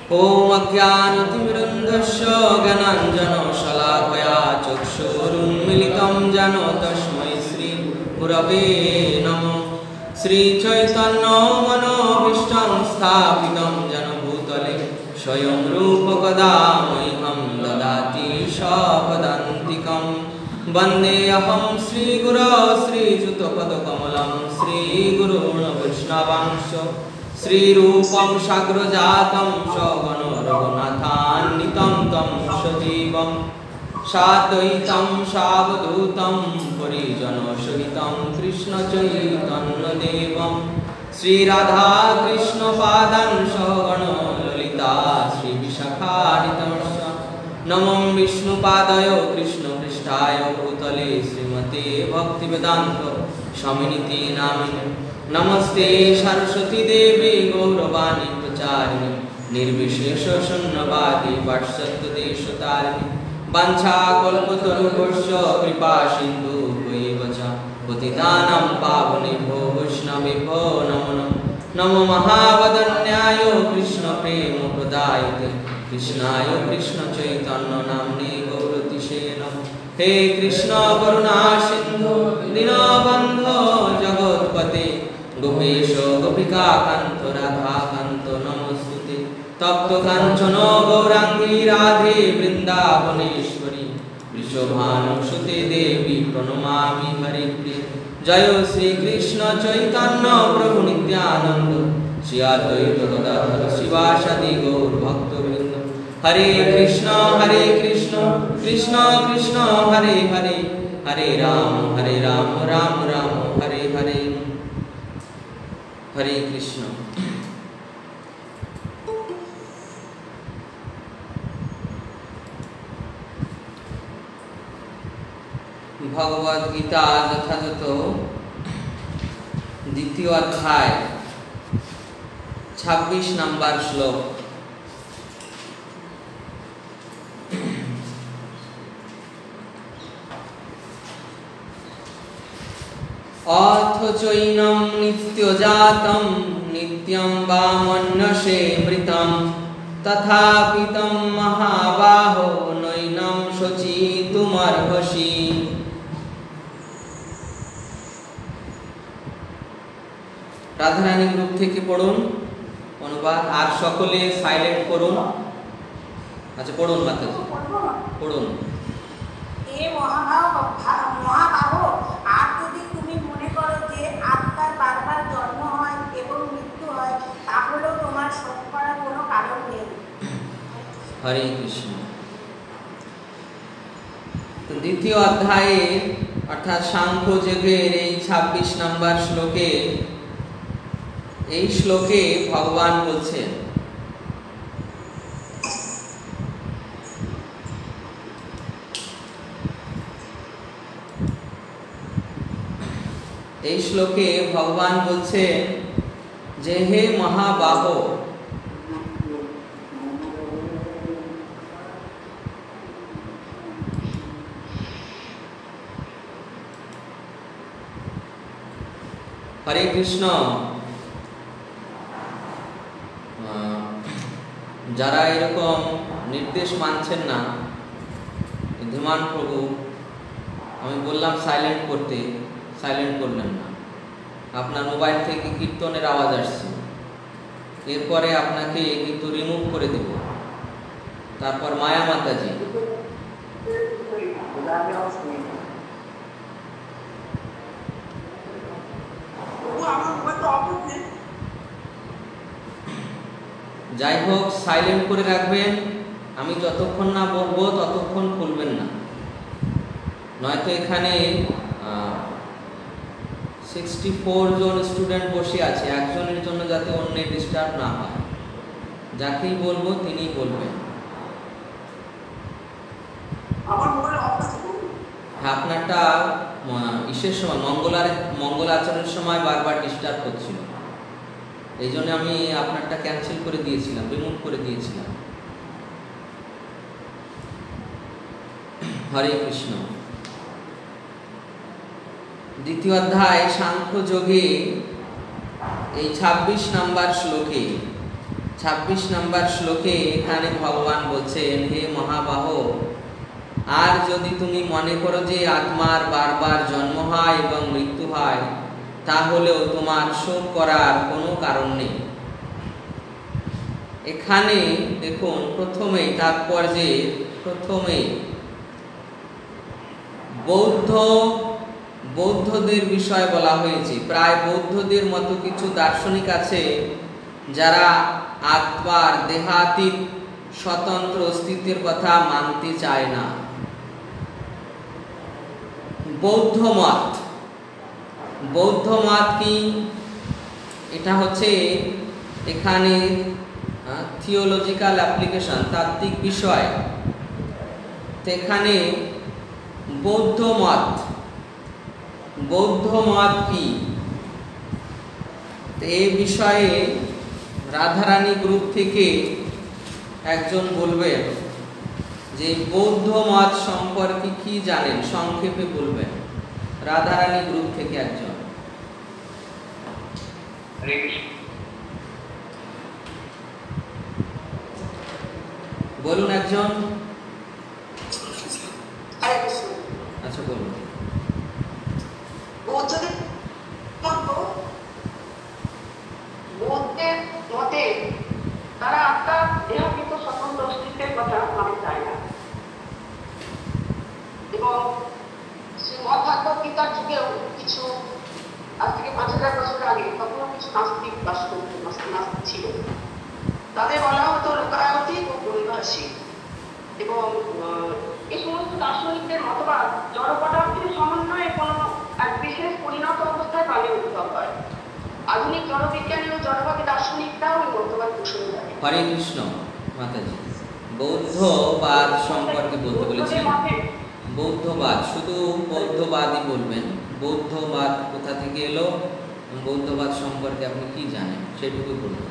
ओम अज्ञानतिमिरन्धस्य ज्ञानाञ्जनशलाकया चक्षुरुन्मीलितं येन तस्मै श्रीगुरवे नमः। श्रीचैतन्यमनोभीष्टं स्थापितं येन भूतले स्वयं रूपं कदा मह्यं ददाति सपदान्तिकं। वन्देऽहं श्रीगुरो श्रीयुतपदकमलं श्रीगुरून् वैष्णवांश्च श्रीरूपं साग्रजातं सगणो रघुनाथान्वितं तं सजीवं साद्वैतं सावधूतं परिजनसहितं कृष्णचैतन्यदेवं श्रीराधाकृष्णपादान् सगणो ललिता श्रीविशाखान्वितंश्च। नमो विष्णुपादाय कृष्णपृष्ठाय भूतले श्रीमते भक्तिवेदान्त स्वामिनिति नामिने। नमस्ते सरस्वती देवी गौरवाणी प्रचारिणे निर्विशेष शून्यवादी पाश्चात्यदेशतारिणे। वाञ्छाकल्पतरुभ्यश्च कृपा सिन्धुभ्यैव च पतितानां पावनेभ्यो वैष्णवेभ्यो नमो नमः। नमो महावदन्याय कृष्णप्रेमप्रदायते कृष्णाय कृष्णचैतन्यनाम्ने गौरतिसे नमः। हे कृष्ण करुणा सिन्धु दीनबन्धो जगत्पते गोपेश गोपिका कान्त राधा कान्त नमोस्तुते। तप्त काञ्चन गौरांगी राधे वृन्दावनेश्वरी वृषभानुसुते देवी प्रणमामि हरिप्रिये। जय श्री कृष्ण चैतन्य प्रभु नित्यानंद श्री अद्वैत गदाधर शिवासादि गौर भक्तवृंद। हरे कृष्ण कृष्ण कृष्ण हरे हरे हरे राम राम राम हरे हरे। हरे कृष्ण। भगवद गीता यथातथ द्वितीय अध्याय 26 नंबर श्लोक। अथ चैनं नित्यजातं नित्यं वा मन्यसे मृतं तथापि तं महाबाहो नैनं शोचितुमर्हसि। राधारानी ग्रुप থেকে পড়ুন অনুবাদ। আর সকলে সাইলেন্ট করুন। আচ্ছা পড়ুন মাতাজি পড়ুন। এ মহাবাহো, আর যদি তুমি মনে করো যে আত্মার বারবার জন্ম হয় এবং মৃত্যু হয়, তাহলেও তোমার শোক করার কোনো কারণ নেই। হরে কৃষ্ণ। তো দ্বিতীয় অধ্যায়ে অর্থাৎ সাংখ্য যোগের এই 26 নম্বর শ্লোকে এই শ্লোকে ভগবান বলছেন এই শ্লোকে ভগবান বলছেন যে হে মহাবাহো, হরে কৃষ্ণ। যারা এরকম নির্দেশ মানছেন না, ধীমান প্রভু আমি বললাম সাইলেন্ট করতে, সাইলেন্ট করলেন না। আপনার মোবাইল থেকে কীর্তনের আওয়াজ আসছে, এরপরে আপনাকে কিন্তু রিমুভ করে দেব। তারপর মায়া মাতাজি যাই হোক সাইলেন্ট করে রাখবেন। আমি যতক্ষণ না বলবো ততক্ষণ খুলবেন না, নয়তো এখানে 64 জন স্টুডেন্ট বসে আছে, একজনের জন্য যাতে অন্যের ডিস্টার্ব না হয়। যাকেই বলবো তিনিই বলবেন। আপনারটা ইসের সময় মঙ্গলাচরণের সময় বারবার ডিস্টার্ব হচ্ছিল, এই জন্য আমি আপনারটা ক্যান্সেল করে দিয়েছিলাম, রিমুভ করে দিয়েছিলাম। হরে কৃষ্ণ। দ্বিতীয় অধ্যায় সাংখ্য যোগে এই 26 নম্বর শ্লোকে 26 নম্বর শ্লোকে এখানে ভগবান বলছেন, হে মহাবাহ, আর যদি তুমি মনে করো যে আত্মার বারবার জন্ম হয় এবং মৃত্যু হয়, তাহলেও তোমার শোক করার কোনো কারণ নেই। এখানে দেখুন, প্রথমেই তাৎপর্যে প্রথমেই বৌদ্ধদের বিষয় বলা হয়েছে। প্রায় বৌদ্ধদের মতো কিছু দার্শনিক আছে যারা আত্মার দেহাতীত স্বতন্ত্র অস্তিত্বের কথা মানতে চায় না। বৌদ্ধ মত কি? এটা হচ্ছে এখানে থিওলজিক্যাল অ্যাপ্লিকেশন, তাত্ত্বিক বিষয়। তো এখানে বৌদ্ধ মত কি, এই বিষয়ে রাধারানী গ্রুপ থেকে একজন বলবেন যে বৌদ্ধ মত সম্পর্কে কি জানেন, সংক্ষেপে বলবেন। রাধারানী গ্রুপ থেকে একজন বলুন, একজন। আচ্ছা বলুন। বৌদ্ধদের মতে তারা আত্মার দেহাতীত স্বতন্ত্র অস্তিত্বের কথা মানতে চায় না, এবং শ্রীমদ্ভাগবত গীতার যুগেও কিছু, আজ থেকে 5000 বছর আগে, তখনও কিছু নাস্তিক নাস্তিক ছিল। তাদের বলা হতো লোকায়তিক ও পরিভাষিক। এবং এই সমস্ত দার্শনিকদের মতবাদ জড় পদার্থের সমন্বয়ে কোনো এক বিশেষ পরিণত অবস্থায় প্রাণে উদ্ভব হয়। আধুনিক জড়বিজ্ঞানী ও জড়বাদী দার্শনিকরাও এই মতবাদ পোষণ করে। হরে কৃষ্ণ মাতাজি। বৌদ্ধবাদ সম্পর্কে বলতে বলেছি। বৌদ্ধবাদ, শুধু বৌদ্ধবাদই বলবেন। বৌদ্ধবাদ কোথা থেকে এলো, বৌদ্ধবাদ সম্পর্কে আপনি কি জানেন সেটুকু বলবেন।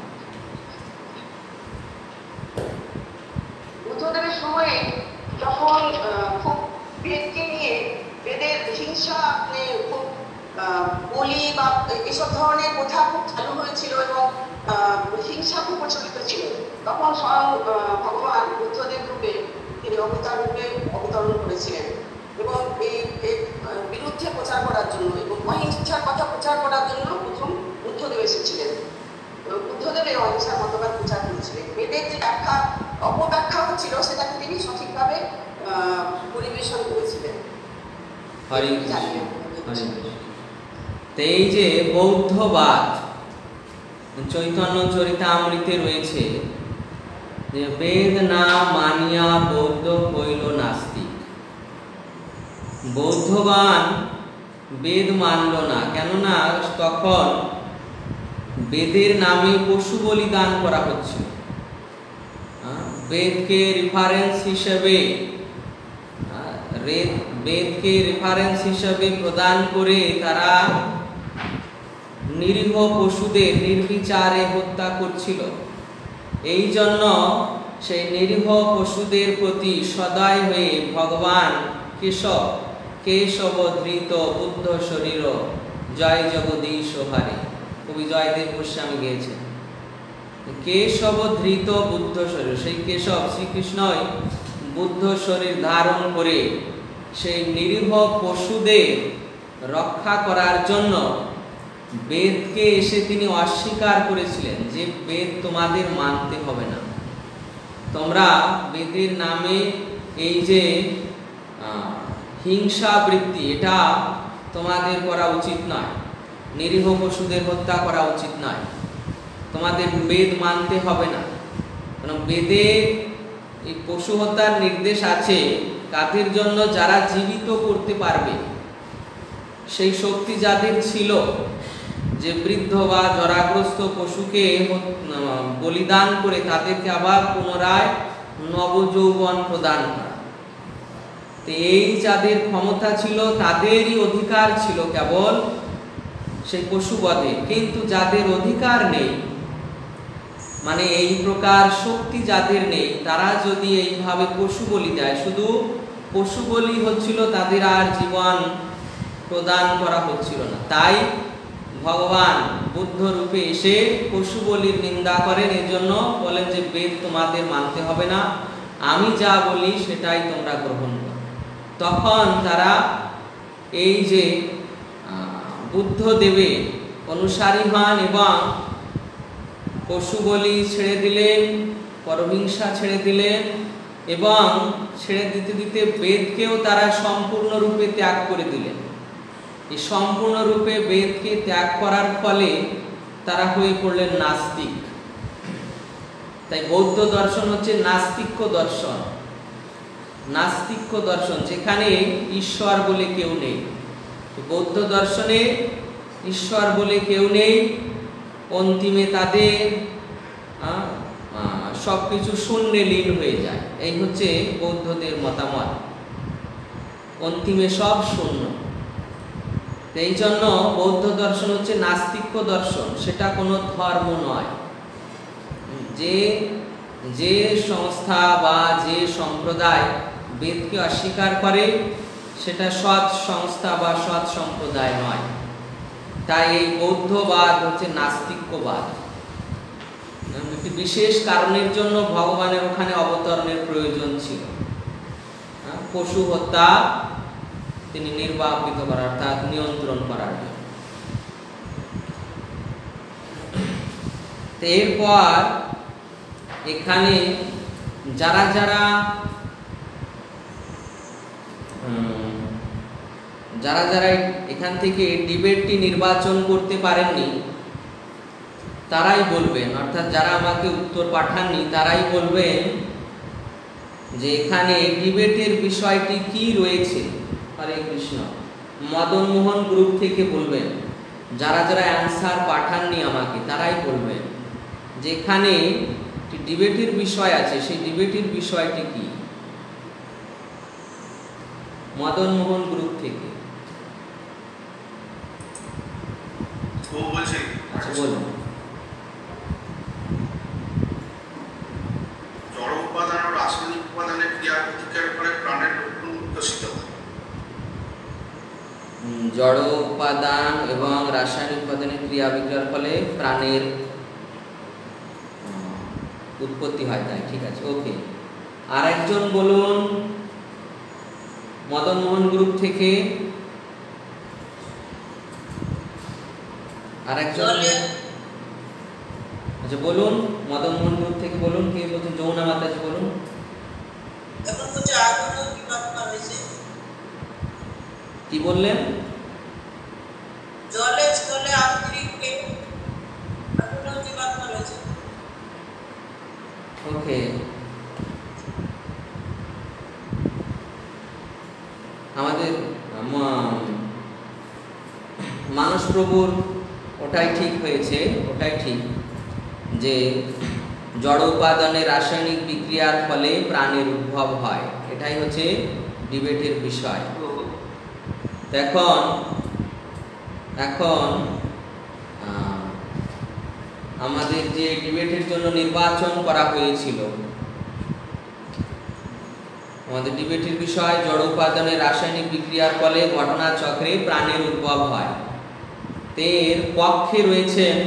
বুদ্ধদেবের সময়ে যখন খুব বেদকে নিয়ে, বেদের হিংসা খুব বলি বা এসব ধরনের প্রথা খুব চালু হয়েছিল এবং হিংসা খুব প্রচলিত ছিল, তখন স্বয়ং ভগবান বুদ্ধদেব রূপে তিনি অবতার রূপে অবতরণ করেছিলেন এবং এই বিরুদ্ধে প্রচার করার জন্য এবং অহিংসার কথা প্রচার করার জন্য প্রথম বুদ্ধদেব এসেছিলেন। বুদ্ধদেব এই অহিংসার মতবাদ প্রচার করেছিলেন। বেদের যে ব্যাখ্যা অপব্যাখ্যা হচ্ছিল সেটাকে তিনি সঠিকভাবে পরিবেশন করেছিলেন। এই যে বৌদ্ধবাদ চৈতন্য চরিতামৃতে রয়েছে যে বেদ না মানিয়া বৌদ্ধ হইল নাস্তিক। বৌদ্ধগণ বেদ মানল না, কেননা তখন বেদের নামে পশু বলিদান করা হচ্ছিল। বেদকে রেফারেন্স হিসেবে প্রদান করে তারা নিরীহ পশুদের নির্বিচারে হত্যা করছিল। এই জন্য সেই নিরীহ পশুদের প্রতি সদয় হয়ে ভগবান কেশব ধৃত বুদ্ধ শরীর জয় জগদীশ হরে, কবি জয়দেব গোস্বামী গেয়েছেন। কেশব ধৃত বুদ্ধ শরীর, সেই কেশব শ্রীকৃষ্ণই বুদ্ধ শরীর ধারণ করে সেই নিরীহ পশুদের রক্ষা করার জন্য বেদকে এসে তিনি অস্বীকার করেছিলেন যে বেদ তোমাদের মানতে হবে না, তোমরা বেদের নামে এই যে হিংসা বৃত্তি, এটা তোমাদের করা উচিত নয়, নিরীহ পশুদের হত্যা করা উচিত নয়, তোমাদের বেদ মানতে হবে না। কারণ বেদে এই পশু হত্যার নির্দেশ আছে কাদের জন্য, যারা জীবিত করতে পারবে, সেই শক্তি যাদের ছিল, যে বৃদ্ধ বা জরাগ্রস্ত পশুকে বলিদান করে তাদেরকে আবার পুনরায় নবযৌবন প্রদান করা। তো এই যাদের ক্ষমতা ছিল তাদেরই অধিকার ছিল কেবল সেই পশুবধে, কিন্তু যাদের অধিকার নেই, মানে এই প্রকার শক্তি যাদের নেই, তারা যদি এইভাবে পশু বলি দেয়, শুধু পশু বলি হচ্ছিল, তাদের আর জীবন প্রদান করা হচ্ছিল না। তাই ভগবান বুদ্ধ রূপে এসে পশু বলির নিন্দা করেন, এজন্য বলেন যে বেদ তোমাদের মানতে হবে না, আমি যা বলি সেটাই তোমরা গ্রহণ করো। তখন তারা এই যে বুদ্ধদেবের অনুসারী হন এবং পশু বলি ছেড়ে দিলেন, পরহিংসা ছেড়ে দিলেন এবং ছেড়ে দিতে দিতে বেদকেও তারা সম্পূর্ণরূপে ত্যাগ করে দিলেন। এই সম্পূর্ণরূপে বেদকে ত্যাগ করার ফলে তারা হয়ে পড়লেন নাস্তিক। তাই বৌদ্ধ দর্শন হচ্ছে নাস্তিক্য দর্শন। নাস্তিক্য দর্শন যেখানে ঈশ্বর বলে কেউ নেই। বৌদ্ধ দর্শনে ঈশ্বর বলে কেউ নেই, অন্তিমে তাদের সবকিছু শূন্যে লীন হয়ে যায়। এই হচ্ছে বৌদ্ধদের মতামত, অন্তিমে সব শূন্য। এই জন্য বৌদ্ধ দর্শন হচ্ছে নাস্তিক্য দর্শন, সেটা কোনো ধর্ম নয়। যে সংস্থা বা যে সম্প্রদায় বেদকে অস্বীকার করে সেটা সৎ সংস্থা বা সৎ সম্প্রদায় নয়। তাই এই বৌদ্ধবাদ হচ্ছে নাস্তিক্যবাদ। একটি বিশেষ কারণের জন্য ভগবানের ওখানে অবতরণের প্রয়োজন ছিল, পশু হত্যা তিনি নির্বাপিত করার, অর্থাৎ নিয়ন্ত্রণ করার জন্য। এরপর এখানে যারা যারা এখান থেকে ডিবেটটি নির্বাচন করতে পারেননি তারাই বলবেন, অর্থাৎ যারা আমাকে উত্তর পাঠাননি তারাই বলবেন যে এখানে ডিবেটের বিষয়টি কি রয়েছে। হরে কৃষ্ণ। মদন মোহন গ্রুপ থেকে বলবেন, যারা যারা অ্যান্সার পাঠাননি আমাকে তারাই বলবেন যে এখানে ডিবেটের বিষয় আছে, সেই ডিবেটের বিষয়টি কি। মদন মোহন গ্রুপ থেকে আচ্ছা বলুন। জড় উপাদান ও রাসায়নিক উপাদানের ক্রিয়া প্রতিক্রিয়ার ফলে প্রাণের লক্ষণ বিকশিত হয়। জড় উপাদান এবং রাসায়নিক উপাদানের ক্রিয়া বিক্রিয়ার ফলে প্রাণের উৎপত্তি হয়, তাই ঠিক আছে, ওকে। আর একজন বলুন মদন মোহন গ্রুপ থেকে, আর একজন আচ্ছা বলুন মদন মোহন গ্রুপ থেকে বলুন, কে বলছেন? যমুনা মাতাজি বলুন। কি বললেন? ওকে, আমাদের মানস প্রভুর ওটাই ঠিক হয়েছে, ওটাই ঠিক যে জড় উপাদানের রাসায়নিক বিক্রিয়ার ফলে প্রাণের উদ্ভব হয়, এটাই হচ্ছে ডিবেটের বিষয়। এখন আমাদের যে ডিবেটের জন্য নির্বাচন করা হয়েছিল, আমাদের ডিবেটের বিষয় জড় উপাদানের রাসায়নিক বিক্রিয়ার ফলে ঘটনাচক্রে প্রাণের উদ্ভব হয়। এর পক্ষে রয়েছেন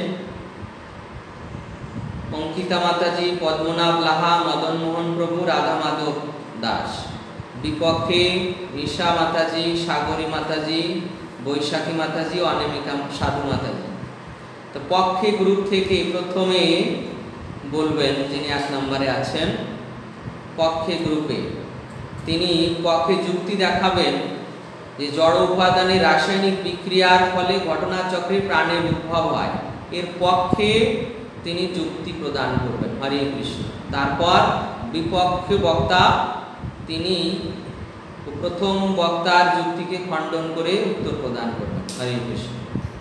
অঙ্কিতা মাতাজি, পদ্মনাভ লাহা, মদন মোহন প্রভু, রাধা মাধব দাস। বিপক্ষে ঈশা মাতাজি, সাগরী মাতাজি, বৈশাখী মাতাজি, অনামিকা সাধু মাতাজি। তো পক্ষে গ্রুপ থেকে প্রথমে বলবেন যিনি 1 নম্বরে আছেন পক্ষে গ্রুপে, তিনি পক্ষে যুক্তি দেখাবেন যে জড় উপাদানের রাসায়নিক বিক্রিয়ার ফলে ঘটনাচক্রে প্রাণের উদ্ভব হয়, এর পক্ষে তিনি যুক্তি প্রদান করবেন। হরে কৃষ্ণ। তারপর বিপক্ষে বক্তা তিনি প্রথম বক্তার যুক্তিকে খণ্ডন করে উত্তর প্রদান করবেন। হরে কৃষ্ণ।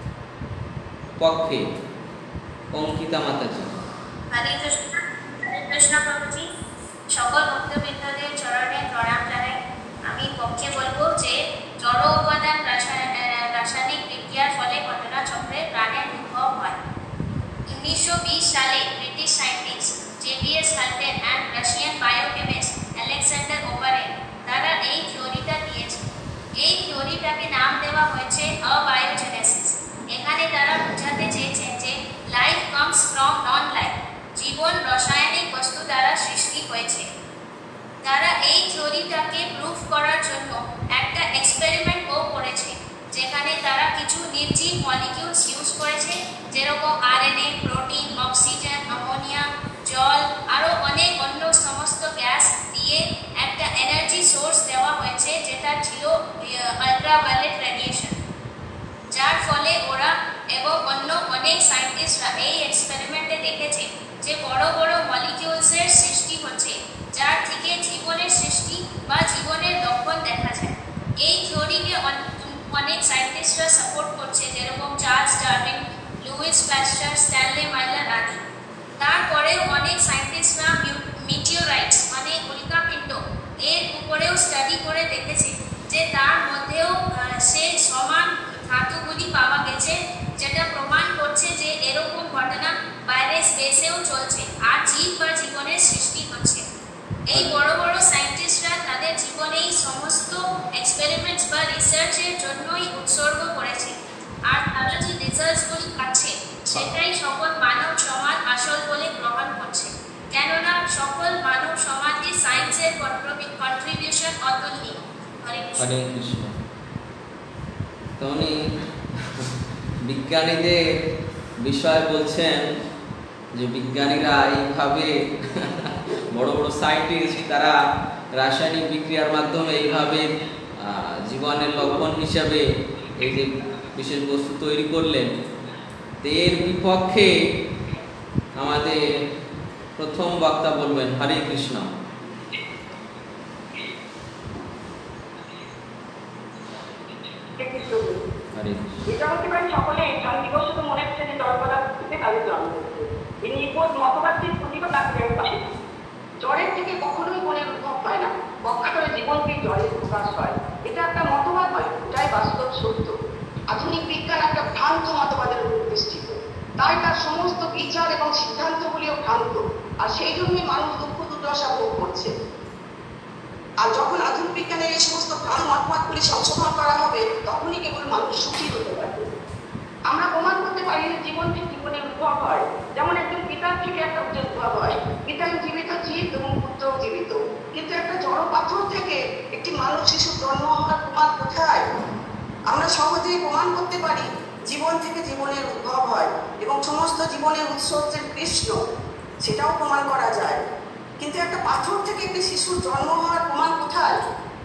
পক্ষে অঙ্কিতা মাতাজি। হরে কৃষ্ণ। হরে কৃষ্ণ প্রভুজি, সকল ভক্তবৃন্দদের চরণে প্রণাম জানাই। আমি পক্ষে বলবো যে জড় উপাদান রাসায়নিক বিক্রিয়ার ফলে ঘটনাচক্রে প্রাণের উদ্ভব হয়। 1920 সালে ব্রিটিশ সায়েন্টিস্ট জেভিয়ার সাল্টেন and Russian biochemist Alexander Oparin তারা এই থিওরিটা দিয়েছে। এই থিওরিটাকে নাম দেওয়া হয়েছে অবায়োজেনেসিস। এখানে তারা বোঝাতে চেয়েছেন যে life comes from non life, জীবন রাসায়নিক বস্তু দ্বারা সৃষ্টি হয়েছে। তারা এই থিওরিটাকে প্রুফ করার জন্য একটা এক্সপেরিমেন্টও করেছে, যেখানে তারা কিছু নির্জীব মলিকিউলস ইউজ করেছে, যেরকম আরএনএ, প্রোটিন, অক্সিজেন, অ্যামোনিয়া, জল, আরও অনেক অন্য সমস্ত গ্যাস দিয়ে একটা এনার্জি সোর্স দেওয়া হয়েছে, যেটা ছিল আল্ট্রাভায়োলেট রেডিয়েশন। যার ফলে ওরা এবং অন্য অনেক সায়েন্টিস্টরা এই এক্সপেরিমেন্টে দেখেছে যে বড় বড় মলিকিউলসের সৃষ্টি হচ্ছে, যার থেকে জীবনের সৃষ্টি বা জীবনের লক্ষণ দেখা যায়। এই থিওরিকে অনেক সায়েন্টিস্টরা সাপোর্ট করছে, যেরকম Charles Darwin, Louis Pasteur, Stanley Miller আদি। তারপরে অনেক সায়েন্টিস্টরা মিটিওরাইটস মানে উল্কাপিণ্ড এর উপরেও স্টাডি করে দেখেছে যে তার মধ্যেও সেই সমান ধাতুগুলি পাওয়া গেছে, যেটা প্রমাণ করছে যে এরকম ঘটনা বাইরের স্পেসেও চলছে আর জীব বা জীবনের সৃষ্টি হচ্ছে। এই বড় বড় সায়েন্টিস্টরা তাদের জীবনেই সমস্ত এক্সপেরিমেন্টস বা রিসার্চের জন্যই উৎসর্গ করেছে, আর তারা যে রিসার্চগুলি পাচ্ছে সেটাই সকল মানব সমাজ আসল বলে গ্রহণ করছে, কেননা সকল মানব সমাজে সায়েন্সের কন্ট্রিবিউশন অতুলনীয়। হরে কৃষ্ণ। তো উনি বিজ্ঞানীদের বিষয় বলছেন যে বিজ্ঞানীরা এইভাবে বড় বড় সায়েন্টিস্ট তারা রাসায়নিক বিক্রিয়ার মাধ্যমে এইভাবে জীবনের লক্ষণ হিসাবে এই যে বিশেষ বস্তু তৈরি করলেন। এর বিপক্ষে আমাদের প্রথম বক্তা বলবেন। হরে কৃষ্ণ। এটা হতে পারে সকলে শান্তিবশত মনে হচ্ছে যে জড় পদার্থ থেকে তাদের জন্ম হচ্ছে। এই নির্বোধ মতবাদটির প্রতিবাদ আগ্রহের পাশে জ্বরের থেকে কখনোই মনের উদ্ভব হয় না, পক্ষান্তরে জীবনকেই জ্বরের প্রকাশ হয়। এটা একটা মতবাদ হয়, এটাই বাস্তব সত্য। আধুনিক বিজ্ঞান একটা ভ্রান্ত মতবাদের উপর প্রতিষ্ঠিত, তাই তার সমস্ত বিচার এবং সিদ্ধান্তগুলিও ভ্রান্ত, আর সেই জন্যই মানুষ দুঃখ দুর্দশা ভোগ করছে। আর যখন আধুনিক বিজ্ঞানের এই সমস্ত ভ্রান্ত মতবাদগুলি সংশোধন করা হবে, তখনই কেবল মানুষ সুখী হতে পারবে। আমরা প্রমাণ করতে পারি যে জীবন থেকে জীবনের উদ্ভব হয়, যেমন একজন পিতার থেকে একটা উদ্ভব হয়, পিতার জীবিত জীব এবং পুত্রও জীবিত। কিন্তু একটা জড় পাথর থেকে একটি মানব শিশুর জন্ম হওয়ার প্রমাণ কোথায়? আমরা সহজেই প্রমাণ করতে পারি জীবন থেকে জীবনের উদ্ভব হয় এবং সমস্ত জীবনের উৎস হচ্ছে কৃষ্ণ, সেটাও প্রমাণ করা যায়। কিন্তু একটা পাথর থেকে একটি শিশুর জন্ম হওয়ার প্রমাণ কোথায়?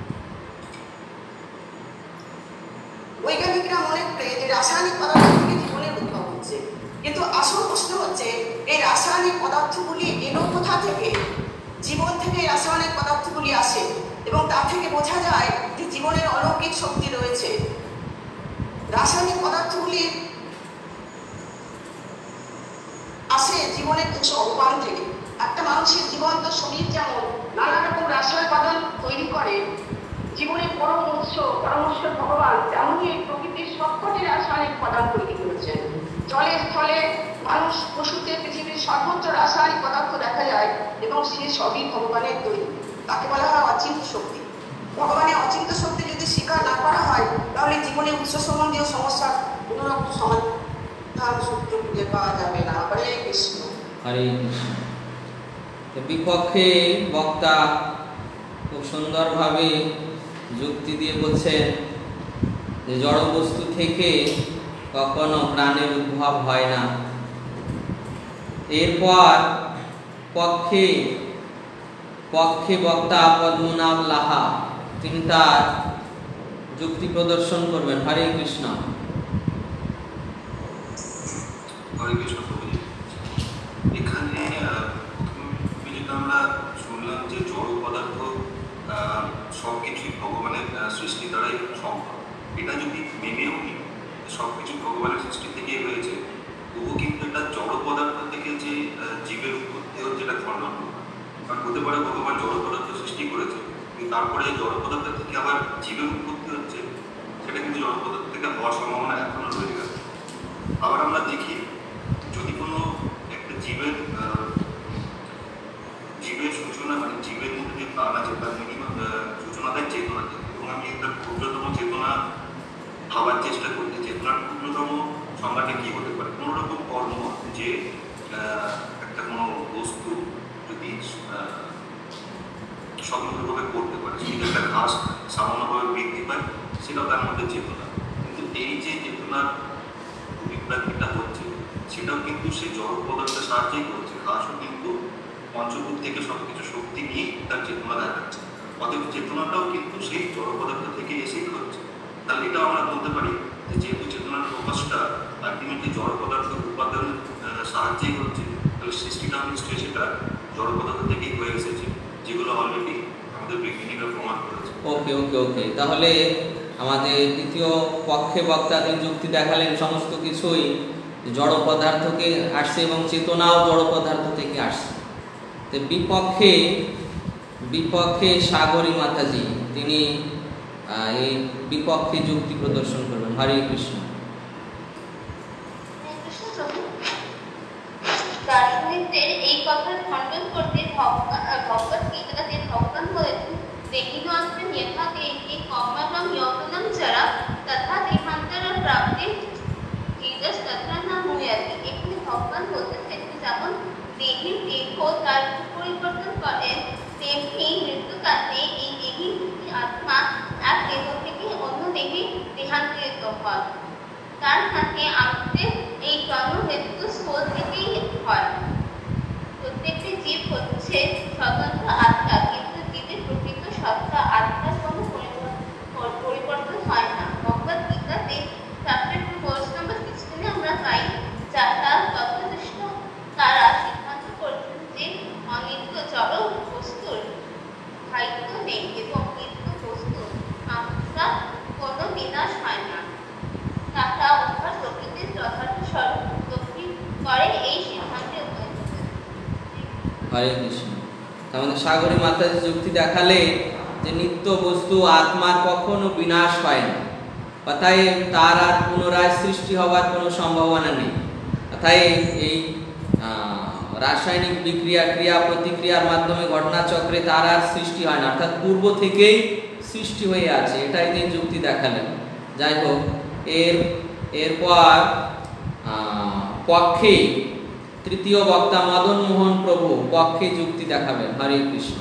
বৈজ্ঞানিকরা মনে করে যে রাসায়নিক পদার্থ থেকে জীবনের উদ্ভব হচ্ছে, কিন্তু আসল প্রশ্ন হচ্ছে এই রাসায়নিক পদার্থগুলি এলো কোথা থেকে? জীবন থেকে রাসায়নিক পদার্থগুলি আসে এবং তা থেকে বোঝা যায় যে জীবনের অলৌকিক শক্তি রয়েছে। রাসায়নিক পদার্থগুলি আসে জীবনের কিছু অবদান থেকে। একটা মানুষের জীবন্ত শরীর যেমন নানা রকম রাসায়নিক উপাদান তৈরি করে, জীবনের পরম উৎস পরমেশ্বর ভগবান তেমনই এই প্রকৃতির সবকটি রাসায়নিক উপাদান তৈরি করেছেন। জলে স্থলে মানুষ পশুতে পৃথিবীর সর্বোচ্চ রাসায়নিক পদার্থ দেখা যায় এবং সে সবই ভগবানের তৈরি। তাকে বলা হয় অচিন্ত শক্তি। ভগবানের অচিন্ত শক্তি যদি স্বীকার না করা হয়, তাহলে জীবনের উৎস সম্বন্ধীয় সমস্যার কোনো রকম সমাধান সূত্র খুঁজে পাওয়া যাবে না। হরে কৃষ্ণ। হরে কৃষ্ণ। বিপক্ষে বক্তা খুব সুন্দরভাবে যুক্তি দিয়ে বলছেন যে জড় বস্তু থেকে কখনো প্রাণের উদ্ভব হয় না। এরপর পক্ষে বক্তা পদ্মনাভ লাহা তিনি তার যুক্তি প্রদর্শন করবেন। হরে কৃষ্ণ। হরে কৃষ্ণ প্রভুজি। এখানে আমরা শুনলাম যে জড় পদার্থ সবকিছুই ভগবানের সৃষ্টি দ্বারাই সম্ভব। এটা যদি মেনেও নিই সবকিছু ভগবানের সৃষ্টি থেকেই হয়েছে, তবুও কিন্তু এটা জড় পদার্থ থেকে যে জীবের উৎপত্তি হচ্ছে এটা খণ্ডন। কারণ হতে পারে ভগবান জড় পদার্থ সৃষ্টি করেছে, কিন্তু তারপরে জড় পদার্থ থেকে আবার জীবের উৎপত্তি হচ্ছে, সেটা কিন্তু জড় পদার্থ থেকে হওয়ার সম্ভাবনা এখনো রয়ে গেছে। আবার আমরা দেখি যদি কোনো একটা জীবের সূচনা মানে জীবের মধ্যে যে প্রাণ আছে তার মিনিমাম সূচনা দেয় চেতনা থেকে, এবং আমি একটা ক্ষুদ্রতম চেতনা ভাবার চেষ্টা করি। চেতনার ক্ষুদ্রতম সংজ্ঞাটা কি হতে পারে? কোনো রকম কর্ম যে একটা কোনো বস্তু যদি স্বতন্ত্রভাবে করতে পারে, সেটা একটা ঘাস সামান্যভাবে বৃদ্ধি পায়, সেটাও তার মধ্যে চেতনা। কিন্তু এই যে চেতনার অভিব্যক্তিটা হচ্ছে, সেটাও কিন্তু সেই জড় পদার্থের সাহায্যেই করছে। ঘাসও কিন্তু পঞ্চভূত থেকে সবকিছু শক্তি নিয়ে তার চেতনা দেখাচ্ছে, অতএব চেতনাটাও কিন্তু সেই জড় পদার্থ থেকে এসেই হচ্ছে। তাহলে এটাও আমরা বলতে পারি যে যেহেতু চেতনার প্রকাশটা আলটিমেটলি জড় পদার্থের উপাদানের সাহায্যেই হচ্ছে, তাহলে সৃষ্টিটা নিশ্চয়ই সেটা জড় পদার্থ থেকেই হয়ে এসেছে, যেগুলো অলরেডি আমাদের বিজ্ঞানীরা প্রমাণ করেছে। ওকে ওকে ওকে তাহলে আমাদের দ্বিতীয় পক্ষে বক্তা তিনি যুক্তি দেখালেন সমস্ত কিছুই জড় পদার্থকে আসছে এবং চেতনাও জড় পদার্থ থেকে আসছে। তো বিপক্ষে সাগরী মাতাজি তিনি এই বিপক্ষে যুক্তি প্রদর্শন করবেন। হরে কৃষ্ণ। দার্শনিকদের এই কথার খণ্ডন করতে ভগবত গীতাতে ভগবান বলেছেন, দেহিনাত্মা যথা দেহি কর্মণং যতনং চরা তথা দেহান্তর প্রাপ্তি ধীরজ তথা না মুয়াতি। এখানে ভগবান বলতেছেন যেমন দেহের দেহ তার পরিবর্তন করেন, তেমনি মৃত্যুকালে এই দেহি আত্মা এক দেহ থেকে অন্য দেহে দেহান্তরিত হয়। তার সাথে আমাদের এই জন্ম মৃত্যু স্রোত থেকেই হয়। প্রত্যেকটি জীব হচ্ছে স্বতন্ত্র আত্মা, কিন্তু জীবের প্রকৃত সত্তা আত্মার কোনো পরিবর্তন হয় না। ভগবত গীতাতে চ্যাপ্টার 2 ভার্স নাম্বার 16 আমরা পাই, যারা তত্ত্বনিষ্ঠ তারা সিদ্ধান্ত করেছেন যে অনিত্য জড় বস্তুর স্থায়িত্ব নেই এবং নিত্য বস্তুর আত্মা কোনো বিনাশ হয় না। তারা উভয় প্রকৃতির যথার্থ স্বরূপ উপলব্ধি করে এই সিদ্ধান্তে উপনীত হয়েছে। হরে কৃষ্ণ। আমাদের সাগরী মাতাজি যুক্তি দেখালে যে নিত্য বস্তু আত্মার কখনো বিনাশ হয় না, তাই তার আর পুনরায় সৃষ্টি হওয়ার কোনো সম্ভাবনা নেই। তাই এই রাসায়নিক বিক্রিয়া ক্রিয়া প্রতিক্রিয়ার মাধ্যমে ঘটনাচক্রে তার আর সৃষ্টি হয় না, অর্থাৎ পূর্ব থেকেই সৃষ্টি হয়ে আছে, এটাই তিনি যুক্তি দেখালেন। যাই হোক, এরপর পক্ষে তৃতীয় বক্তা মদন মোহন প্রভু পক্ষে যুক্তি দেখাবেন। হরে কৃষ্ণ।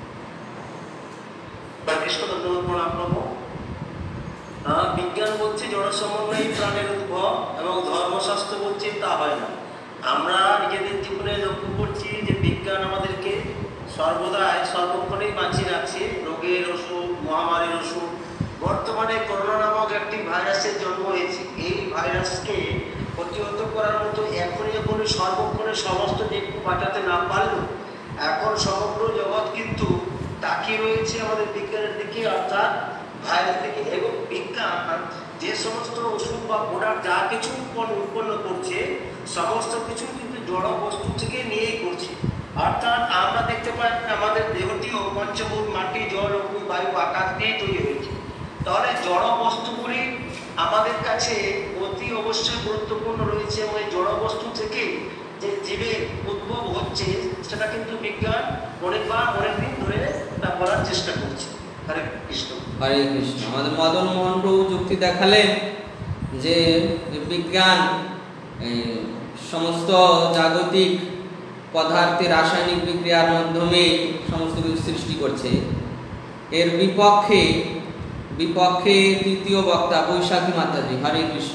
বিজ্ঞান বলছে জড় সমন্বয় প্রাণের উদ্ভব এবং ধর্মশাস্ত্র বলছে তা হয় না। আমরা নিজেদের জীবনে লক্ষ্য করছি যে বিজ্ঞান আমাদেরকে সর্বদাই সর্বক্ষণেই বাঁচিয়ে রাখছে। রোগের ওষুধ, মহামারীর ওষুধ, বর্তমানে করোনা নামক একটি ভাইরাসের জন্ম হয়েছে। এই ভাইরাসকে প্রতিহত করার মতো এখনই সর্বক্ষণে সমস্ত জীবকে বাঁচাতে না পারলেও এখন সমগ্র জগৎ কিন্তু তাকিয়ে রয়েছে আমাদের বিজ্ঞানের দিকে, অর্থাৎ ভাইরাস দিকে। এবং বিজ্ঞান যে সমস্ত ওষুধ বা প্রোডাক্ট যা কিছু উৎপন্ন করছে সমস্ত কিছু কিন্তু জড় বস্তু থেকে নিয়েই করছে। অর্থাৎ আমরা দেখতে পাই আমাদের দেহটিও পঞ্চভূত মাটি, জল, অগ্নি, বায়ু, আকাশ দিয়ে তৈরি হয়েছে। তাহলে জড় বস্তুগুলি আমাদের কাছে অতি অবশ্যই গুরুত্বপূর্ণ রয়েছে এবং এই জড় বস্তু থেকে যে জীবের উদ্ভব হচ্ছে সেটা কিন্তু বিজ্ঞান অনেকদিন ধরে তা বলার চেষ্টা করছে। হরে কৃষ্ণ। হরে কৃষ্ণ। আমাদের মদন মোহন প্রভু যুক্তি দেখালেন যে বিজ্ঞান সমস্ত জাগতিক পদার্থের রাসায়নিক বিক্রিয়ার মাধ্যমে সমস্ত কিছু সৃষ্টি করছে। এর বিপক্ষে তৃতীয় বক্তা বৈশাখী মাতাজি। হরে কৃষ্ণ।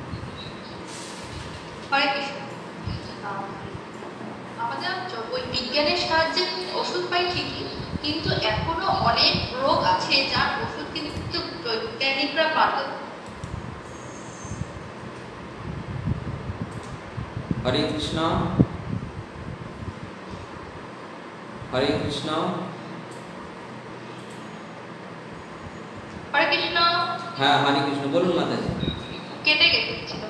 হরে কৃষ্ণ। আমাদের ওই বিজ্ঞানের সাহায্যে ওষুধ পাই ঠিকই, কিন্তু এখনো অনেক রোগ আছে যার ওষুধ কিন্তু বৈজ্ঞানিকরা পারত। হরে কৃষ্ণ। হরে কৃষ্ণ। হরে কৃষ্ণ। হ্যাঁ, হরে কৃষ্ণ। বলুন মাতাজি। কেটে গেছিল।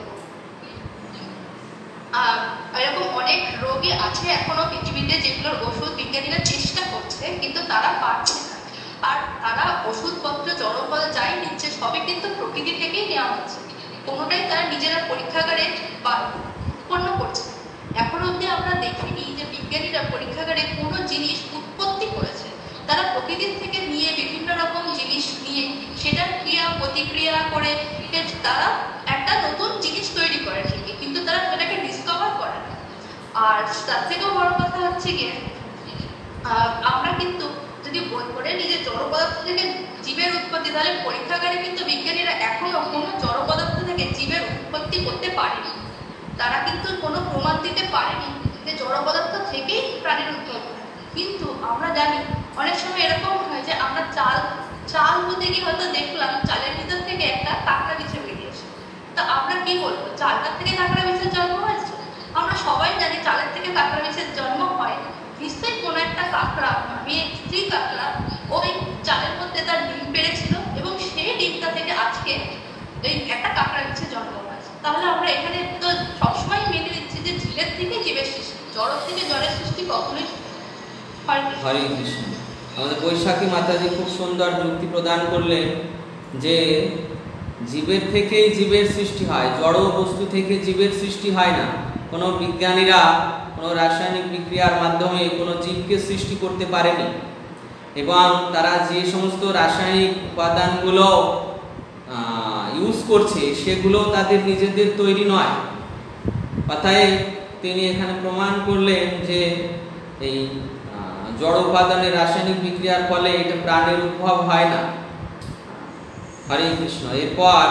এরকম অনেক রোগী আছে এখনো পৃথিবীতে যেগুলোর ওষুধ বিজ্ঞানীরা চেষ্টা করছে কিন্তু তারা পারছে না। আর তারা ওষুধপত্র জড়পদ যাই নিচ্ছে সবই কিন্তু প্রকৃতি থেকেই নেওয়া হচ্ছে, কোনোটাই তারা নিজেরা পরীক্ষাগারে উৎপন্ন করছে। এখনো অবধি আমরা দেখিনি যে বিজ্ঞানীরা পরীক্ষাগারে কোনো জিনিস উৎপত্তি করেছে। তারা প্রকৃতির থেকে নিয়ে বিভিন্ন রকম জিনিস নিয়ে সেটার ক্রিয়া প্রতিক্রিয়া করে তারা একটা একটা নতুন জিনিস তৈরি করে ঠিকই, কিন্তু তারা সেটাকে ডিসকভার করে না। আর তার থেকেও বড় কথা হচ্ছে গিয়ে আমরা কিন্তু যদি বই পড়ে নিজের জড় পদার্থ থেকে জীবের উৎপত্তি, তাহলে পরীক্ষাগারে কিন্তু বিজ্ঞানীরা এখনো কোনো জড় পদার্থ থেকে জীবের উৎপত্তি করতে পারেনি। তারা কিন্তু কোনো প্রমাণ দিতে পারেনি যে জড় পদার্থ থেকেই প্রাণীর উৎপত্তি। কিন্তু আমরা জানি অনেক সময় এরকম হয় যে আমরা চাল হতে গিয়ে হয়তো দেখলাম চালের ভিতর থেকে একটা কাঁকড়া বিছে বেরিয়েছে। তা আমরা কি বলবো, চালটার থেকে কাঁকড়া বিছের জন্ম হয়েছে? আমরা সবাই জানি চালের থেকে কাঁকড়া বিছের জন্ম হয় না। নিশ্চয়ই কোনো একটা কাঁকড়া, স্ত্রী কাঁকড়া, ওই চালের মধ্যে তার ডিম পেড়েছিল এবং সেই ডিমটা থেকে আজকে এই একটা কাঁকড়া বিছে জন্ম হয়েছে। তাহলে আমরা এখানে তো সবসময় মেনে নিচ্ছি যে জীবের থেকে জীবের সৃষ্টি, জড়ের থেকে জড়ের সৃষ্টি কখনোই হরে কৃষ্ণ। আমাদের বৈশাখী মাতাজি খুব সুন্দর যুক্তি প্রদান করলেন যে জীবের থেকেই জীবের সৃষ্টি হয়, জড় বস্তু থেকে জীবের সৃষ্টি হয় না। কোনো বিজ্ঞানীরা কোনো রাসায়নিক বিক্রিয়ার মাধ্যমে কোনো জীবকে সৃষ্টি করতে পারেনি, এবং তারা যে সমস্ত রাসায়নিক উপাদানগুলো ইউজ করছে সেগুলো তাদের নিজেদের তৈরি নয়। অতএব তিনি এখানে প্রমাণ করলেন যে এই জড় উপাদানের রাসায়নিক বিক্রিয়ার ফলে এটা প্রাণের উদ্ভব হয় না। হরে কৃষ্ণ। এরপর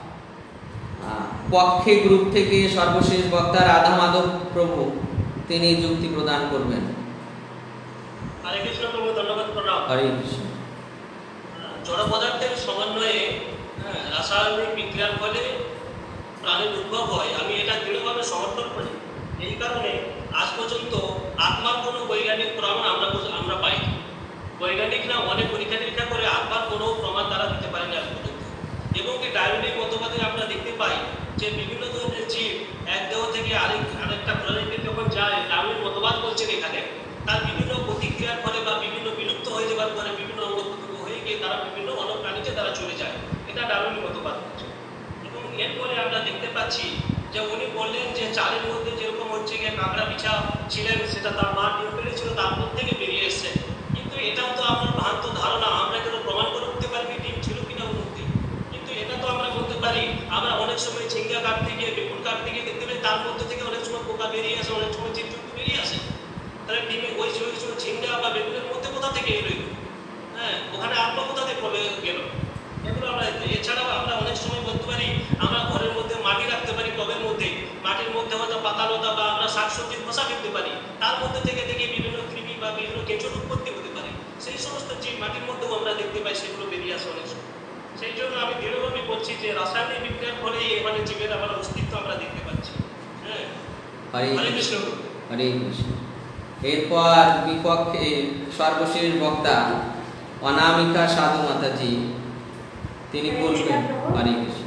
পক্ষে গ্রুপ থেকে সর্বশেষ বক্তা রাধা মাধব প্রভু তিনি যুক্তি প্রদান করবেন। হরে কৃষ্ণ প্রভু, ধন্যবাদ প্রণাম। হরে কৃষ্ণ। জড় পদার্থের সমন্বয়ে রাসায়নিক বিক্রিয়ার ফলে প্রাণের উদ্ভব হয়, আমি এটা দৃঢ়ভাবে সমর্থন করি। এই কারণে আজ পর্যন্ত আত্মার কোনো বৈজ্ঞানিক প্রমাণ আমরা পাইনি। বৈজ্ঞানিকরা অনেক পরীক্ষা নিরীক্ষা করে আত্মার কোনো প্রমাণ তারা দিতে পারেনি আজ পর্যন্ত। এবং কি ডারউইনের মতবাদে আমরা দেখতে পাই যে বিভিন্ন ধরনের জীব এক দেহ থেকে আরেকটা প্রাণীতে যখন যায়, ডারউইন মতবাদ বলছেন এখানে তার বিভিন্ন প্রতিক্রিয়ার ফলে বা বিভিন্ন বিলুপ্ত হয়ে যাওয়ার পরে বিভিন্ন অঙ্গ প্রত্যঙ্গ হয়ে গিয়ে তারা বিভিন্ন অন্য প্রাণীতে তারা চলে যায়, এটা ডারউইন মতবাদ বলছে। এবং এরপরে আমরা দেখতে পাচ্ছি যে উনি বললেন যে চালের মধ্যে যেরকম হচ্ছে গিয়ে কাঁকড়া বিছা ছিলেন, সেটা তার মা ডিম পেড়েছিল, তার মধ্যে থেকে বেরিয়ে এসছে। কিন্তু এটাও তো আমার ভ্রান্ত ধারণা, আমরা কেন প্রমাণ করে উঠতে পারি ডিম ছিল কিনা ওর মধ্যে। কিন্তু এটা তো আমরা বলতে পারি, আমরা অনেক সময় ঝিঙ্গা কাটতে গিয়ে, বেগুন কাটতে গিয়ে দেখতে পাই তার মধ্যে থেকে অনেক সময় পোকা বেরিয়ে আসে, অনেক সময় জীবজন্তু বেরিয়ে আসে। তাহলে ডিমে ওই ঝিঙ্গা বা বেগুনের মধ্যে কোথা থেকে এলো? ওখানে আত্মা কোথা থেকে গেল? এগুলো আমরা, এছাড়াও আমরা অনেক সময় বলতে পারি আমরা ঘরের মধ্যে মাটি রাখতে পারি, টবের মধ্যে, মাটির মধ্যে হয়তো পাতা লতা বা আমরা শাকসবজির খোসা ফেলতে পারি, তার মধ্যে থেকে বিভিন্ন কৃমি বা বিভিন্ন কেঁচোর উৎপত্তি হতে পারে। সেই সমস্ত জীব মাটির মধ্যেও আমরা দেখতে পাই, সেগুলো বেরিয়ে আসে অনেক সময়। সেই জন্য আমি দৃঢ়ভাবে বলছি যে রাসায়নিক বিক্রিয়ার ফলে এখানে জীবের আমার অস্তিত্ব আমরা দেখতে পাচ্ছি। হরে কৃষ্ণ। হরে কৃষ্ণ। এরপর বিপক্ষে সর্বশেষ বক্তা অনামিকা সাধু মাতাজি তিনি বলবেন। হরে কৃষ্ণ।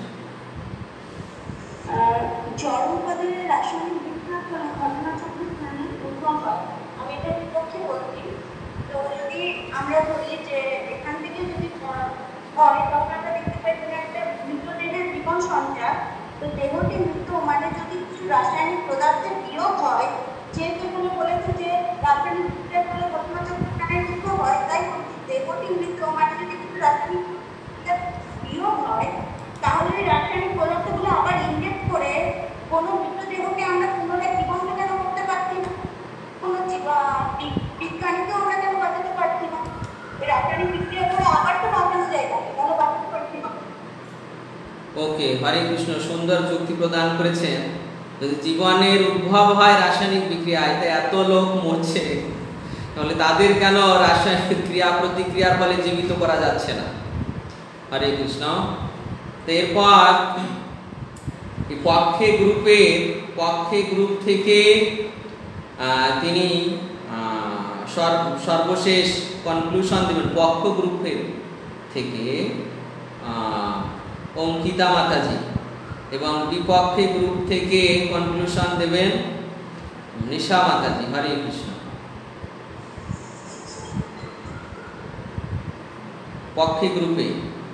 জড় উপাদানের রাসায়নিক বিক্রিয়ার ফলে ঘটনাচক্রে প্রাণীর উদ্ভব হয়, আমি এটার বিপক্ষে বলছি। তো যদি আমরা বলি যে এখান থেকে যদি হয়, তখন আমরা দেখতে পাই যে একটা মৃতদেহের জীবন সঞ্চার। তো দেহটি মৃত মানে যদি কিছু রাসায়নিক পদার্থের বিয়োগ হয়, যেহেতু এখানে বলেছে যে রাসায়নিক বিক্রিয়ার ফলে ঘটনাচক্রে প্রাণীর উদ্ভব হয়, তাই দেহটি মৃত মানে যদি কিছু রাসায়নিক বিয়োগ হয়, তাহলে রাসায়নিক পদার্থগুলো আবার ইনজেক্ট করে কোনো মৃতদেহকে আমরা পুনরায় জীবন্ত কেন করতে পারছি না? কোনো বিজ্ঞানীকেও আমরা কেন বাঁচাতে পারছি না? রাসায়নিক বিক্রিয়া করে আবার তো বাঁচানো যায় না, কেন বাঁচাতে পারছি না? ওকে, হরে কৃষ্ণ। সুন্দর যুক্তি প্রদান করেছেন। যদি জীবনের উদ্ভব হয় রাসায়নিক বিক্রিয়ায়, তাই এত লোক মরছে, তাহলে তাদের কেন রাসায়নিক ক্রিয়া প্রতিক্রিয়ার ফলে জীবিত করা যাচ্ছে না? হরে কৃষ্ণ। এরপর পক্ষে গ্রুপ থেকে তিনি সর্বশেষ কনক্লুশন দেবেন। পক্ষ গ্রুপের থেকে অঙ্কিতা মাতাজি, এবং বিপক্ষে গ্রুপ থেকে কনক্লুশন দেবেন নিশা মাতাজি। হরে কৃষ্ণ। পক্ষে গ্রুপে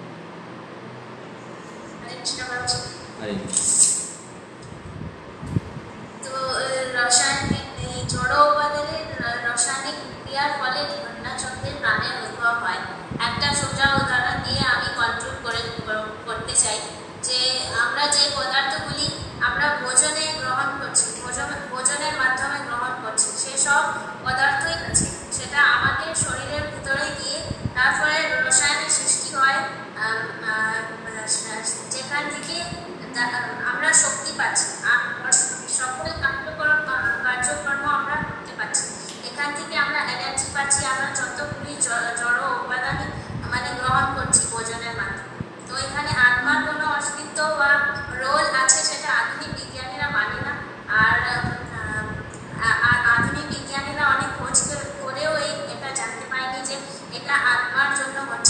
তো রাসায়নিক জড় উপাদানের রাসায়নিক বিক্রিয়ার ফলে ঘটনাচক্রে প্রাণের উদ্ভব হয়। একটা সোজা উদাহরণ দিয়ে আমি কন্ট্রোল করতে চাই যে আমরা যে পদার্থগুলি আমরা ভোজনে গ্রহণ করছি, ভোজনের মাধ্যমে গ্রহণ করছি, সেসব পদার্থই আছে, সেটা আমাদের শরীরের ভিতরে গিয়ে তার ফলে রসায়নের সৃষ্টি হয়, যেখান থেকে আমরা শক্তি পাচ্ছি, সকল কার্যকর্ম আমরা করতে পারছি, এখান থেকে আমরা এনার্জি পাচ্ছি, আমরা যতগুলি জড় উপাদান মানে গ্রহণ করছি ভোজনের মাধ্যমে। তো এখানে আত্মার কোনো অস্তিত্ব বা রোল আছে সেটা আধুনিক বিজ্ঞানীরা মানে না। আর আধুনিক বিজ্ঞানীরা অনেক খোঁজ করেও এটা জানতে পায়নি যে এটা আত্মার জন্য হচ্ছে।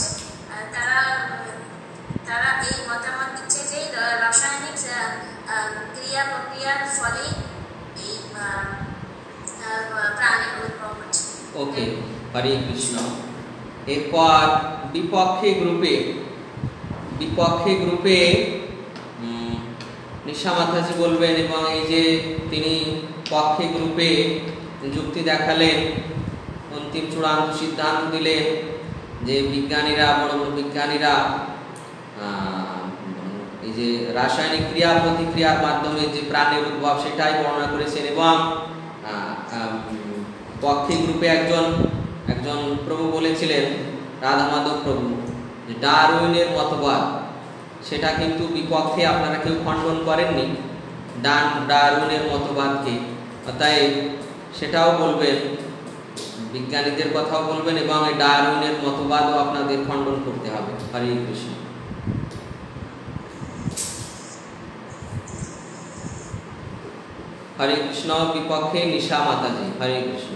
তারা এই মতামত দিচ্ছে যে রাসায়নিক ক্রিয়া প্রক্রিয়ার ফলে এই প্রাণের উদ্ভব হচ্ছে। ওকে, হরে কৃষ্ণ। এরপর বিপক্ষে গ্রুপে নিশা মাতাজি বলবেন, এবং এই যে তিনি পক্ষে গ্রুপে যুক্তি দেখালেন, অন্তিম চূড়ান্ত সিদ্ধান্ত দিলেন যে বিজ্ঞানীরা, বড় বড় বিজ্ঞানীরা এই যে রাসায়নিক ক্রিয়া প্রতিক্রিয়ার মাধ্যমে যে প্রাণের উদ্ভব সেটাই বর্ণনা করেছেন। এবং পক্ষে গ্রুপে একজন প্রভু বলেছিলেন, রাধা মাধব প্রভু, যে ডারউইনের মতবাদ সেটা কিন্তু বিপক্ষে আপনারা কেউ খণ্ডন করেননি ডারউইনের মতবাদকে, তাই সেটাও বলবেন, বিজ্ঞানীদের কথাও বলবেন, এবং এই ডারউইনের মতবাদও আপনাদের খণ্ডন করতে হবে। হরে কৃষ্ণ। হরে কৃষ্ণ। বিপক্ষে নিশা মাতাজি। হরে কৃষ্ণ।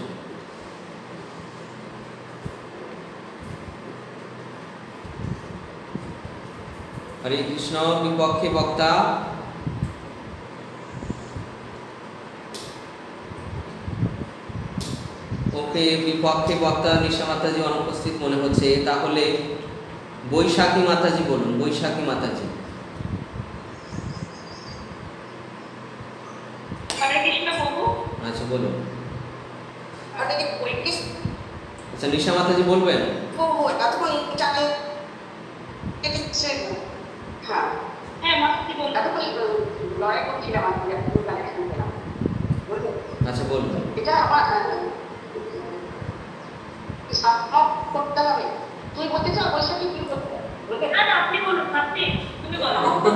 হরে কৃষ্ণ। বিপক্ষে বক্তা ওকে, বিপক্ষে বক্তা নিশা মাতাজি অনুপস্থিত মনে হচ্ছে, তাহলে বৈশাখী মাতাজি বলুন। বৈশাখী মাতাজি। আচ্ছা বলুন। আচ্ছা নিশা মাতাজি বলবেন। আচ্ছা বলবেন। এটা আমার করতে হবে। তুই বলতে চাও বৈশাখী কি করতে? আপনি বলুন, তুমি বলো।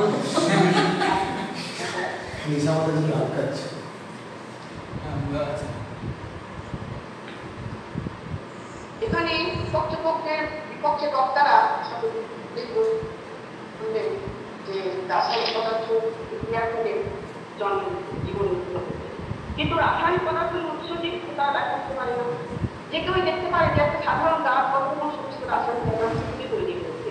এখানে পক্ষের বিপক্ষে বক্তারা যে রাসায়নিক পদার্থ ক্রিয়া করে জীবন, কিন্তু রাসায়নিক পদার্থের উৎস দিকে তারা দেখাতে পারে না। যে কেউ দেখতে পারে যে একটা সাধারণ গাছ কতগুলো সমস্ত রাসায়নিক পদার্থ থেকে তৈরি করছে,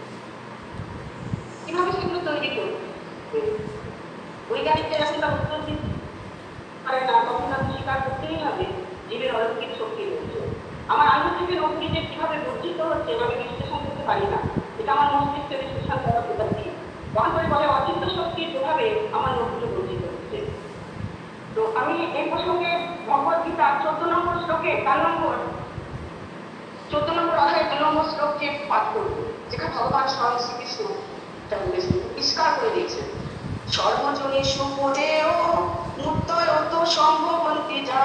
কিভাবে সেগুলো তৈরি করছে বৈজ্ঞানিকদের আসলে উত্তর দিতে পারে না। তখন তাদের স্বীকার করতেই হবে জীবের অলৌকিক শক্তি রয়েছে। আমার আলু থেকে রোগী যে কিভাবে বর্জিত হচ্ছে আমি বিশ্লেষণ করতে পারি না, এটা আমার মস্তিষ্কে বিশ্লেষণ করা প্রকাশি। তখন করে বলে অচিন্ত শক্তির প্রভাবে আমার রোগগুলো বর্জিত হচ্ছে। তো আমি এই প্রসঙ্গে ভগবদ গীতার 14 নম্বর শ্লোকে 4 নম্বর অধ্যায় 2 নম্বর শ্লোককে পাঠ করব, যেখানে ভগবান স্বয়ং শ্রীকৃষ্ণ এটা বলেছেন, পরিষ্কার করে দিয়েছেন, সর্বজনে সুপদেও মুক্তয়ত সম্ভবন্তি যা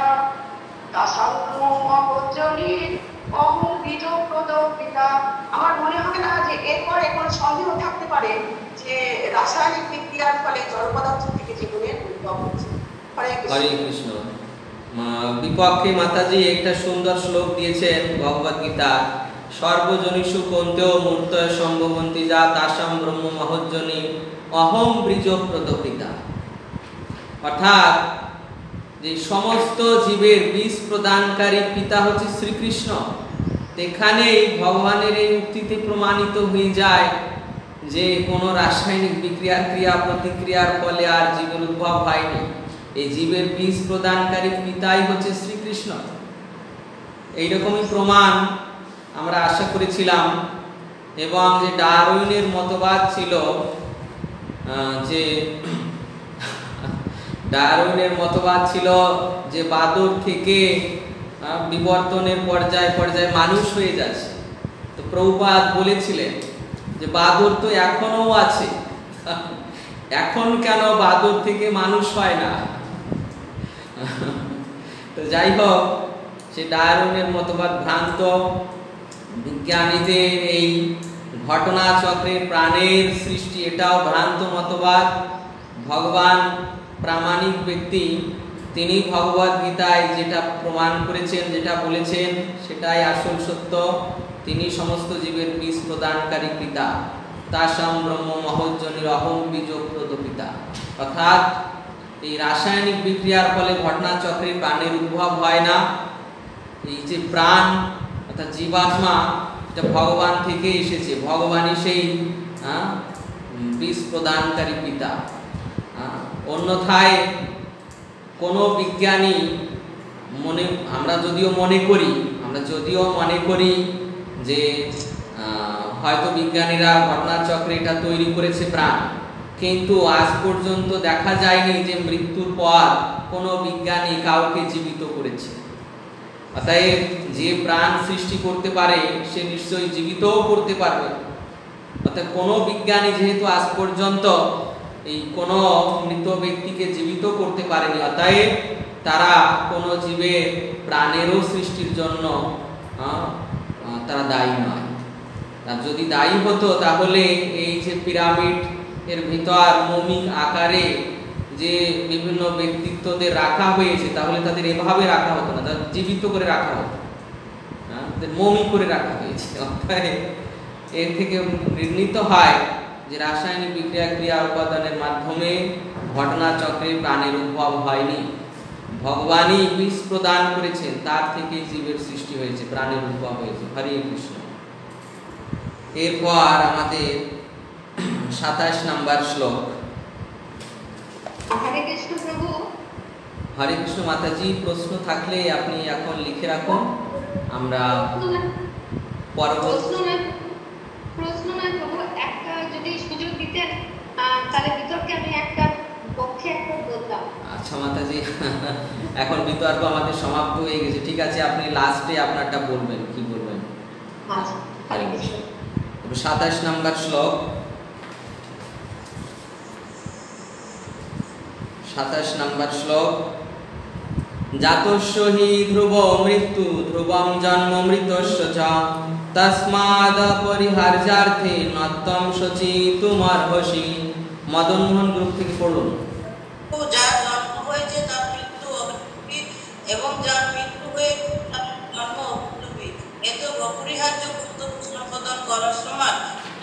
আমার মনে হবে না যে এরপরে কোনো সন্দেহ থাকতে পারে যে রাসায়নিক বিক্রিয়ার ফলে জড় পদার্থ থেকে জীবনের উদ্ভব হচ্ছে। হরে কৃষ্ণ। বিপক্ষে মাতাজি একটা সুন্দর শ্লোক দিয়েছেন ভগবদ গীতা, সর্বজনীষু কন্তেও মূর্তয় সম্ভবন্তি যা তাসাম ব্রহ্ম মহজ্জনী অহম বীজ প্রদপিতা। অর্থাৎ যে সমস্ত জীবের বীজ প্রদানকারী পিতা হচ্ছে শ্রীকৃষ্ণ। এখানেই ভগবানের এই উক্তিতে প্রমাণিত হয়ে যায় যে কোনো রাসায়নিক ক্রিয়া প্রতিক্রিয়ার ফলে আর জীবের উদ্ভব হয়নি। এই জীবের বীজ প্রদানকারী পিতাই হচ্ছে শ্রীকৃষ্ণ। এইরকমই প্রমাণ আমরা আশা করেছিলাম। এবং যে ডারউইনের মতবাদ ছিল যে বাদর থেকে বিবর্তনের পর্যায়ে মানুষ হয়ে যাচ্ছে। তো প্রভুপাদ বলেছিলেন যে বাদর তো এখনো আছে, এখন কেন বাদর থেকে মানুষ হয় না? তো যাই হোক, সে ডারউইনের মতবাদ ভ্রান্ত। বিজ্ঞানীদের এই ঘটনা চক্রের প্রাণের সৃষ্টি, এটাও ভ্রান্ত মতবাদ। ভগবান প্রামাণিক ব্যক্তি, তিনি ভগবদ গীতায় যেটা প্রমাণ করেছেন, যেটা বলেছেন, সেটাই আসল সত্য। তিনি সমস্ত জীবের বীজ প্রদানকারী পিতা। তাসাম ব্রহ্ম মহোজ্জনির অহম বীজো প্রদপিতা। অর্থাৎ এই রাসায়নিক বিক্রিয়ার ফলে ঘটনাচক্রে প্রাণের উদ্ভব হয় না। এই যে প্রাণ অর্থাৎ জীবাত্মা, এটা ভগবান থেকে এসেছে। ভগবানই সেই বীজ প্রদানকারী পিতা। অন্যথায় কোনো বিজ্ঞানী আমরা যদিও মনে করি যে হয়তো বিজ্ঞানীরা ঘটনাচক্রে এটা তৈরি করেছে প্রাণ, কিন্তু আজ পর্যন্ত দেখা যায়নি যে মৃত্যুর পর কোনো বিজ্ঞানী কাউকে জীবিত করেছে। অতএব যে প্রাণ সৃষ্টি করতে পারে সে নিশ্চয়ই জীবিতও করতে পারবে। অর্থাৎ কোনো বিজ্ঞানী যেহেতু আজ পর্যন্ত এই কোনো মৃত ব্যক্তিকে জীবিত করতে পারেনি, অতএব তারা কোনো জীবের প্রাণেরও সৃষ্টির জন্য তারা দায়ী নয়। আর যদি দায়ী হতো তাহলে এই যে পিরামিড এর ভিতর মমিক আকারে যে বিভিন্ন ব্যক্তিত্বদের রাখা হয়েছে, তাহলে তাদের এভাবে রাখা হতো না, তাদের জীবিত করে রাখা হতো, তাদের মমি করে রাখা হয়েছে। এর থেকে নির্ণীত হয় যে রাসায়নিক বিক্রিয়া ক্রিয়া উপাদানের মাধ্যমে ঘটনাচক্রে প্রাণের উদ্ভব হয়নি। ভগবানই বীজ প্রদান করেছেন, তার থেকে জীবের সৃষ্টি হয়েছে, প্রাণের উদ্ভব হয়েছে। হরে কৃষ্ণ। এরপর আমাদের 27 নম্বর শ্লোক। হরে কৃষ্ণ প্রভু। হরে কৃষ্ণ মাতাজি, প্রশ্ন থাকলে আপনি এখন লিখে রাখুন, আমরা প্রশ্ন নয় প্রভু, একটা যদি সুযোগ দিতেন তাহলে বিতর্কে আমি একটা পক্ষে একটা বলতাম। আচ্ছা মাতাজি, এখন বিতর্ক আমাদের সমাপ্ত হয়ে গেছে। ঠিক আছে, আপনি লাস্টে আপনারটা বলবেন, কি বলবেন? আচ্ছা, হরে কৃষ্ণ। 27 নম্বর শ্লোক। 27 নম্বর শ্লোক। জাতস্য হি ধ্রুব মৃত্যু ধ্রুবং জন্ম মৃতস্য চ তস্মাদ পরিহার্যার্থে নত্যম সচিতুমর্হসি। মদন মোহন গ্রুপ থেকে পড়ুন। যার জন্ম হয়েছে তার মৃত্যু হবে, এবং যার মৃত্যু হয়ে তার জন্ম হবে, এত অপরিহার্য পুত্র প্রদান করার সময়।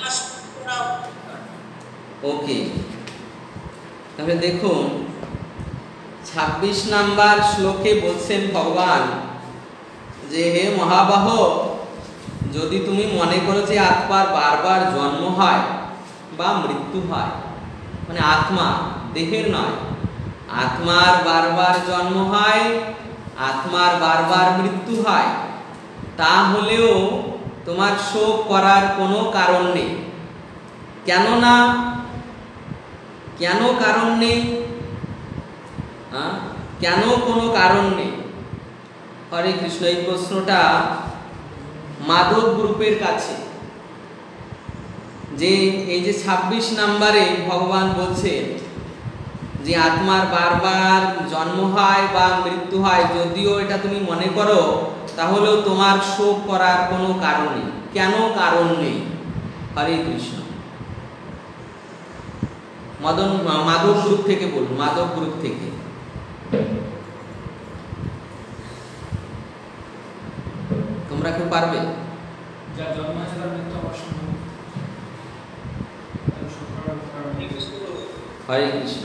ওকে, তাহলে দেখুন 26 নাম্বার শ্লোকে বলছেন ভগবান যে হে মহাবাহ, যদি তুমি মনে করো যে আত্মার বারবার জন্ম হয় বা মৃত্যু হয়, মানে আত্মা দেহের নয়, আত্মার বারবার জন্ম হয়, আত্মার বারবার মৃত্যু হয়, তাহলেও তোমার শোক করার কোনো কারণ নেই। কেন কারণ নেই? কেন কোনো কারণ নেই? হরে কৃষ্ণ। এই প্রশ্নটা মাধব গ্রুপের কাছে, যে এই যে 26 নম্বরে ভগবান বলছেন যে আত্মার বারবার জন্ম হয় বা মৃত্যু হয়, যদিও এটা তুমি মনে করো, তাহলেও তোমার শোক করার কোনো কারণ নেই। কেন কারণ নেই? হরে কৃষ্ণ। মাধব গ্রুপ থেকে বলুন, মাধব গ্রুপ থেকে। তোমরা কেউ পারবে? যা জন্ম আছে তার মৃত্যু অবশ্যই। হরে কৃষ্ণ।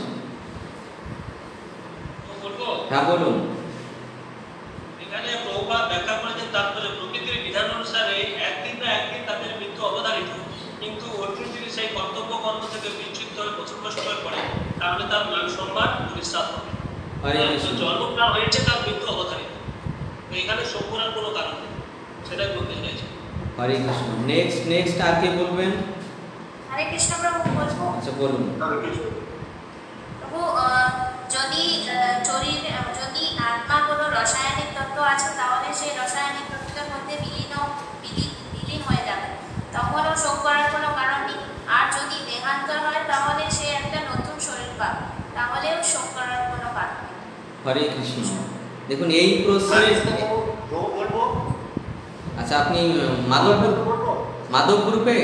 হ্যাঁ বলুন। এখানে প্রভুপাদ ব্যাখ্যা করেছেন তাৎপর্য প্রকৃতির বিধান অনুসারে একদিন না একদিন তাদের মৃত্যু অবধারিত, কিন্তু অর্জুন যদি সেই কর্তব্য কর্ম থেকে বিচ্যুত হয়ে প্রচন্ড সময় পড়ে, তাহলে তার মান সম্মান নিঃশ্বাস হবে। জন্মপ্রাণ হয়েছে, তার মৃত্যু অবধারিত। এখানে শোক করার কোনো কারণ নেই, সেটাই বলতে চাইছি। হরে কৃষ্ণ। নেক্সট আর কে বলবেন? হরে কৃষ্ণ প্রভু, বলবো? আচ্ছা বলুন। প্রভু, যদি আত্মা কোনো রাসায়নিক তত্ত্ব আছে, তাহলে সেই রাসায়নিক তত্ত্বের মধ্যে বিলীন হয়ে যাবে, তখনও শোক করার কোনো কারণ নেই। আর যদি দেহান্তর হয়, তাহলে হরে কৃষ্ণ। দেখুন এই প্রশ্নে বলবো। আচ্ছা, আপনি মাধব গ্রুপে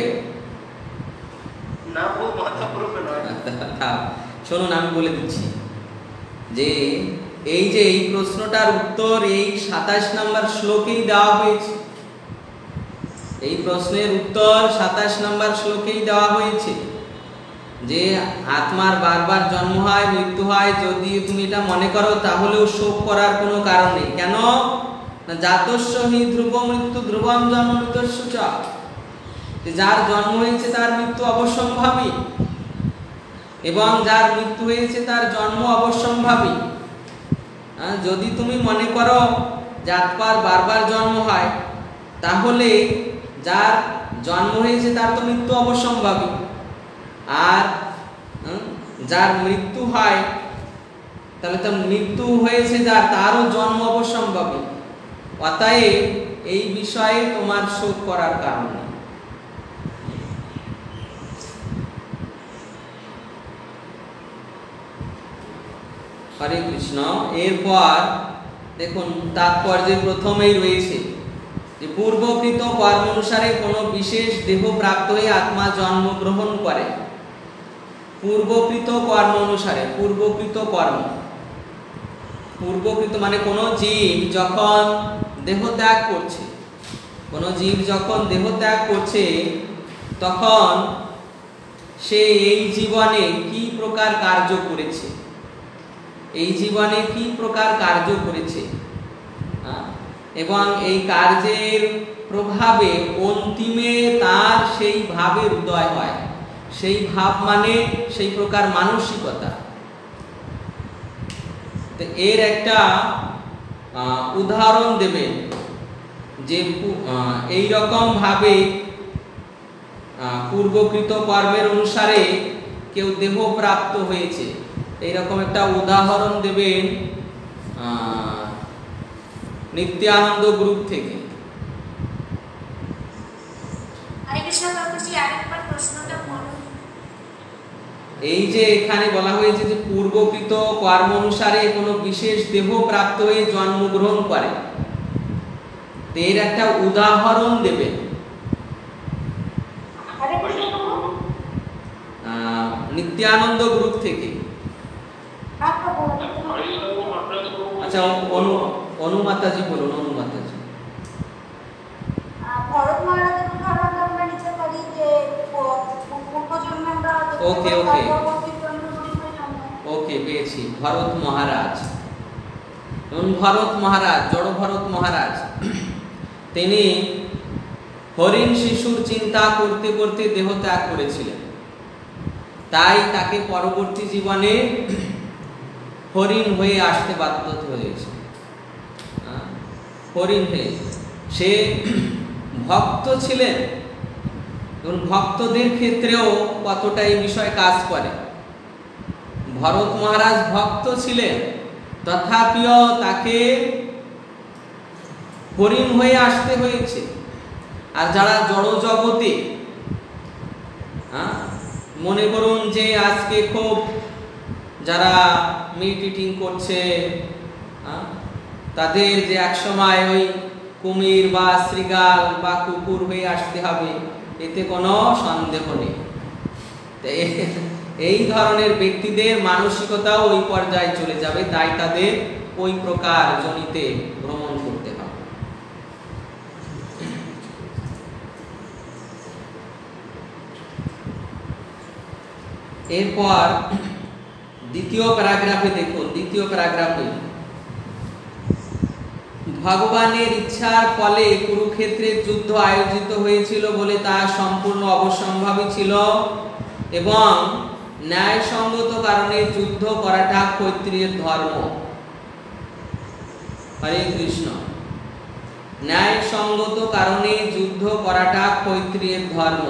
না, ও মাধব গ্রুপে নয়। শুনুন, আমি বলে দিচ্ছি যে এই যে এই প্রশ্নটার উত্তর এই 27 নম্বর শ্লোকেই দেওয়া হয়েছে। এই প্রশ্নের উত্তর 27 নম্বর শ্লোকেই দেওয়া হয়েছে যে আত্মার বারবার জন্ম হয়, মৃত্যু হয়। যদি তুমি এটা মনে করো তাহলেও শোক করার কোনো কারণ নেই। কেন না, জাতস্য হি ধ্রুব মৃত্যু ধ্রুবম জন্ম মৃত্যুস্য চ। যার জন্ম হয়েছে তার মৃত্যু অবশ্যম্ভাবী, এবং যার মৃত্যু হয়েছে তার জন্ম অবশ্যম্ভাবী। যদি তুমি মনে করো যে আত্মার বারবার জন্ম হয়, তাহলে যার জন্ম হয়েছে তার তো মৃত্যু অবশ্যম্ভাবী, আর যার মৃত্যু হয় তাহলে তো মৃত্যু হয়েছে যার, তারও জন্ম অবশ্যম্ভাবী। অতএব এই বিষয়ে তোমার শোক করার কারণ নেই। হরে কৃষ্ণ। এরপর দেখুন তাৎপর্যে প্রথমেই রয়েছে যে পূর্বকৃত কর্ম অনুসারে কোনো বিশেষ দেহ প্রাপ্ত হয়ে আত্মা জন্মগ্রহণ করে। পূর্বকৃত কর্ম অনুসারে, পূর্বকৃত কর্ম, পূর্বকৃত মানে কোনো জীব যখন দেহ ত্যাগ করছে, কোনো জীব যখন দেহ ত্যাগ করছে, তখন সে এই জীবনে কি প্রকার কার্য করেছে, এই জীবনে কি প্রকার কার্য করেছে, এবং এই কার্যের প্রভাবে অন্তিমে তার সেই ভাবের উদয় হয়। সেই ভাব মানে সেই প্রকার মানসিকতা। তো এর একটা উদাহরণ দেবেন যে এই রকম ভাবে পূর্বকৃত কর্মের অনুসারে কেউ দেহ প্রাপ্ত হয়েছে, এইরকম একটা উদাহরণ দেবেন নিত্যানন্দ গ্রুপ থেকে। হরে কৃষ্ণ বাবুজি, আরেকবার প্রশ্নটা বলুন। এই যে এখানে বলা হয়েছে যে পূর্বকৃত কর্ম অনুসারে কোনো বিশেষ দেহ প্রাপ্ত হয়ে জন্মগ্রহণ করে, এর একটা উদাহরণ দেবেন। নিত্যানন্দ গ্রুপ থেকে। আচ্ছা, অনুমাতাজি বলুন। অনুমাতাজি। ভরত মহারাজের উদাহরণ আমরা নিতে পারি যে পূর্বজন্মে আমরা ওকে ওকে পেয়েছি। ভরত মহারাজ, ভরত মহারাজ, জড় ভরত মহারাজ, তিনি হরিণ শিশুর চিন্তা করতে করতে দেহ ত্যাগ করেছিলেন। তাই তাকে পরবর্তী জীবনে হরিণ হয়ে আসতে বাধ্য হয়েছে। হরিণ হয়ে সে ভক্ত ছিলেন, এবং ভক্তদের ক্ষেত্রেও কতটা এই বিষয় কাজ করে। ভরত মহারাজ ভক্ত ছিলেন, তথাপিও তাকে হরিণ হয়ে আসতে হয়েছে। আর যারা জড় জগতে, মনে করুন যে আজকে খুব যারা মিটিং করছে, তাদের যে একসময় ওই কুমির বা শৃগাল বা কুকুর হয়ে আসতে হবে, এতে কোনো সন্দেহ নেই। এই ধরনের ব্যক্তিদের মানসিকতাও ওই পর্যায়ে চলে যাবে, তাই তাদের ওই প্রকার জনিতে ভ্রমণ করতে হবে। এরপর দ্বিতীয় প্যারাগ্রাফে দেখুন, দ্বিতীয় প্যারাগ্রাফে ভগবানের ইচ্ছার ফলে কুরুক্ষেত্রের যুদ্ধ আয়োজিত হয়েছিল বলে তা সম্পূর্ণ অবশ্যম্ভাবী ছিল, এবং ন্যায়সঙ্গত কারণে যুদ্ধ করাটা ক্ষত্রিয়ের ধর্ম। হরে কৃষ্ণ। ন্যায়সঙ্গত কারণে যুদ্ধ করাটা ক্ষত্রিয়ের ধর্ম।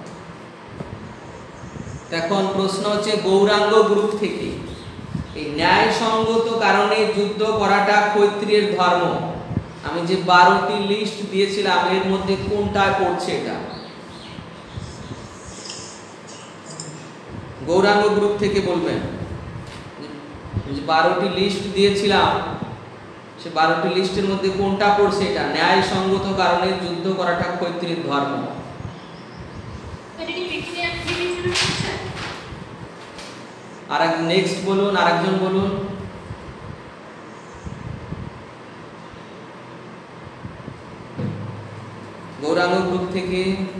এখন প্রশ্ন হচ্ছে গৌরাঙ্গ গ্রুপ থেকে, এই ন্যায়সঙ্গত কারণে যুদ্ধ করাটা ক্ষত্রিয়ের ধর্ম, আমি যে 12টি লিস্ট দিয়েছিলাম এর মধ্যে কোনটায় পড়ছে এটা? গৌরাঙ্গ গ্রুপ থেকে বলবেন। যে 12টি লিস্ট দিয়েছিলাম, সে 12টি লিস্টের মধ্যে কোনটা পড়ছে? এটা ন্যায়সঙ্গত কারণে যুদ্ধ করাটা ক্ষত্রিয়ের ধর্ম। আর নেক্সট বলুন, আরেকজন বলুন। গৌরাঙ্গ গ্রুপ থেকে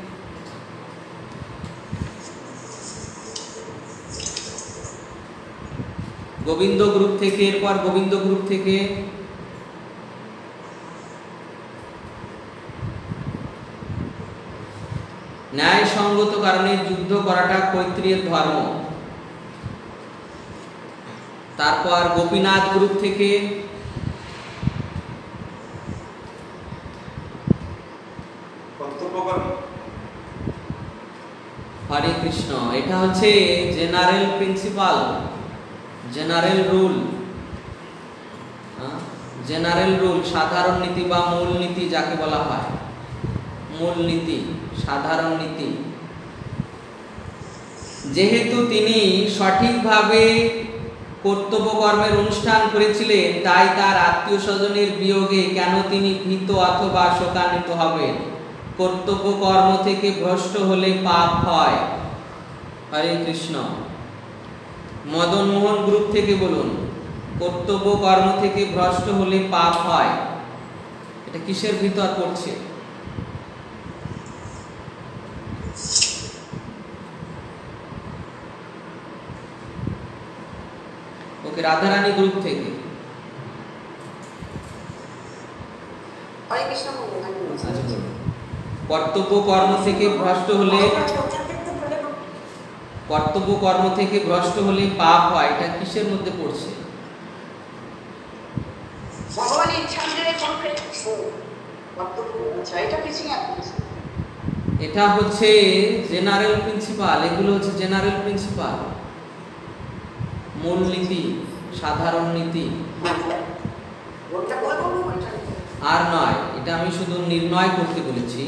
গোবিন্দ গ্রুপ থেকে, এরপর গোবিন্দ গ্রুপ থেকে ন্যায়সঙ্গত কারণে যুদ্ধ করাটা ক্ষত্রিয়ের ধর্ম। তারপর গোপীনাথ গ্রুপ থেকে হরে কৃষ্ণ। এটা হচ্ছে general principle, general rule, general rule, সাধারণ নীতি বা মূল নীতি যাকে বলা হয়, মূল নীতি, সাধারণ নীতি। যেহেতু তিনি সঠিকভাবে কর্তব্য কর্মের অনুষ্ঠান করেছিলেন, তাই তার আত্মীয় স্বজনের বিয়োগে কেন তিনি ভীত অথবা শোকান্বিত হবেন? কর্তব্য কর্ম থেকে ভ্রষ্ট হলে পাপ হয়। হরে কৃষ্ণ। মদন মোহন গ্রুপ থেকে বলুন, কর্তব্য কর্ম থেকে ভ্রষ্ট হলে পাপ হয়। এটা কিসের ভিতর পড়ছে? ওকে, রাধারানী গ্রুপ থেকে। হরে কৃষ্ণ। কর্তব্য কর্ম থেকে ভ্রষ্ট হলে, কর্তব্য কর্ম থেকে ভ্রষ্ট হলে পাপ হয়। এটা কিসের মধ্যে পড়ছে? ভগবানের ইচ্ছা এটা হচ্ছে জেনারেল প্রিন্সিপাল, এগুলো হচ্ছে জেনারেল প্রিন্সিপাল, মূল নীতি, সাধারণ নীতি। আর নয়, এটা আমি শুধু নির্ণয় করতে বলেছি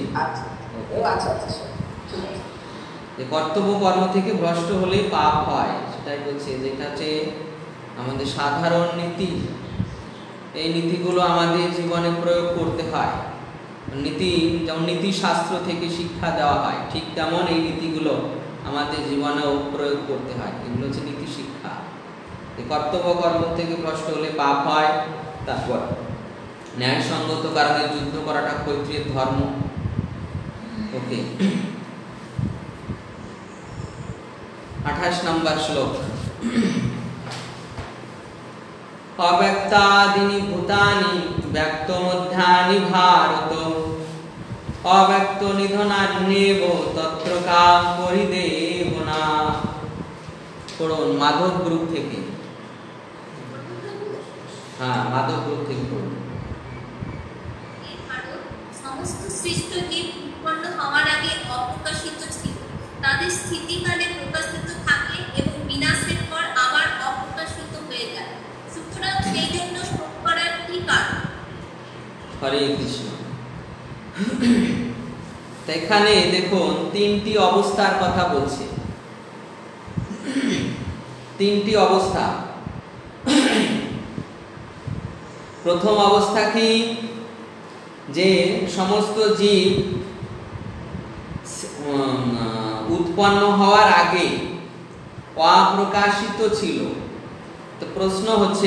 যে কর্তব্য কর্ম থেকে ভ্রষ্ট হলে পাপ হয়, সেটাই বলছে। যেটা হচ্ছে আমাদের সাধারণ নীতি, এই নীতিগুলো আমাদের জীবনে প্রয়োগ করতে হয়। নীতি যেমন নীতিশাস্ত্র থেকে শিক্ষা দেওয়া হয়, ঠিক তেমন এই নীতিগুলো আমাদের জীবনেও প্রয়োগ করতে হয়। এগুলো হচ্ছে নীতি শিক্ষা। কর্তব্য কর্ম থেকে ভ্রষ্ট হলে পাপ হয়। তারপর ন্যায়সঙ্গত কারণে যুদ্ধ করাটা ক্ষত্রিয়ের ধর্ম। ওকে, 28 নম্বর শ্লোক। অব্যক্তাদীনি ভূতানি ব্যক্তমধ্যানি ভারত, অব্যক্ত নিধনান্যেব তত্র কা পরিদেব না। পড়ুন মাধব গ্রুপ থেকে। হ্যাঁ, মাধব গ্রুপ থেকে পড়ুন। সমস্ত সৃষ্ট জীব উৎপন্ন হওয়ার আগে অপ্রকাশিত ছিল, তাদের স্থিতিকালে প্রকাশিত থাকে এবং বিনাশের পর আবার অপ্রকাশিত হয়ে যায়। সুতরাং সেই জন্য শোক করার কি কারণ? হরে কৃষ্ণ। এখানে দেখুন 3টি অবস্থার কথা বলছে, 3টি অবস্থা। প্রথম অবস্থা কি? যে সমস্ত জীব উৎপন্ন হওয়ার আগে অপ্রকাশিত ছিল। তো প্রশ্ন হচ্ছে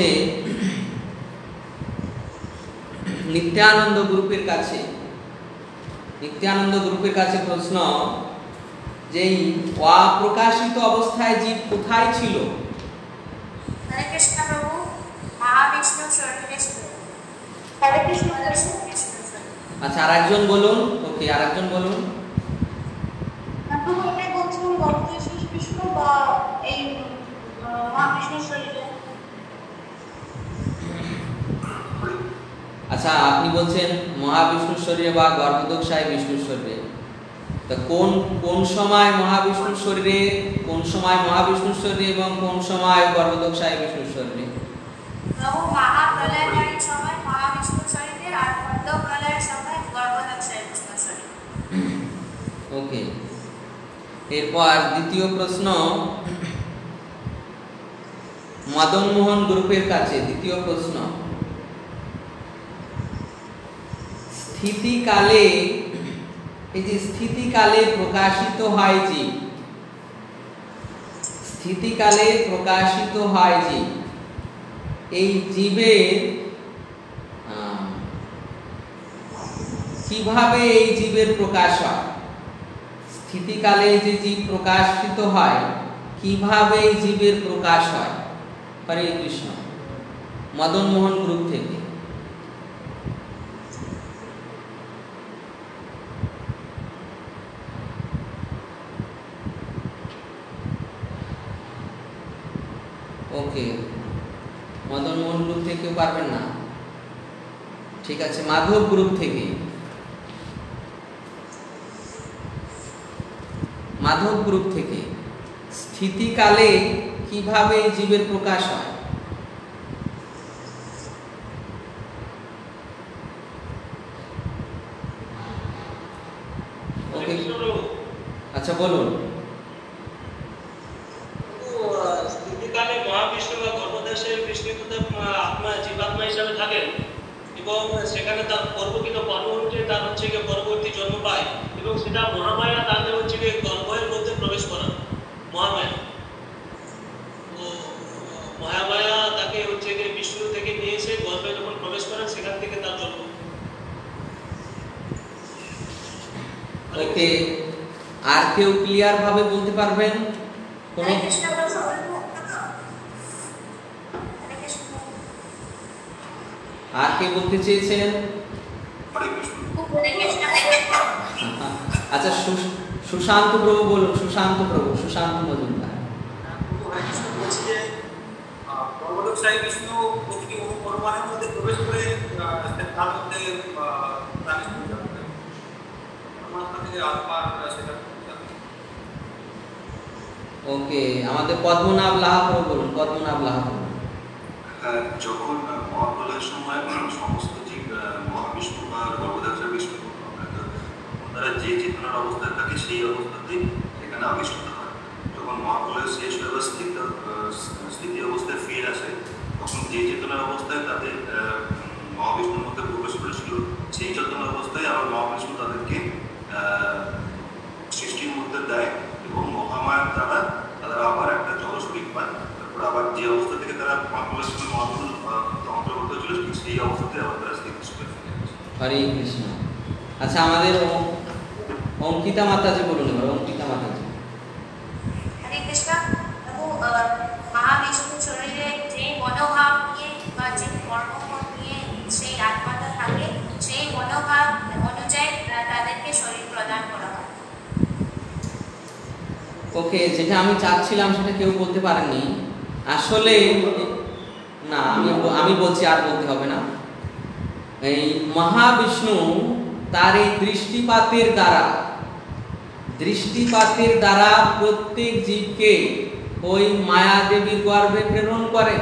নিত্যানন্দ গ্রুপের কাছে, নিত্যানন্দ গ্রুপের কাছে প্রশ্ন যে অপ্রকাশিত অবস্থায় জীব কোথায় ছিল? হরে কৃষ্ণ প্রভু, মহাবিষ্ণু শরীরে ছিল। হরে কৃষ্ণ। আচ্ছা, আরেকজন বলুন। ওকে, আরেকজন বলুন। বিষ্ণু বা এই মহাবিষ্ণু শরীরে। আচ্ছা, আপনি বলছেন মহাবিষ্ণুর শরীরে বা গর্ভদোষায় বিষ্ণুর শরীরে। তা কোন কোন সময় মহাবিষ্ণুর শরীরে, কোন সময় মহাবিষ্ণুর শরীরে এবং কোন সময় গর্ভদোষায় বিষ্ণুর শরীরে? প্রভু, মহাপ্রলয়কারীর সময় মহাবিষ্ণুর শরীরে আর মধ্যপ্রলয়ের সময় গর্ভদোষায় বিষ্ণুর শরীরে। ওকে, এরপর দ্বিতীয় প্রশ্ন মদন মোহন গ্রুপের কাছে দ্বিতীয় প্রশ্ন, স্থিতিকালে, এই যে স্থিতিকালে প্রকাশিত হয় জীব, স্থিতিকালে প্রকাশিত হয় জীব, এই জীবের কিভাবে এই জীবের প্রকাশ হয়? স্থিতিকালে যে জীব প্রকাশিত হয় কিভাবে এই জীবের প্রকাশ হয়? হরে কৃষ্ণ। মদন মোহন গ্রুপ থেকে। ওকে, মদন মোহন গ্রুপ থেকে কেউ পারবেন না? ঠিক আছে, মাধব গ্রুপ থেকে। মাধব গ্রুপ থেকে স্থিতিকালে কিভাবে জীবের প্রকাশ হয়? ওকে, আচ্ছা বলুন। স্থিতিকালে মহাবিষ্ণু বা গর্ভদেশে বিষ্ণুদেব আত্মা জীবাত্মা হিসাবে থাকেন এবং সেখানে তার পরবর্তী পর্ব অনুযায়ী তার হচ্ছে গিয়ে পরবর্তী জন্ম পায় এবং সেটা মহামায়া তাদের হচ্ছে গিয়ে গর্ভের মধ্যে প্রবেশ করা। মহামায়া, তো মহামায়া তাকে হচ্ছে গিয়ে বিষ্ণু থেকে নিয়ে এসে গর্ভে যখন প্রবেশ করেন সেখান থেকে তার জন্ম। ওকে, আর কেউ ক্লিয়ার ভাবে বলতে পারবেন? কোনো আর কে বলতে চেয়েছেন? আচ্ছা, সুশান্ত প্রভু বলুন। সুশান্ত প্রভু, সুশান্ত মজুমদার। বিষ্ণু প্রতিটি অনুপরমাণের মধ্যে প্রবেশ করে তার মধ্যে ওকে, আমাদের পদ্মনাভ লাহা প্রভু বলুন। পদ্মনাভ লাহা প্রভু। যখন মহাপ্রলয়ের সময় সমস্ত জীব মহাবিষ্ণু বা গর্ভদেবতার বিষ্ণু তারা যে চেতনার অবস্থায় থাকে সেই অবস্থাতেই সেখানে আবিষ্কৃত হয়। যখন মহাপ্রলয় শেষ হয়ে বা স্থিতি অবস্থায় ফিরে আসে তখন যে চেতনার অবস্থায় তাদের মহাবিষ্ণুর মধ্যে প্রবেশ করেছিল সেই চেতনার অবস্থায় আবার মহাবিষ্ণু তাদেরকে সৃষ্টির মধ্যে দেয় এবং মহামায়ার দ্বারা তারা আবার একটা জলশরীর পায়। তারপর আবার যে অবস্থা থেকে তারা মহাপ্রলয়ের সময় মহাপ্রলয় অন্তর্গত ছিল ঠিক সেই অবস্থাতে আবার তারা স্থিতিশীল ফিরে আসে। হরে কৃষ্ণ। আচ্ছা, আমাদের অঙ্কিতা মাতাজি বলুন এবার। অঙ্কিতা মাতাজি। হরে কৃষ্ণ। মহাবিষ্ণুর শরীরে যে মনোভাব নিয়ে বা যে কর্মফল নিয়ে সেই আত্মাটা থাকে সেই মনোভাব অনুযায়ী তাদেরকে শরীর প্রদান করা হয়। ওকে, যেটা আমি চাচ্ছিলাম সেটা কেউ বলতে পারেননি। আসলে না, আমি বলছি, আর বলতে হবে না। এই মহাবিষ্ণু তার এই দৃষ্টিপাতের দ্বারা প্রত্যেক জীবকে ওই মায়া দেবীর গর্ভে প্রেরণ করেন।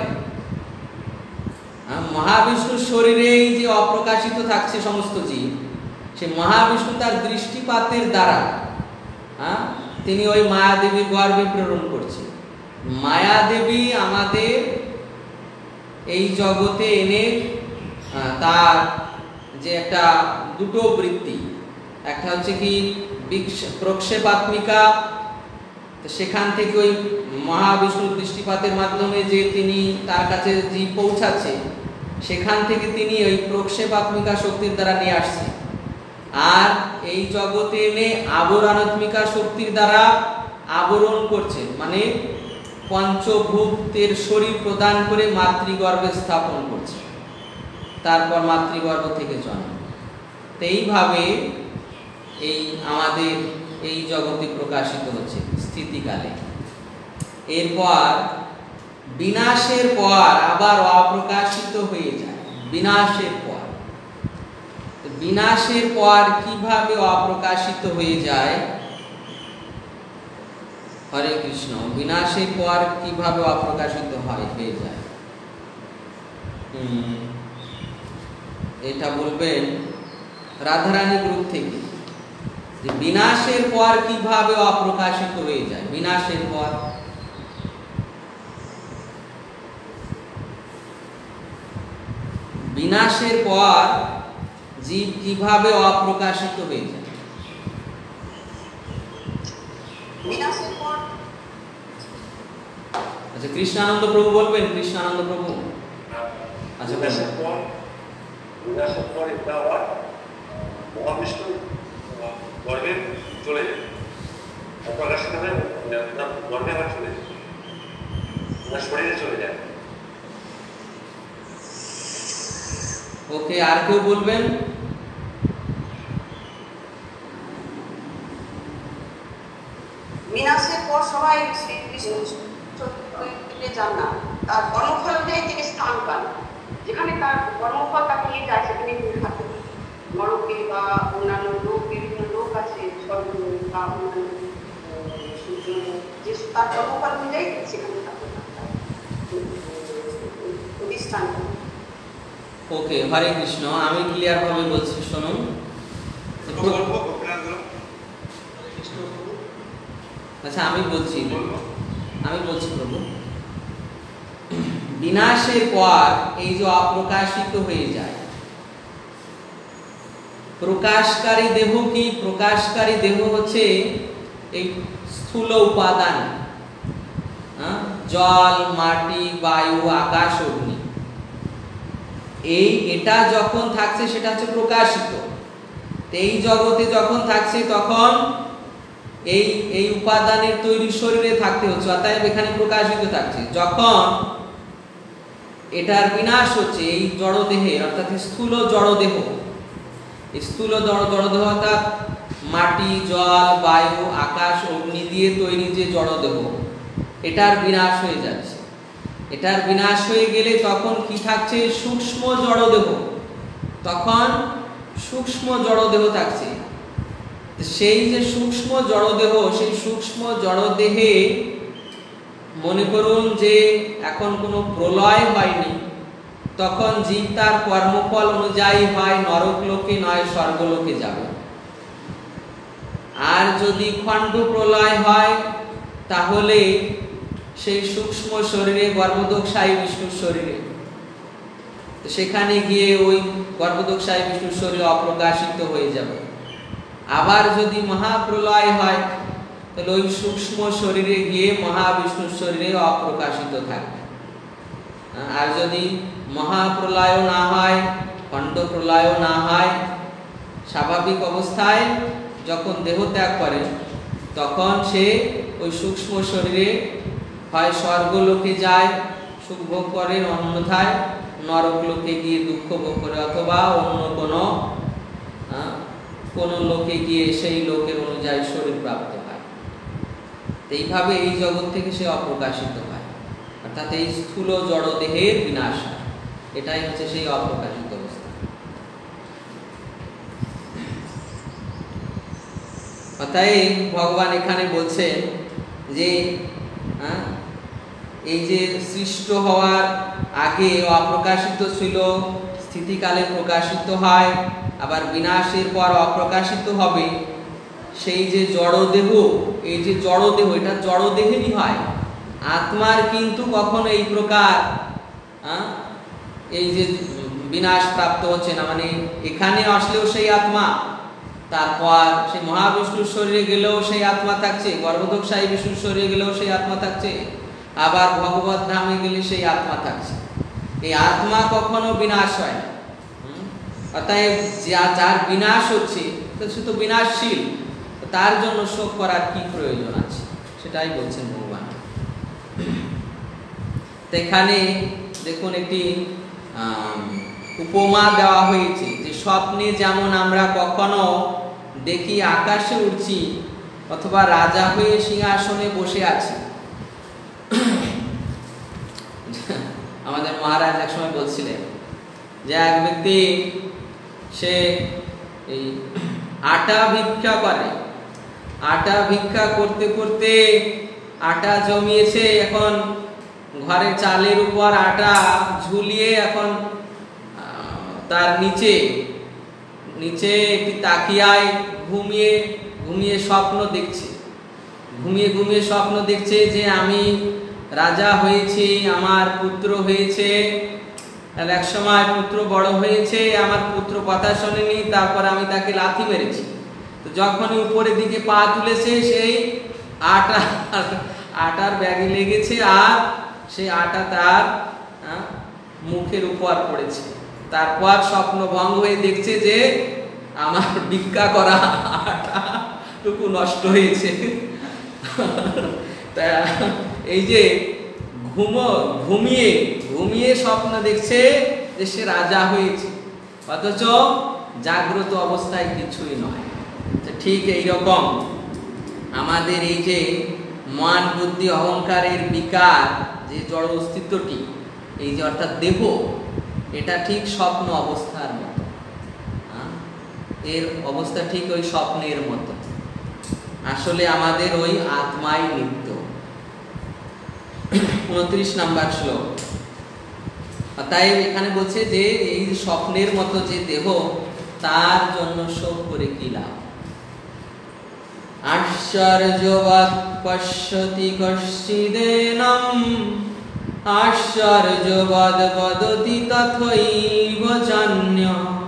মহাবিষ্ণুর শরীরে যে অপ্রকাশিত থাকছে সমস্ত জীব, সে মহাবিষ্ণু তার দৃষ্টিপাতের দ্বারা তিনি ওই মায়া দেবীর গর্ভে প্রেরণ করছে। মায়া দেবী আমাদের এই জগতে এনে তার যে একটা দুটো বৃত্তি, একটা হচ্ছে কি প্রক্ষেপাত্মিকা, সেখান থেকে ওই মহাবিষ্ণুর দৃষ্টিপাতের মাধ্যমে যে তিনি তার কাছে জীব পৌঁছাচ্ছে সেখান থেকে তিনি ওই প্রক্ষেপাত্মিকা শক্তির দ্বারা নিয়ে আসছে। আর এই জগতে এনে আবরণাত্মিকা শক্তির দ্বারা আবরণ করছে, মানে পঞ্চভূতের শরীর প্রদান করে মাতৃগর্ভে স্থাপন করছে, তারপর মাতৃগর্ভ থেকে জন্ম। তো এইভাবে এই আমাদের এই জগতে প্রকাশিত হচ্ছে স্থিতিকালে। এরপর বিনাশের পর আবার অপ্রকাশিত হয়ে যায়। বিনাশের পর কিভাবে অপ্রকাশিত হয়ে যায়? হরে কৃষ্ণ। বিনাশের পর কিভাবে অপ্রকাশিত হয়ে যায় এটা বলবেন রাধারানী গ্রুপ থেকে, যে বিনাশের পর কিভাবে অপ্রকাশিত হয়ে যায়। বিনাশের পর বিনাশের পর জীব কিভাবে অপ্রকাশিত হয়ে যায়? বিনাশের পর আচ্ছা, কৃষ্ণানন্দ প্রভু বলবেন। কৃষ্ণানন্দ প্রভু, আচ্ছা বিনাশের পর এটা আবার মহাবিষ্ণু গর্ভে চলে যায়, অপ্রকাশিত হয়ে গর্ভে আবার চলে যায়, শরীরে চলে যায়। ওকে, আর কেউ বলবেন? বিনাশের পর সবাই শ্রীকৃষ্ণে যান না, তার কর্মফল অনুযায়ী তিনি স্থান পান। যেখানে তার কর্মফল তাকে নিয়ে যায় সেখানে তিনি থাকতে পারেন। নরকে বা অন্যান্য লোক, বিভিন্ন লোক আছে স্বর্গলোক বা অন্যান্য যে তার কর্মফল অনুযায়ী সেখানে থাকতে পারেন, প্রতিষ্ঠান। ওকে, হরে কৃষ্ণ। আমি ক্লিয়ার ভাবে বলছি, শুনুন। আচ্ছা, আমি বলছি প্রভু, বিনাশের পর এই যে অপ্রকাশিত হয়ে যায়, প্রকাশকারী দেহ কি? প্রকাশকারী দেহ হচ্ছে এই স্থূল উপাদান, জল, মাটি, বায়ু, আকাশ, অগ্নি। এটা যখন থাকছে সেটা হচ্ছে প্রকাশিত। এই জগতে যখন থাকছে তখন এই উপাদানের তৈরি শরীরে থাকতে হচ্ছে, অতএব এখানে প্রকাশিত থাকছে। যখন এটার বিনাশ হচ্ছে এই জড় দেহে, অর্থাৎ স্থূল জড় দেহ, স্থূল জড় দেহ অর্থাৎ মাটি, জল, বায়ু, আকাশ, অগ্নি দিয়ে তৈরি যে জড় দেহ, এটার বিনাশ হয়ে যাচ্ছে। এটার বিনাশ হয়ে গেলে তখন কি থাকছে? সূক্ষ্ম জড়দেহ। তখন সূক্ষ্ম জড়দেহ থাকছে। সেই যে সূক্ষ্ম জড়দেহ, সেই সূক্ষ্ম জড়দেহে মনে করুন যে এখন কোনো প্রলয় হয়নি, তখন জীব তার কর্মফল অনুযায়ী হয় নরক লোকে নয় স্বর্গলোকে যাবে। আর যদি খণ্ড প্রলয় হয় তাহলে সেই সূক্ষ্ম শরীরে গর্ভদোষায়ী বিষ্ণুর শরীরে, সেখানে গিয়ে ওই গর্ভদোষায়ী বিষ্ণুর শরীরে অপ্রকাশিত হয়ে যাবে। আবার যদি মহাপ্রলয় হয় তাহলে ওই সূক্ষ্ম শরীরে গিয়ে মহাবিষ্ণুর শরীরে অপ্রকাশিত থাকবে। আর যদি মহাপ্রলয় না হয়, খণ্ড প্রলয় না হয়, স্বাভাবিক অবস্থায় যখন দেহ ত্যাগ করে তখন সে ওই সূক্ষ্ম শরীরে হয় স্বর্গলোকে যায়, সুখ ভোগ করে, অন্যথায় নরক লোকে গিয়ে দুঃখ ভোগ করে, অথবা অন্য কোনো লোকে গিয়ে সেই লোকের অনুযায়ী শরীর প্রাপ্ত হয়। এইভাবে এই জগৎ থেকে সে অপ্রকাশিত হয়, অর্থাৎ এই স্থূল জড় দেহের বিনাশ হয়। এটাই হচ্ছে সেই অপ্রকাশিত অবস্থা। অতএব ভগবান এখানে বলছেন যে এই যে সৃষ্ট হওয়ার আগে অপ্রকাশিত ছিল, স্থিতিকালে প্রকাশিত হয়, আবার বিনাশের পর অপ্রকাশিত হবে। সেই যে জড়দেহ, এই যে জড়দেহ, এটা জড়দেহেরই হয়। আত্মার কিন্তু কখনো এই প্রকার এই যে বিনাশ প্রাপ্ত হচ্ছে না। মানে এখানে আসলেও সেই আত্মা, তারপর সেই মহাবিষ্ণুর শরীরে গেলেও সেই আত্মা থাকছে, গর্ভদোষায়ী বিষ্ণুর শরীরে গেলেও সেই আত্মা থাকছে, আবার ভগবত ধামে গেলে সেই আত্মা থাকছে। এই আত্মা কখনো বিনাশ হয় না। অতএব যার বিনাশ হচ্ছে সে তো বিনাশশীল, তার জন্য শোক করার কি প্রয়োজন আছে, সেটাই বলছেন ভগবান। এখানে দেখুন একটি উপমা দেওয়া হয়েছে যে স্বপ্নে যেমন আমরা কখনো দেখি আকাশে উড়ছি অথবা রাজা হয়ে সিংহাসনে বসে আছি। আমাদের মহারাজ একসময় বলছিলেন যে এক ব্যক্তি সে এই আটা ভিক্ষা করে, আটা ভিক্ষা করতে করতে আটা জমিয়েছে, এখন ঘরে চালের উপর আটা ঝুলিয়ে এখন তার নিচে একটি তাকিয়ায় ঘুমিয়ে স্বপ্ন দেখছে, ঘুমিয়ে স্বপ্ন দেখছে যে আমি রাজা হয়েছি, আমার পুত্র হয়েছে, তাহলে এক সময় পুত্র বড় হয়েছে, আমার পুত্র কথা শোনেনি, তারপর আমি তাকে লাথি মেরেছি। তো যখনই উপরের দিকে পা তুলেছে সেই আটার ব্যাগে লেগেছে আর সেই আটা তার মুখের উপর পড়েছে। তারপর স্বপ্ন ভঙ্গ হয়ে দেখছে যে আমার ভিক্ষা করা আটাটুকু নষ্ট হয়েছে। তা এই যে ঘুমিয়ে স্বপ্ন দেখছে যে সে রাজা হয়েছে, অথচ জাগ্রত অবস্থায় কিছুই নয়। ঠিক এইরকম আমাদের এই যে মান বুদ্ধি অহংকারের বিকার, যে জড় অস্তিত্বটি, এই যে অর্থাৎ দেহ, এটা ঠিক স্বপ্ন অবস্থার মতো। এর অবস্থা ঠিক ওই স্বপ্নের মতো। আসলে আমাদের ওই আত্মাই নিত্য। 29 নম্বর শ্লোক। তাই এখানে বলছে যে এই স্বপ্নের মতো যে দেহ, তার জন্য শোক করে কি লাভ। আশ্চর্যবৎ পশ্যতি কশ্চিদেনম আশ্চর্যবৎ বদতি তথৈব চান্য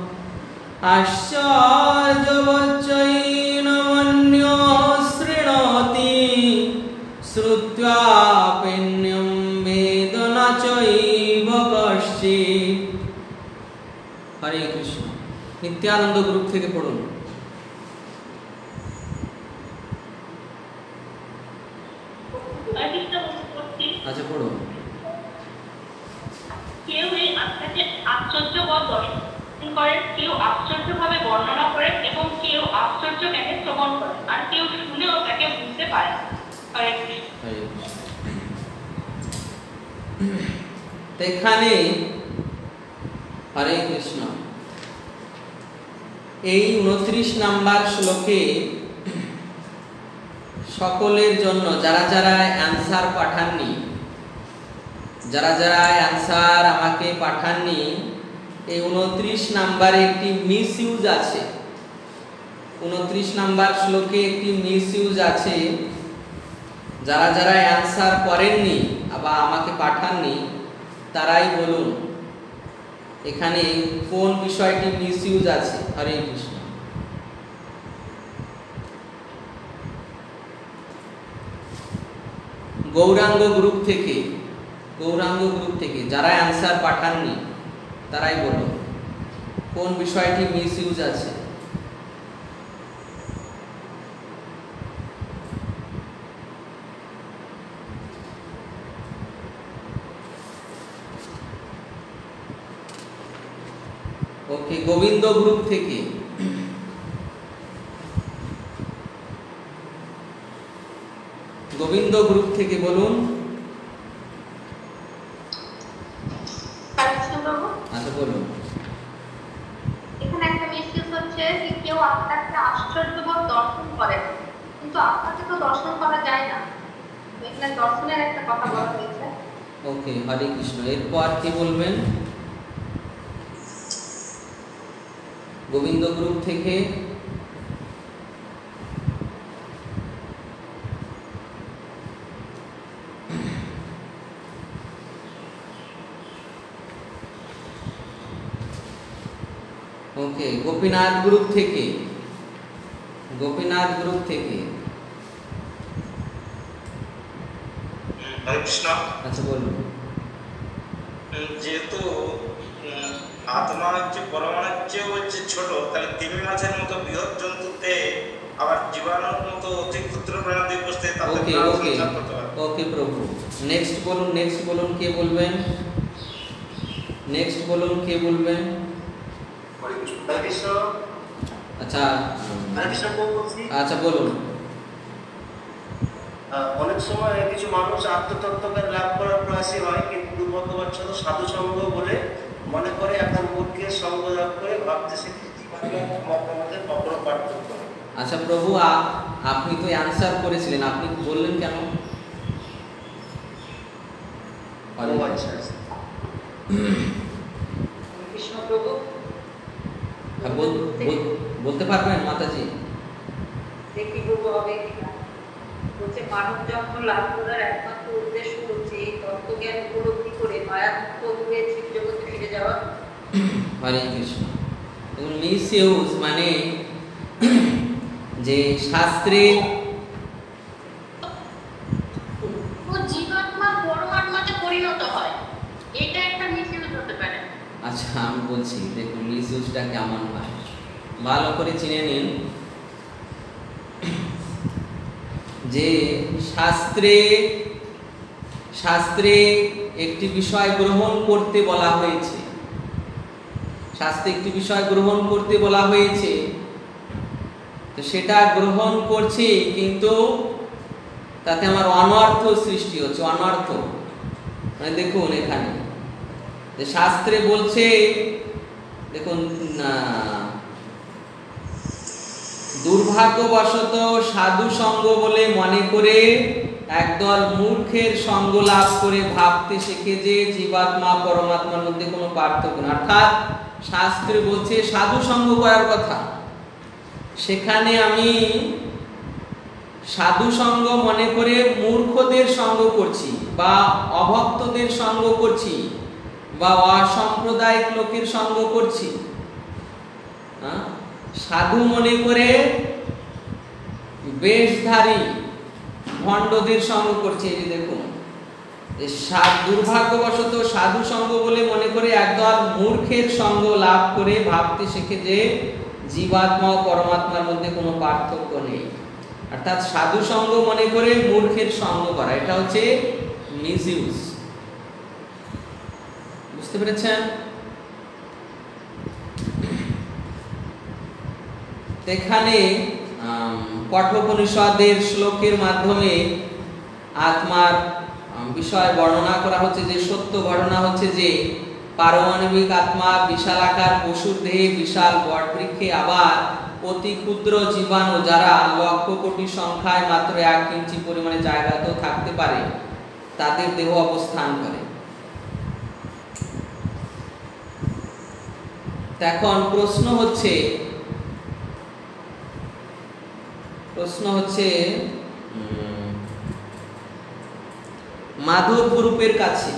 আশ্চর্যবচ্চৈনমন্য শৃণোতি শ্রুত্বাপেন্যম বেদ ন চৈব কশ্চিৎ। হরে কৃষ্ণ। নিত্যানন্দ গ্রুপ থেকে পড়ুন। আচ্ছা পড়ুন। কেউ এই আত্মাকে আশ্চর্যবৎ দর্শন করেন, কেউ আশ্চর্যভাবে বর্ণনা করেন এবং কেউ আশ্চর্য জ্ঞানে শ্রবণ করেন, আর কেউ শুনেও তাকে বুঝতে পারে। এখানে হরে কৃষ্ণ এই 29 নাম্বার শ্লোকে সকলের জন্য, যারা যারা অ্যান্সার পাঠাননি, আমাকে পাঠাননি, এই 29 নাম্বারে একটি মিস ইউজ আছে। 29 নাম্বার শ্লোকে একটি মিস ইউজ আছে। যারা যারা অ্যান্সার করেননি বা আমাকে পাঠাননি, তারাই বলুন এখানে কোন বিষয়টি মিস ইউজ আছে। হরে কৃষ্ণ। গৌরাঙ্গ গ্রুপ থেকে যারা অ্যান্সার পাঠাননি তারাই বলুন কোন বিষয়টি মিস ইউজ আছে। ওকে, গোবিন্দ গ্রুপ থেকে বলুন। আচ্ছা বলুন। এখানে একটা মিসটেক হচ্ছে যে কেউ আত্মাকে আশ্চর্যবোধ দর্শন করেন, কিন্তু আত্মাকে তো দর্শন করা যায় না। এখানে দর্শনের একটা কথা বলা হয়েছে। ওকে, হরে কৃষ্ণ। এরপর কি বলবেন? গোবিন্দ গ্রুপ থেকে ওকে, গোপীনাথ গ্রুপ থেকে আচ্ছা বলুন। যেহেতু আত্মা হচ্ছে পরমাণুর চেয়েও হচ্ছে ছোট, তাহলে তিমি মাছের মতো বৃহৎ জন্তুতে আবার জীবাণুর মতো অতি ক্ষুদ্র প্রাণী বসতে ওকে প্রভু। নেক্সট বলুন কে বলবেন? আচ্ছা বলুন। অনেক সময় কিছু মানুষ আত্মতত্ত্বকে লাভ করার প্রয়াসী হয়, কিন্তু দুর্ভাগ্যবশত সাধু সঙ্গ বলে মনে করে এখন বুদ্ধকে সঙ্গ লাভ করে ভাবতে শিখেছি। আচ্ছা প্রভু, আপনি তো অ্যান্সার করেছিলেন, আপনি বললেন কেন? বলতে পারবেন মাতাজি? বলছে মানব জন্ম লাভ করার একমাত্র উদ্দেশ্য হচ্ছে এই তত্ত্বজ্ঞান উপলব্ধি করে মায়ামুক্ত হয়ে জীব জগতে ফিরে যাওয়া। হরে কৃষ্ণ। মিস ইউজ মানে যে শাস্ত্রে জীবাত্মা পরমাত্মাতে পরিণত হয়, এটা একটা মিস ইউজ হতে পারে। আচ্ছা আমি বলছি, দেখুন মিস ইউজটা কেমন হয় ভালো করে চিনে নিন। যে শাস্ত্রে একটি বিষয় গ্রহণ করতে বলা হয়েছে, শাস্ত্রে একটি বিষয় গ্রহণ করতে বলা হয়েছে, তো সেটা গ্রহণ করছি কিন্তু তাতে আমার অনর্থ সৃষ্টি হচ্ছে। অনর্থ মানে দেখুন এখানে যে শাস্ত্রে বলছে, দেখুন দুর্ভাগ্যবশত সাধু সঙ্গ বলে মনে করে একদল মূর্খের সঙ্গ লাভ করে ভাবতে শেখে যে জীবাত্মা পরমাত্মার মধ্যে কোনো পার্থক্য না। অর্থাৎ শাস্ত্রে বলছে সাধু সঙ্গ করার কথা, সেখানে আমি সাধু সঙ্গ মনে করে মূর্খদের সঙ্গ করছি বা অভক্তদের সঙ্গ করছি বা অসাম্প্রদায়িক লোকের সঙ্গ করছি। সাধু মনে করে বেশধারী ভণ্ডদের সঙ্গ করছে। এই যে দেখুন, দুর্ভাগ্যবশত সাধু সঙ্গ বলে মনে করে একদল মূর্খের সঙ্গ লাভ করে ভাবতে শেখে যে জীবাত্মা ও পরমাত্মার মধ্যে কোনো পার্থক্য নেই। অর্থাৎ সাধু সঙ্গ মনে করে মূর্খের সঙ্গ করা, এটা হচ্ছে মিসইউজ। বুঝতে পেরেছেন? এখানে কঠোপনিষদের শ্লোকের মাধ্যমে আত্মার বিষয় বর্ণনা করা হচ্ছে। যে সত্য ঘটনা হচ্ছে যে পারমাণবিক আত্মা বিশালাকার পশুর দেহে বিশাল বটবৃক্ষে, আবার অতি ক্ষুদ্র জীবাণু যারা লক্ষ কোটি সংখ্যায় মাত্র 1 ইঞ্চি পরিমাণে জায়গাতেও থাকতে পারে তাদের দেহ অবস্থান করে। এখন প্রশ্ন হচ্ছে মাধব গ্রুপের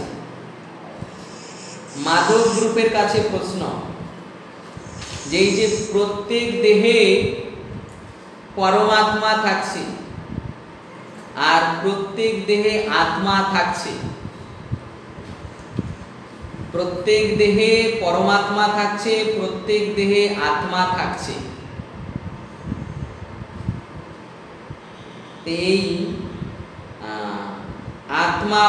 কাছে প্রশ্ন, যে যে প্রত্যেক দেহে পরমাত্মা থাকছে আর প্রত্যেক দেহে আত্মা থাকছে, প্রত্যেক দেহে পরমাত্মা থাকছে, প্রত্যেক দেহে আত্মা থাকছে, এই আত্মা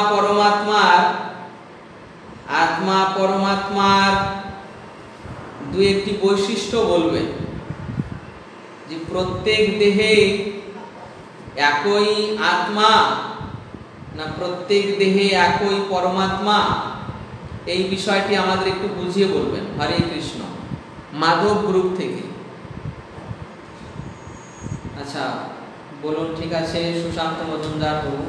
পরমাত্মার দু একটি বৈশিষ্ট্য বলবেন। যে প্রত্যেক দেহে একই আত্মা না প্রত্যেক দেহে একই পরমাত্মা, এই বিষয়টি আমাদের একটু বুঝিয়ে বলবেন। হরে কৃষ্ণ। মাধব গ্রুপ থেকে। আচ্ছা বলুন। ঠিক আছে, সুশান্ত মজুমদার প্রভু।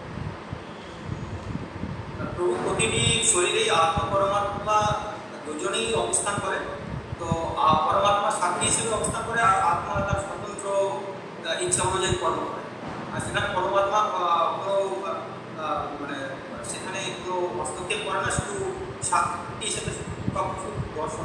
প্রতিটি শরীরেই আত্মা পরমাত্মা দুজনেই অবস্থান করে, তো পরমাত্মা সাক্ষী হিসেবে অবস্থান করে আর আত্মা তার স্বতন্ত্র ইচ্ছা অনুযায়ী কর্ম করে। আর সেখানে পরমাত্মা কোনো মানে সেখানে কোনো হস্তক্ষেপ করে না, শুধু সাক্ষী হিসেবে দর্শন।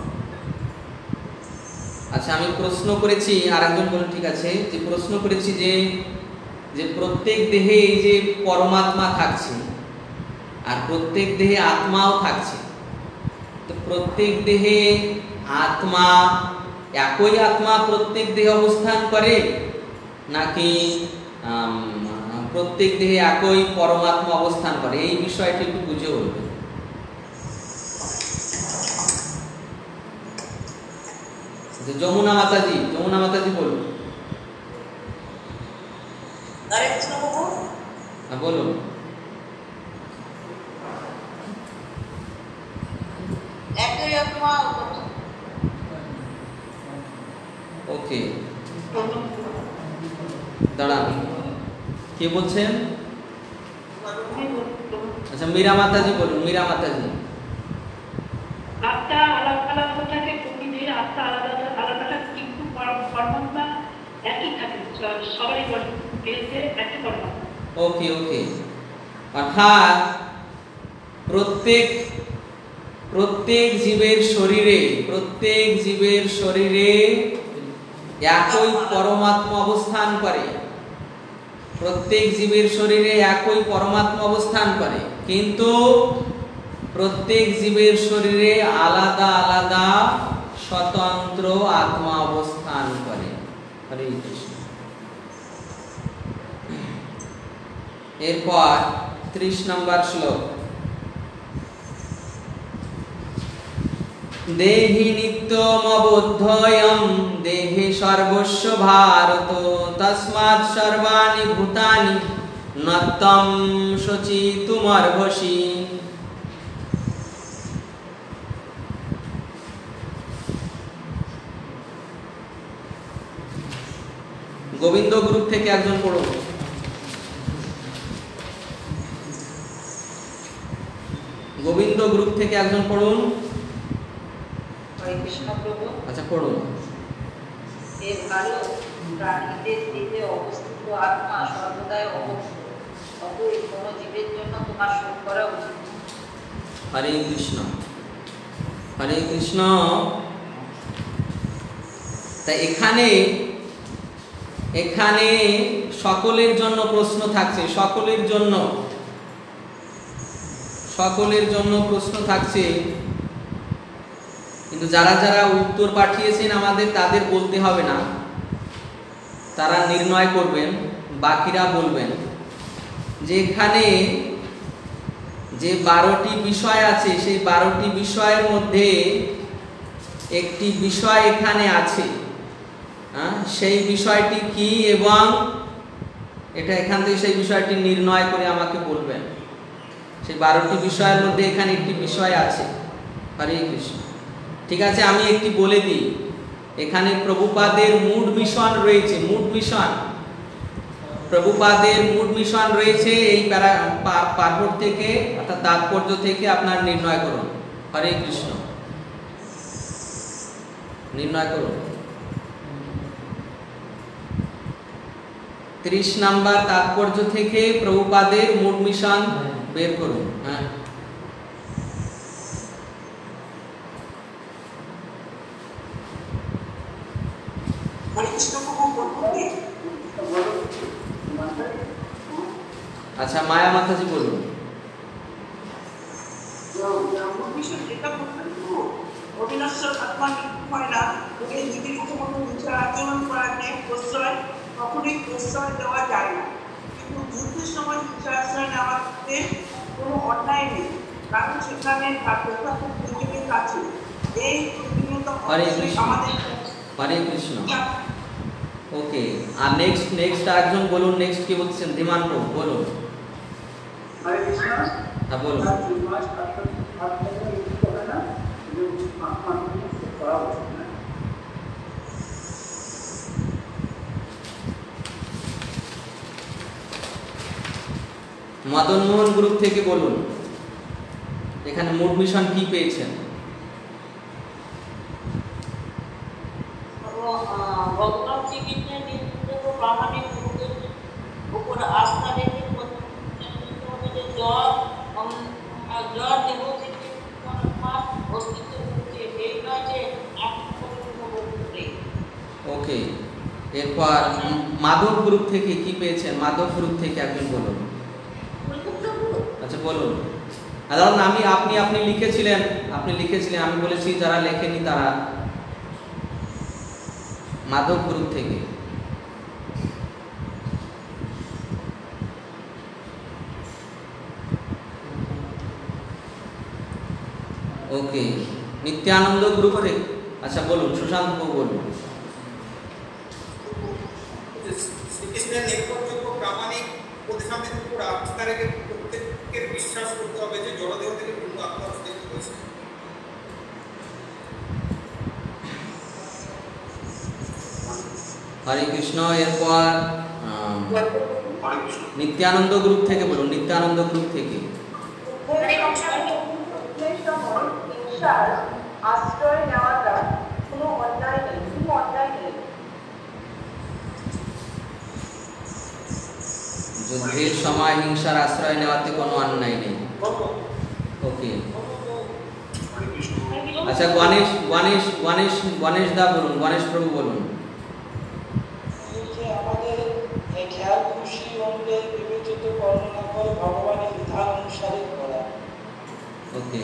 আচ্ছা আমি প্রশ্ন করেছি, আরেকজন বলুন। ঠিক আছে, যে প্রশ্ন করেছি যে প্রত্যেক দেহে এই যে পরমাত্মা থাকছে আর প্রত্যেক দেহে আত্মাও থাকছে, তো প্রত্যেক দেহে আত্মা একই আত্মা প্রত্যেক দেহে অবস্থান করে নাকি প্রত্যেক দেহে একই পরমাত্মা অবস্থান করে, এই বিষয়টি একটু বুঝে বলবেন। যমুনা মাতাজি বলুন। বলুন। ওকে দাঁড়ান, কে বলছেন? আচ্ছা মীরা মাতাজি বলুন। মীরা মাতাজি। আত্মা আলাদা আলাদা থাকে, প্রকৃতির আত্মা আলাদা আলাদা থাকে, কিন্তু পরমাত্মা একই থাকে, সবারই একই পরমাত্মা। ওকে ওকে, অর্থাৎ প্রত্যেক জীবের শরীরে একই পরমাত্মা অবস্থান করে। প্রত্যেক জীবের শরীরে একই পরমাত্মা অবস্থান করে, কিন্তু প্রত্যেক জীবের শরীরে আলাদা আলাদা স্বতন্ত্র আত্মা অবস্থান করে। হরে কৃষ্ণ। এরপর 30 নম্বর শ্লোক। দেহি নিত্যমবুদ্ধয়ং দেহে সর্বস্ব ভারত তস্মাৎ সর্বাণি ভূতানি নত্যং শোচিতুমর্হসি। গোবিন্দ গ্রুপ থেকে একজন পড়ুন। গোবিন্দ গ্রুপ থেকে একজন পড়ুন। আচ্ছা পড়ুন। এর ভালো প্রাণীদের দেহে অবস্থিত আত্মা সর্বদাই অবস্থিত, অতএব কোনো জীবের জন্য তোমার শোক করা উচিত। হরে কৃষ্ণ হরে কৃষ্ণ। তাই এখানে সকলের জন্য প্রশ্ন থাকছে, সকলের জন্য প্রশ্ন থাকছে, কিন্তু যারা যারা উত্তর পাঠিয়েছেন আমাদের, তাদের বলতে হবে না, তারা নির্ণয় করবেন, বাকিরা বলবেন। যে এখানে যে 12টি বিষয় আছে, সেই 12টি বিষয়ের মধ্যে একটি বিষয় এখানে আছে, সেই বিষয়টি কি, এবং এটা এখান থেকে সেই বিষয়টি নির্ণয় করে আমাকে বলবেন। সেই 12টি বিষয়ের মধ্যে এখানে একটি বিষয় আছে। হরে কৃষ্ণ। ঠিক আছে, আমি একটি বলে দিই। এখানে প্রভুপাদের মুড মিশন রয়েছে, প্রভুপাদের মুড মিশন রয়েছে। এই পার্বত থেকে অর্থাৎ তাৎপর্য থেকে আপনার নির্ণয় করুন। হরে কৃষ্ণ, নির্ণয় করুন। 30 নাম্বার তাৎপর্য থেকে প্রভুপাদের মুড মিশন বের করুন। হ্যাঁ, আচ্ছা মায়া মাতাজি বলুন। অবিনশ্বর আত্মা মৃত্যু হয় না, ওকে নির্দিষ্ট মতো বিচার আচরণ করার ন্যায় প্রশ্রয় কখনোই প্রশ্রয় দেওয়া যায় না। কিন্তু যুদ্ধের সময় বিচার আশ্রয় নেওয়াতে কোনো অন্যায় নেই, কারণ সেখানে তার প্রত্যাখ্যান দুজনের কাছে এই প্রতিনিয়ত আমাদের। হরে কৃষ্ণ। ওকে, আর নেক্সট একজন বলুন। নেক্সট কি বলছেন? ধীমান প্রভু বলুন। হরে কৃষ্ণ। হ্যাঁ বলুন। মদন মোহন গ্রুপ থেকে বলুন, এখানে মুড মিশন কি পেয়েছেন? ভগবান শ্রীকৃষ্ণের নির্দেশ ও প্রামাণিক উপর আস্থা রেখে জ্বর দেব অস্তিত্ব হচ্ছে, এই নয় যে। ওকে, এরপর মাধব গ্রুপ থেকে কি পেয়েছেন? মাধব গ্রুপ থেকে একজন বলুন। আচ্ছা বলুন। ধরুন আপনি লিখেছিলেন, আমি বলেছি যারা লেখেনি তারা। মাধব গ্রুপ থেকে ওকে। নিত্যানন্দ গ্রুপ থেকে আচ্ছা বলুন। সুশান্ত বাবু বলুন। শ্রীকৃষ্ণের নির্ভরযোগ্য প্রামাণিক উপদেশামৃতের উপর আস্থা রেখে প্রত্যেকের বিশ্বাস করতে হবে যে জড়দেহ থেকে পূর্ণ আত্মা অস্তিত্ব হয়েছে। হরে কৃষ্ণ। এরপর নিত্যানন্দ গ্রুপ থেকে বলুন। নিত্যানন্দ গ্রুপ থেকে আশ্রয় নেওয়াটা কোনো অন্যায় নেই, কোনো অন্যায় নেই। যুদ্ধের সময় হিংসার আশ্রয় নেওয়াতে কোনো অন্যায় নেই। ওকে, আচ্ছা গণেশ গণেশ গণেশ গণেশ দা বলুন, গণেশ প্রভু বলুন। আমাদের খেয়াল খুশি অনুযায়ী বিবেচিত বর্ণনা করে ভগবানের বিধান অনুসারে করা। ওকে,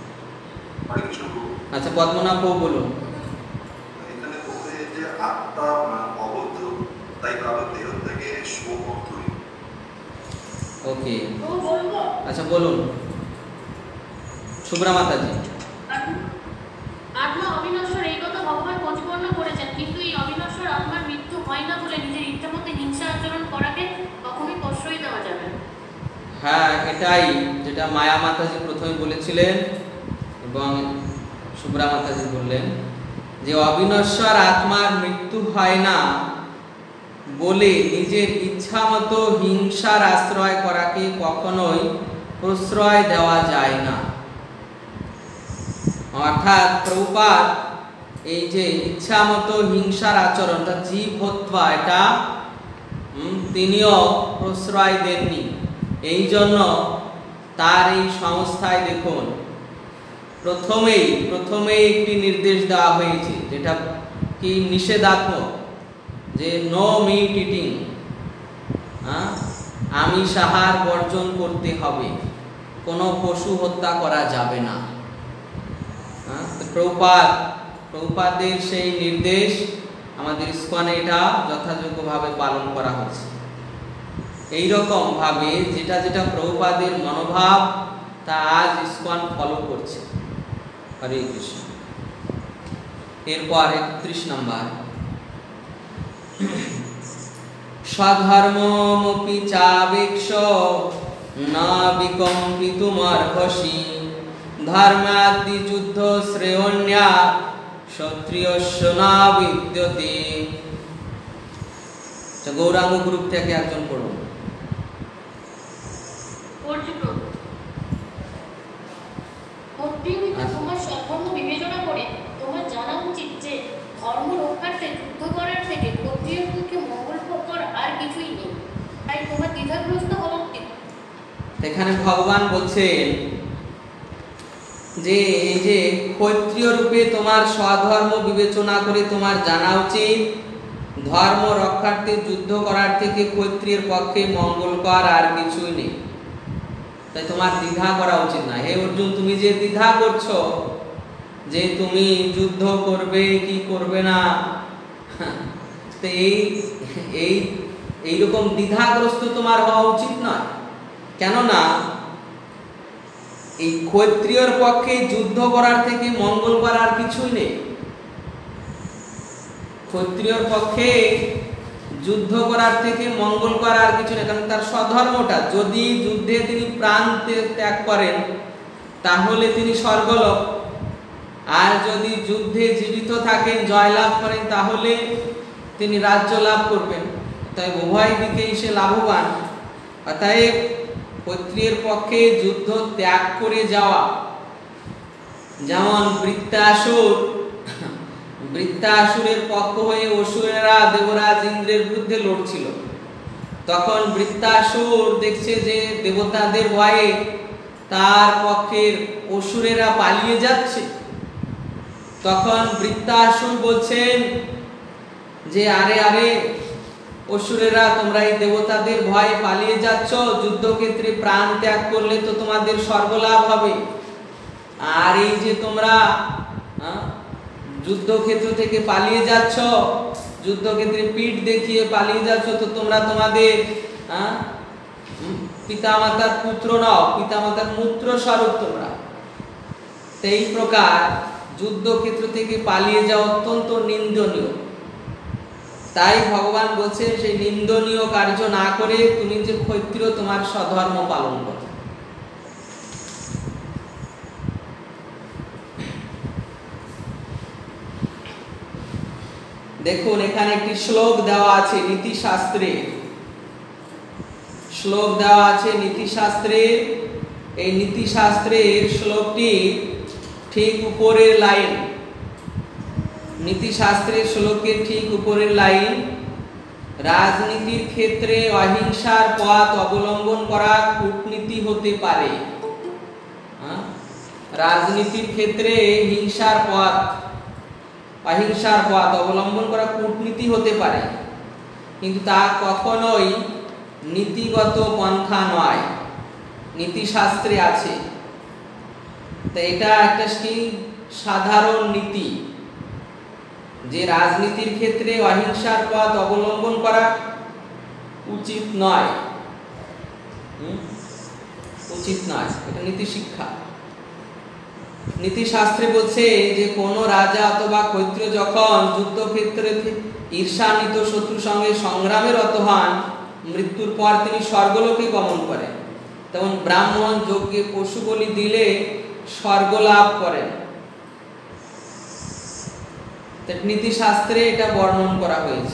আচ্ছা পদ্মনাভ প্রভু বলুন। এখানে বলতে যে আত্মা অবদ্ধ, তাই কারো দেহ থেকে শোক অর্থই। ওকে, আচ্ছা বলুন শুভ্রা মাতাজি। আত্মা অবিনশ্বর, এই কথা ভগবান প্রতিপন্ন করেছেন, কিন্তু এই অবিনশ্বর আত্মার মৃত্যু হয় না বলে নিজের ইচ্ছা মতো হিংসা আচরণ করাকে কখনোই প্রশ্রয় দেওয়া যাবে না। হ্যাঁ, এটাই যেটা মায়া মাতাজি প্রথমে বলেছিলেন এবং শুভ্রা মাতাজি বললেন যে অবিনশ্বর আত্মার মৃত্যু হয় না বলে নিজের ইচ্ছা মতো হিংসার আশ্রয় করাকে কখনোই প্রশ্রয় দেওয়া যায় না। অর্থাৎ প্রভুপাদ এই যে ইচ্ছা মতো হিংসার আচরণ, জীব হত্যা, এটা তিনিও প্রশ্রয় দেননি। এই জন্য তার এই সংস্থায় দেখুন প্রথমেই একটি নির্দেশ দেওয়া হয়েছে, যেটা কি নিষেধাত্মক, যে নো মিট ইটিং, আমিষ আহার বর্জন করতে হবে, কোনো পশু হত্যা করা যাবে না। প্রভুপাদের সেই নির্দেশ আমাদের ইসকনে এটা যথাযোগ্যভাবে পালন করা হচ্ছে। এইরকম ভাবে যেটা যেটা প্রভুপাদের মনোভাব তা আজ ইসকন ফলো করছে। হরে কৃষ্ণ। এরপর ৩১ নম্বর, স্বধর্মমপি চাবেক্ষ না বিকম্পিতুমর্হসি ধর্মাদি যুদ্ধ শ্রেয়ণ্যা ক্ষত্রিয়স্য না বিদ্যতে। গৌরাঙ্গ গ্রুপ থেকে একজন পড়ুন। তোমার সর্বর্ণ বিবেচনা করে তোমার জানা উচিত যে ধর্ম রক্ষার্থে যুদ্ধ করার থেকে ক্ষত্রিয় পক্ষে মঙ্গলকর আর কিছুই নেই, তাই তোমার দ্বিধাগ্রস্ত হওয়া উচিত। এখানে ভগবান বলছেন যে এই যে ক্ষত্রিয় রূপে তোমার স্বধর্ম বিবেচনা করে তোমার জানা উচিত ধর্ম রক্ষার্থে যুদ্ধ করার থেকে ক্ষত্রিয়ের পক্ষে মঙ্গলকর আর কিছুই নেই, তাই তোমার দ্বিধা করা উচিত না। হে অর্জুন, তুমি যে দ্বিধা করছো যে তুমি যুদ্ধ করবে কি করবে না, তো এইরকম দ্বিধাগ্রস্ত তোমার হওয়া উচিত নয়। কেননা এই ক্ষত্রিয়র পক্ষে যুদ্ধ করার থেকে মঙ্গলকর আর কিছুই নেই। ক্ষত্রিয়র পক্ষে যুদ্ধ করার থেকে মঙ্গলকর আর কিছু নেই, কারণ তার স্বধর্মটা, যদি যুদ্ধে তিনি প্রাণ ত্যাগ করেন তাহলে তিনি স্বর্গলোক, আর যদি যুদ্ধে জীবিত থাকেন জয়লাভ করেন তাহলে তিনি রাজ্য লাভ করবেন। তাই উভয় দিকেই সে লাভবান। অতএব ক্ষত্রিয়ের পক্ষে যুদ্ধ ত্যাগ করে যাওয়া, যেমন বৃত্তাসুরের পক্ষ হয়ে অসুরেরা দেবরাজ ইন্দ্রের বিরুদ্ধে লড়ছিল, তখন বৃত্তাসুর দেখছে যে দেবতাদের ভয়ে তার পক্ষের অসুরেরা পালিয়ে যাচ্ছে, তখন বৃত্তাসুর বলছেন যে আরে অসুরেরা, তোমরা এই দেবতাদের ভয়ে পালিয়ে যাচ্ছ, যুদ্ধক্ষেত্রে প্রাণ ত্যাগ করলে তো তোমাদের স্বর্গলাভ হবে, আর এই যে তোমরা যুদ্ধক্ষেত্র থেকে পালিয়ে যাচ্ছ, যুদ্ধক্ষেত্রে পিঠ দেখিয়ে পালিয়ে যাচ্ছ, তো তোমরা তোমাদের পিতামাতার পুত্র নও, পিতামাতার মূত্র স্বরূপ তোমরা। এই প্রকার যুদ্ধক্ষেত্র থেকে পালিয়ে যাওয়া অত্যন্ত নিন্দনীয়। তাই ভগবান বলছেন সেই নিন্দনীয় কার্য না করে তুমি যে ক্ষত্রিয় তোমার স্বধর্ম পালন করো। দেখুন এখানে একটি শ্লোক দেওয়া আছে নীতিশাস্ত্রে, শ্লোক দেওয়া আছে নীতিশাস্ত্রে। এই নীতিশাস্ত্রের শ্লোকটি ঠিক উপরের লাইন, নীতিশাস্ত্রের শ্লোকের ঠিক উপরের লাইন, রাজনীতির ক্ষেত্রে অহিংসার পথ অবলম্বন করা কূটনীতি হতে পারে। রাজনীতির ক্ষেত্রে অহিংসার পথ অবলম্বন করা কূটনীতি হতে পারে, কিন্তু তা কখনোই নীতিগত পন্থা নয়। নীতিশাস্ত্রে আছে, তো এটা একটা সাধারণ নীতি যে রাজনীতির ক্ষেত্রে অহিংসার পথ অবলম্বন করা উচিত নয়, এটা নীতি শিক্ষা। নীতিশাস্ত্রে বলছে যে কোন রাজা অথবা ক্ষত্রিয় যখন যুদ্ধক্ষেত্রে ঈর্ষান্বিত শত্রুর সঙ্গে সংগ্রামে রত হন, মৃত্যুর পর তিনি স্বর্গলোকে গমন করেন, তেমন ব্রাহ্মণ যজ্ঞে পশু বলি দিলে স্বর্গ লাভ করেন। নীতিশাস্ত্রে এটা বর্ণন করা হয়েছে।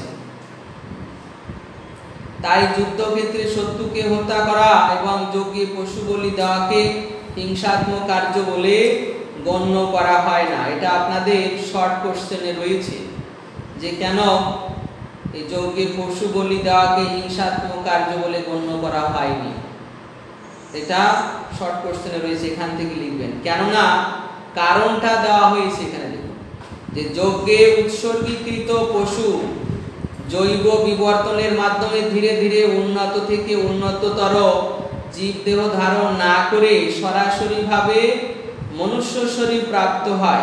তাই যুদ্ধক্ষেত্রে শত্রুকে হত্যা করা এবং যজ্ঞে পশু বলি দেওয়াকে হিংসাত্মক কার্য বলে গণ্য করা হয় না। এটা আপনাদের শর্ট কোশ্চেনে রয়েছে যে কেন এই যজ্ঞে পশু বলি দেওয়াকে হিংসাত্মক কার্য বলে গণ্য করা হয়নি। এটা শর্ট কোশ্চেনে রয়েছে, এখান থেকে লিখবেন, কেননা কারণটা দেওয়া হয়েছে এখানে। দেখুন যে যজ্ঞে উৎসর্গীকৃত পশু জৈব বিবর্তনের মাধ্যমে ধীরে ধীরে উন্নত থেকে উন্নততর জীবদেহ ধারণ না করে সরাসরি ভাবে মনুষ্য শরীর প্রাপ্ত হয়।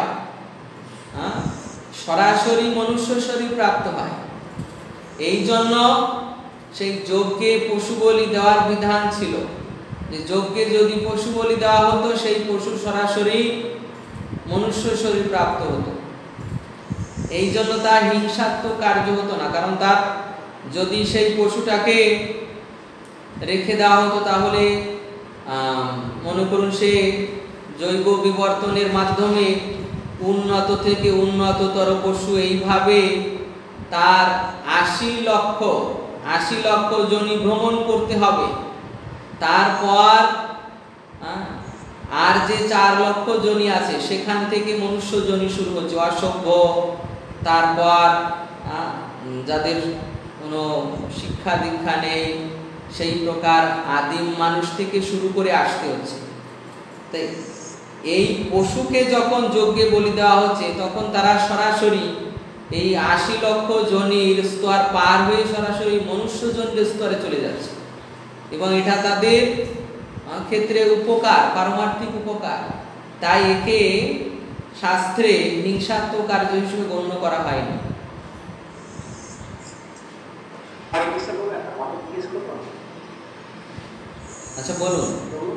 সরাসরি মনুষ্য শরীর প্রাপ্ত হয়। এই জন্য সেই যজ্ঞে পশু বলি দেওয়ার বিধান ছিল যে যজ্ঞে যদি পশু বলি দেওয়া হতো সেই পশু সরাসরি মনুষ্য শরীর প্রাপ্ত হতো। এই জন্য তার হিংসাত্মক কার্য হতো না, কারণ তার যদি সেই পশুটাকে রেখে দেওয়া হতো তাহলে মনে করুন সে জৈব বিবর্তনের মাধ্যমে উন্নত থেকে উন্নততর পশু, এইভাবে তার 80 লক্ষ যোনি ভ্রমণ করতে হবে। তারপর আর যে 4 লক্ষ যোনি আছে সেখান থেকে মনুষ্য যোনি শুরু হচ্ছে, অসভ্য, তারপর যাদের কোনো শিক্ষা দীক্ষা নেই সেই প্রকার আদিম মানুষ থেকে শুরু করে আসতে হচ্ছে। তাই এই পশুকে যখন যজ্ঞে বলি দেওয়া হচ্ছে তখন তারা সরাসরি এই 80 লক্ষ যোনির স্তর পার হয়ে সরাসরি মনুষ্য জন্মের স্তরে চলে যাচ্ছে, এবং এটা তাদের ক্ষেত্রে উপকার, পারমার্থিক উপকার। তাই একে শাস্ত্রে হিংসাত্মক কার্য হিসেবে গণ্য করা হয়নি। আচ্ছা বলুন।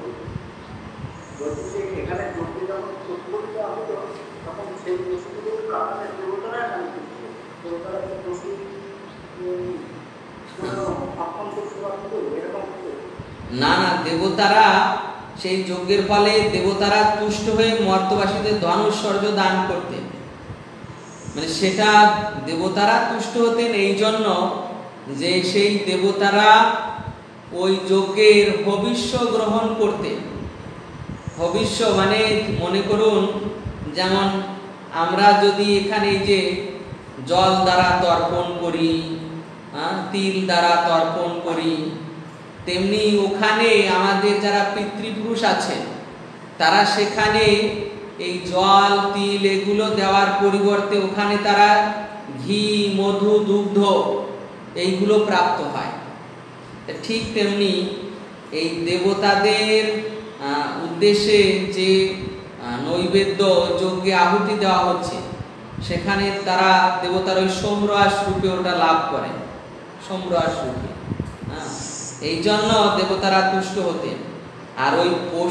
না না, দেবতারা সেই যজ্ঞের ফলে দেবতারা তুষ্ট হয়ে মর্তবাসীদের ধন ঐশ্বর্য দান করতেন। মানে সেটা দেবতারা তুষ্ট হতেন এই জন্য যে সেই দেবতারা ওই যজ্ঞের ভবিষ্য গ্রহণ করতেন। ভবিষ্য মানে মনে করুন যেমন আমরা যদি এখানে যে জল দ্বারা তর্পণ করি, তিল দ্বারা তর্পণ করি, তেমনি ওখানে আমাদের যারা পিতৃপুরুষ আছেন তারা সেখানে এই জল তিল এগুলো দেওয়ার পরিবর্তে ওখানে তারা ঘি, মধু, দুগ্ধ এইগুলো প্রাপ্ত হয়। ঠিক তেমনি এই দেবতাদের উদ্দেশ্যে যে নৈবেদ্য যজ্ঞে আহুতি দেওয়া হচ্ছে সেখানে তারা দেবতার ওই সোমরস রূপে ওটা লাভ করে, সোমরস রূপে। এই জন্য দেবতারা তুষ্ট হতেন। আর ওই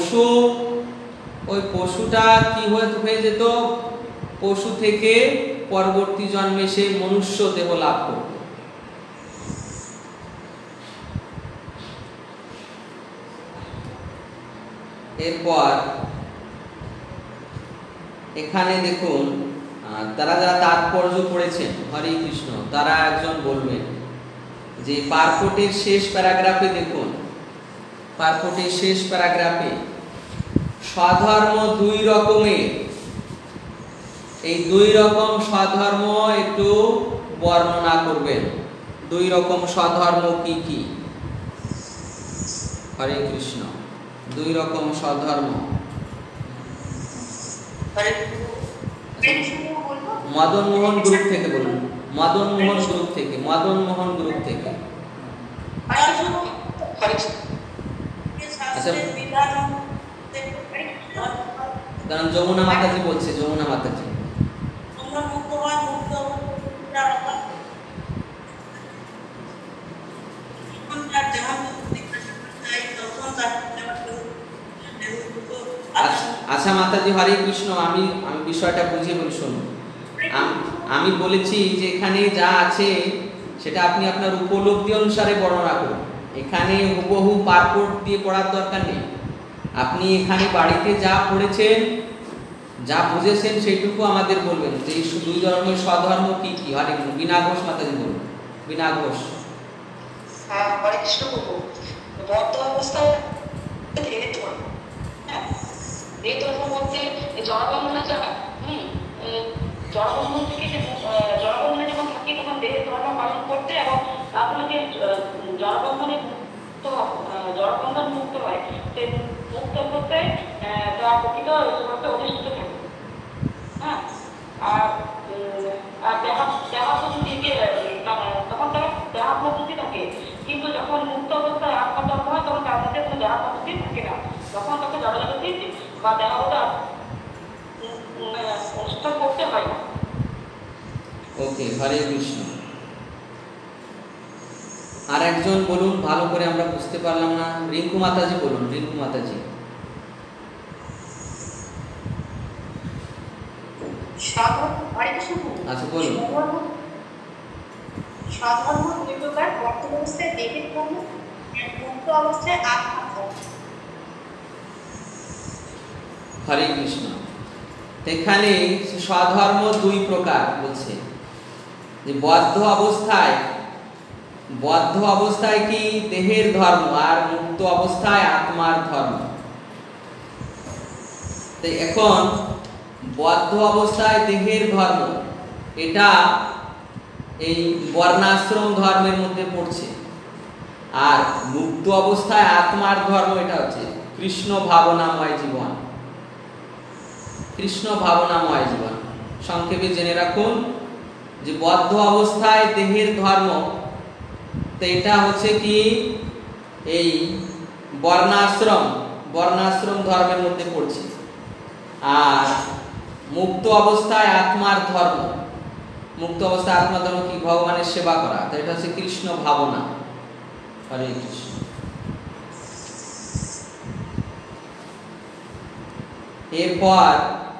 পশুটা কি হয়ে যেত, পশু থেকে পরবর্তী জন্মে সে মনুষ্য দেহ লাভ করত। এরপর এখানে দেখুন তারা যারা তাৎপর্য পড়েছেন হরে কৃষ্ণ তারা একজন বলবেন যে পারপটের শেষ প্যারাগ্রাফে দেখুন, পারপটের শেষ প্যারাগ্রাফে স্বধর্ম 2 রকমের, এই 2 রকম স্বধর্ম একটু বর্ণনা করবেন। দুই রকম স্বধর্ম কি কি? হরে কৃষ্ণ। দুই রকম স্বধর্ম। মদন মোহন গ্রুপ থেকে বলুন। মদন মোহন গ্রুপ থেকে। মদন মোহন গ্রুপ থেকে। আচ্ছা, কারণ যমুনা মাতাজি বলছে। যমুনা মাতাজি আচ্ছা মাতাজি হরে কৃষ্ণ। আমি বিষয়টা বুঝিয়ে বলি, শুনুন। আমি বলেছি যে এখানে যা আছে সেটা আপনি আপনার উপলব্ধি অনুসারে বর্ণনা করুন। এখানে হুবহু পারপোর্ট দিয়ে পড়ার দরকার নেই। আপনি এখানে বাড়িতে যা পড়েছেন, যা বুঝেছেন সেইটুকু আমাদের বলবেন যে এই দুই ধর্মের স্বধর্ম কি কি। হরে কৃষ্ণ। বিনা ঘোষ মাতাজি বলুন। বিনা ঘোষ। হ্যাঁ, হরে কৃষ্ণ প্রভু। বদ্ধ অবস্থায় এই ধর্ম বলতে জড়বন্ধনে যারা জড়বন্ধন থেকে জড়বন্ধনে যখন থাকি তখন দেহের ধর্ম পালন করতে, এবং তারপরে যে জড়বন্ধন মুক্ত হয় সেই মুক্ত করতে তার প্রকৃত স্বরূপে অধিষ্ঠিত থাকে। হ্যাঁ, আর দেহাত্মবুদ্ধি তখন তারা দেহাত্মবুদ্ধি থাকে, কিন্তু যখন মুক্ত অবস্থায় আত্মধর্ম হয় তখন তার মধ্যে কোনো দেহাত্মবুদ্ধি থাকে না। তখন তাকে জড়জগতি বা দেহাবত অনুষ্ঠান করতে হয় না। ওকে, হরে কৃষ্ণ। আর একজন বলুন, ভালো করে আমরা বুঝতে পারলাম না। রিঙ্কু মাতাজি বলুন। রিঙ্কু মাতাজি। আচ্ছা বলুন। স্বধর্ম দুই প্রকার, বর্তমান অবস্থায় দেহের ধর্ম, মুক্ত অবস্থায় আত্মার ধর্ম। হরে কৃষ্ণ। এখানে স্বধর্ম দুই প্রকার বলছে। যে বদ্ধ অবস্থায় কি দেহের ধর্ম, আর মুক্ত অবস্থায় আত্মার ধর্ম। এখন বদ্ধ অবস্থায় দেহের ধর্ম, এটা এই বর্ণাশ্রম ধর্মের মধ্যে পড়ছে। আর মুক্ত অবস্থায় আত্মার ধর্ম, এটা হচ্ছে কৃষ্ণ ভাবনাময় জীবন। কৃষ্ণ ভাবনাময় জীবন। সংক্ষেপে জেনে রাখুন যে বদ্ধ অবস্থায় দেহের ধর্ম, তো এটা হচ্ছে কি এই বর্ণাশ্রম ধর্মের মধ্যে পড়ছে। আর মুক্ত অবস্থায় আত্মার ধর্ম, মুক্ত অবস্থায় আত্মার ধর্ম কি? ভগবানের সেবা করা। তো এটা হচ্ছে কৃষ্ণ ভাবনা। হরে কৃষ্ণ। এরপর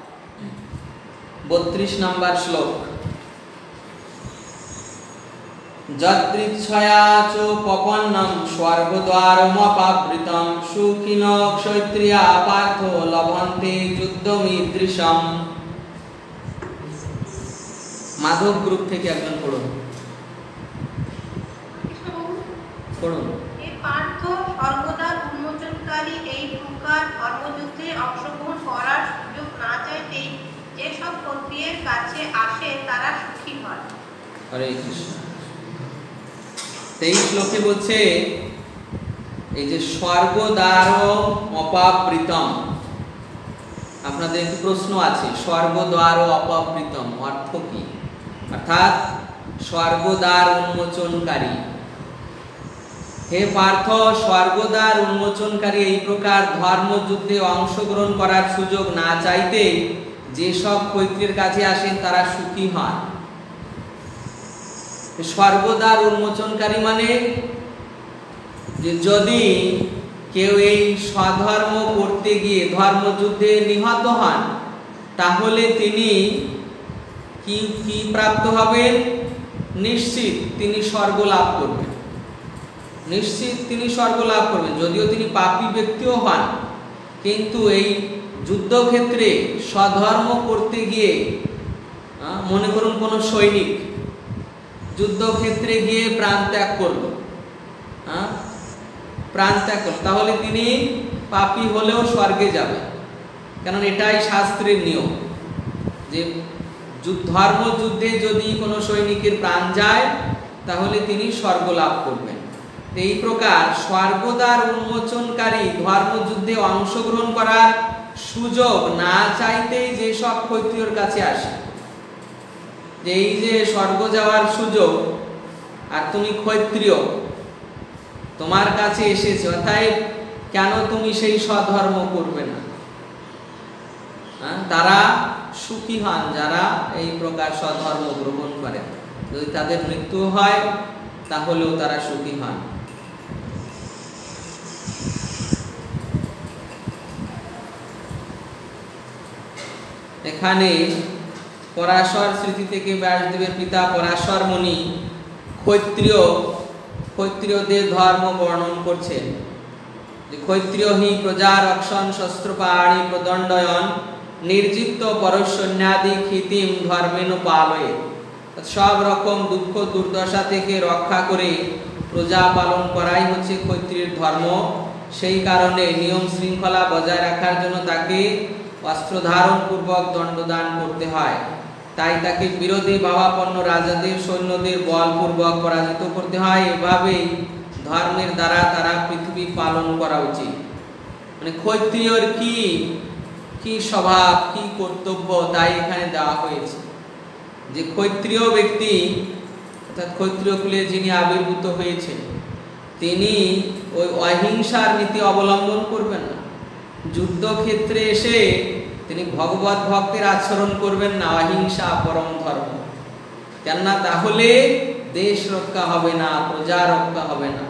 32 নম্বর শ্লোক। যদৃচ্ছয়া চ পপন্নম স্বর্গদ্বারমপাবৃতম সুখিন ক্ষত্রিয়া পার্থ লভন্তে যুদ্ধমীদৃশম। মাধব গ্রুপ থেকে একজন পড়ুন। পার্থ সর্বদা উন্মোচনকারী এই প্রকার ধর্মযুদ্ধে অংশগ্রহণ করার সুযোগ না চাইতেই যেসব ক্ষত্রিয়ের কাছে আসে তারা সুখী হয়। হরে কৃষ্ণ। 23 শ্লোকে বলছে এই যে স্বর্গদ্বার অপাবৃতম। আপনাদের একটু প্রশ্ন আছে, স্বর্গদ্বার অপাবৃতম অর্থ কি? অর্থাৎ স্বর্গদ্বার উন্মোচনকারী। হে পার্থ, স্বর্গদ্বার উন্মোচনকারী এই প্রকার ধর্মযুদ্ধে অংশগ্রহণ করার সুযোগ না চাইতে যেসব ক্ষত্রিয়ের কাছে আসেন তারা সুখী হন। স্বর্গদ্বার উন্মোচনকারী মানে যে যদি কেউ এই স্বধর্ম করতে গিয়ে ধর্মযুদ্ধে নিহত হন, তাহলে তিনি কি প্রাপ্ত হবেন? নিশ্চিত তিনি স্বর্গ লাভ করবেন। নিশ্চিত তিনি স্বর্গ লাভ করবেন। যদিও তিনি পাপী ব্যক্তিও হন, কিন্তু এই যুদ্ধক্ষেত্রে স্বধর্ম করতে গিয়ে, মনে করুন কোনো সৈনিক যুদ্ধক্ষেত্রে গিয়ে প্রাণ ত্যাগ করলো, তাহলে তিনি পাপী হলেও স্বর্গে যাবে। কারণ এটাই শাস্ত্রের নিয়ম যে ধর্মযুদ্ধে যদি কোনো সৈনিকের প্রাণ যায় তাহলে তিনি স্বর্গ লাভ করবেন। এই প্রকার স্বর্গদ্বার উন্মোচনকারী ধর্মযুদ্ধে অংশগ্রহণ করার সুযোগ না চাইতেই যেসব ক্ষত্রিয়র কাছে আসে, যে এই যে স্বর্গ যাওয়ার সুযোগ আর তুমি ক্ষত্রিয়, তোমার কাছে এসেছে, অর্থাৎ কেন তুমি সেই স্বধর্ম করবে না? তারা সুখী হন যারা এই প্রকার স্বধর্ম গ্রহণ করে। যদি তাদের মৃত্যু হয় তাহলেও তারা সুখী হন। এখানে পরাশর স্মৃতি থেকে ব্যাসদেবের পিতা পরাশর মুনি ক্ষত্রিয়দের ধর্ম বর্ণন করছেন যে ক্ষত্রিয় হি প্রজা রক্ষণ শস্ত্রপাণি প্রদণ্ডয়ন নির্জিত পরশন্যাদি ক্ষিতিম ধর্মেন পালয়ে। সব রকম দুঃখ দুর্দশা থেকে রক্ষা করে প্রজা পালন করাই হচ্ছে ক্ষত্রিয়ের ধর্ম। সেই কারণে নিয়ম শৃঙ্খলা বজায় রাখার জন্য তাকে অস্ত্রধারণ পূর্বক দণ্ডদান করতে হয়। তাই তাকে বিরোধী ভাবাপন্ন রাজাদের সৈন্যদের বলপূর্বক পরাজিত করতে হয়। এভাবেই ধর্মের দ্বারা তারা পৃথিবী পালন করা উচিত। মানে ক্ষত্রিয়র কি স্বভাব, কি কর্তব্য, তাই এখানে দেওয়া হয়েছে যে ক্ষত্রিয় ব্যক্তি অর্থাৎ ক্ষত্রিয় কুলে যিনি আবির্ভূত হয়েছেন তিনি ওই অহিংসার নীতি অবলম্বন করবেন না। যুদ্ধক্ষেত্রে এসে তিনি ভগবত ভক্তের আচরণ করবেন না, অহিংসা পরম ধর্ম। কেননা তাহলে দেশ রক্ষা হবে না, প্রজা রক্ষা হবে না।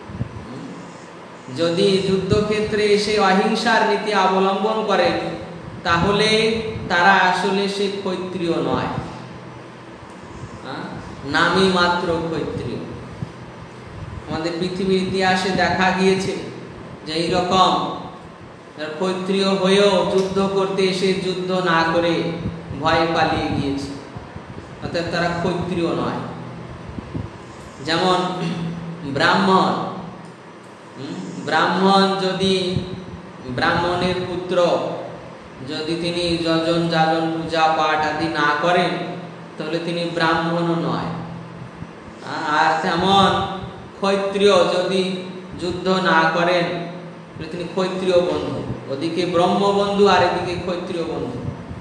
যদি যুদ্ধক্ষেত্রে এসে অহিংসার নীতি অবলম্বন করেন তাহলে তারা আসলে সে ক্ষত্রিয় নয়, নামই মাত্র ক্ষত্রিয়। আমাদের পৃথিবীর ইতিহাসে দেখা গিয়েছে যে এইরকম ক্ষত্রিয় হয়েও যুদ্ধ করতে এসে যুদ্ধ না করে ভয় পালিয়ে গিয়েছে, অর্থাৎ তারা ক্ষত্রিয় নয়। যেমন ব্রাহ্মণ যদি ব্রাহ্মণের পুত্র যদি তিনি যজন যাজন পূজা পাঠ আদি না করেন তাহলে তিনি ব্রাহ্মণও নয়। আর তেমন ক্ষত্রিয় যদি যুদ্ধ না করেন তিনি ক্ষত্রিয় বন্ধু, ওদিকে ব্রহ্মবন্ধু আর এদিকে ক্ষত্রিয় বন্ধু।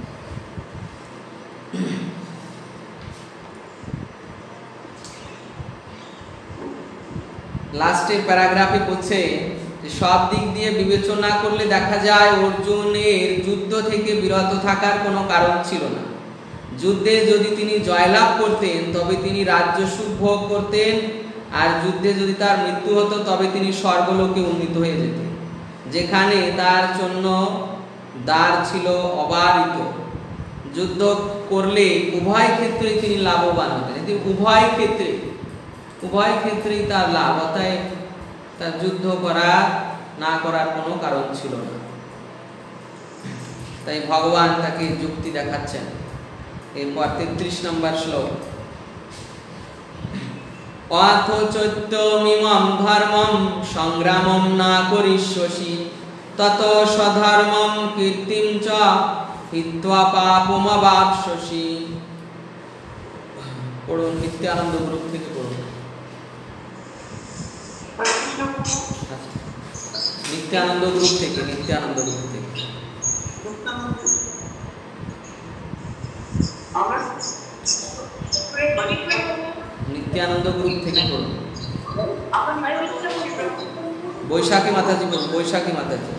লাস্টের প্যারাগ্রাফে বলছে যে সব দিক দিয়ে বিবেচনা করলে দেখা যায় অর্জুনের যুদ্ধ থেকে বিরত থাকার কোনো কারণ ছিল না। যুদ্ধে যদি তিনি জয়লাভ করতেন তবে তিনি রাজ্য সুখ ভোগ করতেন, আর যুদ্ধে যদি তার মৃত্যু হতো তবে তিনি স্বর্গলোকে উন্নীত হয়ে যেতেন, যেখানে তার জন্য দ্বার ছিল অবারিত। যুদ্ধ করলে উভয় ক্ষেত্রেই তিনি লাভবান হতেন। উভয় ক্ষেত্রেই তার লাভ, অতএব তার যুদ্ধ করা না করার কোনো কারণ ছিল না। তাই ভগবান তাকে যুক্তি দেখাচ্ছেন। এরপর 33 নম্বর শ্লোক, অথচৈত্যমিমম ধর্মম সংগ্রামম না করিষ্যসি তত স্বধর্মম কীর্তিম চ হিত্বা পাপমবাপ্স্যসি। পড়ুন, নিত্যানন্দ গ্রুপ থেকে পড়ুন। নিত্যানন্দ গ্রুপ থেকে নিত্যানন্দ গ্রুপ থেকে পড়ুন। বৈশাখী মাতাজি বলুন, বৈশাখী মাতাজি।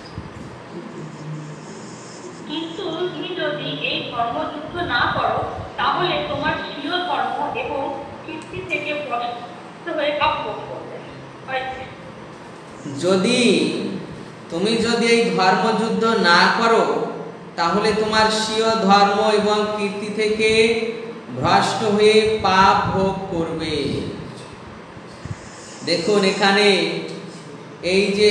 কিন্তু তুমি যদি এই ধর্মযুদ্ধ না করো তাহলে তোমার স্বীয় ধর্ম এবং কীর্তি থেকে ভ্রষ্ট হয়ে পাপ ভোগ করবে। তুমি যদি এই ধর্মযুদ্ধ না করো তাহলে তোমার স্বীয় ধর্ম এবং কীর্তি থেকে ভ্রষ্ট হয়ে পাপ ভোগ করবে। দেখুন এখানে এই যে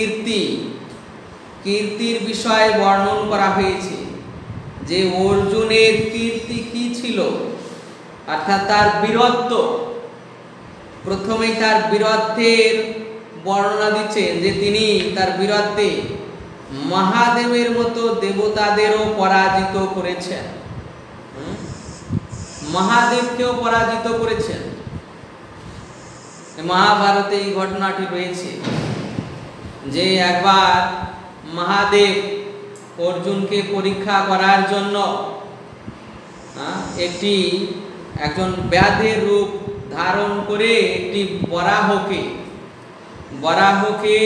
কীর্তির বিষয়ে বর্ণন করা হয়েছে যে অর্জুনের কীর্তি কি ছিল, অর্থাৎ তার বীরত্ব। প্রথমেই তার বীরত্বের বর্ণনা দিচ্ছেন যে তিনি তার বীরত্বে মহাদেবের মতো দেবতাদেরও পরাজিত করেছেন, মহাদেবকেও পরাজিত করেছেন। মহাভারতে এই ঘটনাটি রয়েছে যে একবার মহাদেব অর্জুনকে পরীক্ষা করার জন্য একজন ব্যাধের রূপ ধারণ করে একটি বরাহকে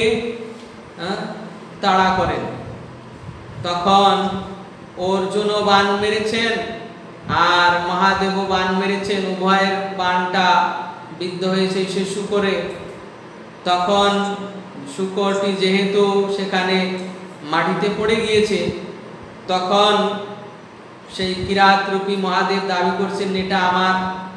তাড়া করেন। তখন অর্জুনও বাণ মেরেছেন আর মহাদেবও বাণ মেরেছেন, উভয়ের বাণটা বিদ্ধ হয়েছে সে শুকরে। তখন শুকরটি যেহেতু সেখানে মাটিতে পড়ে গিয়েছে, তখন সেই কিরাতরূপী মহাদেব দাবি করছেন এটা আমার।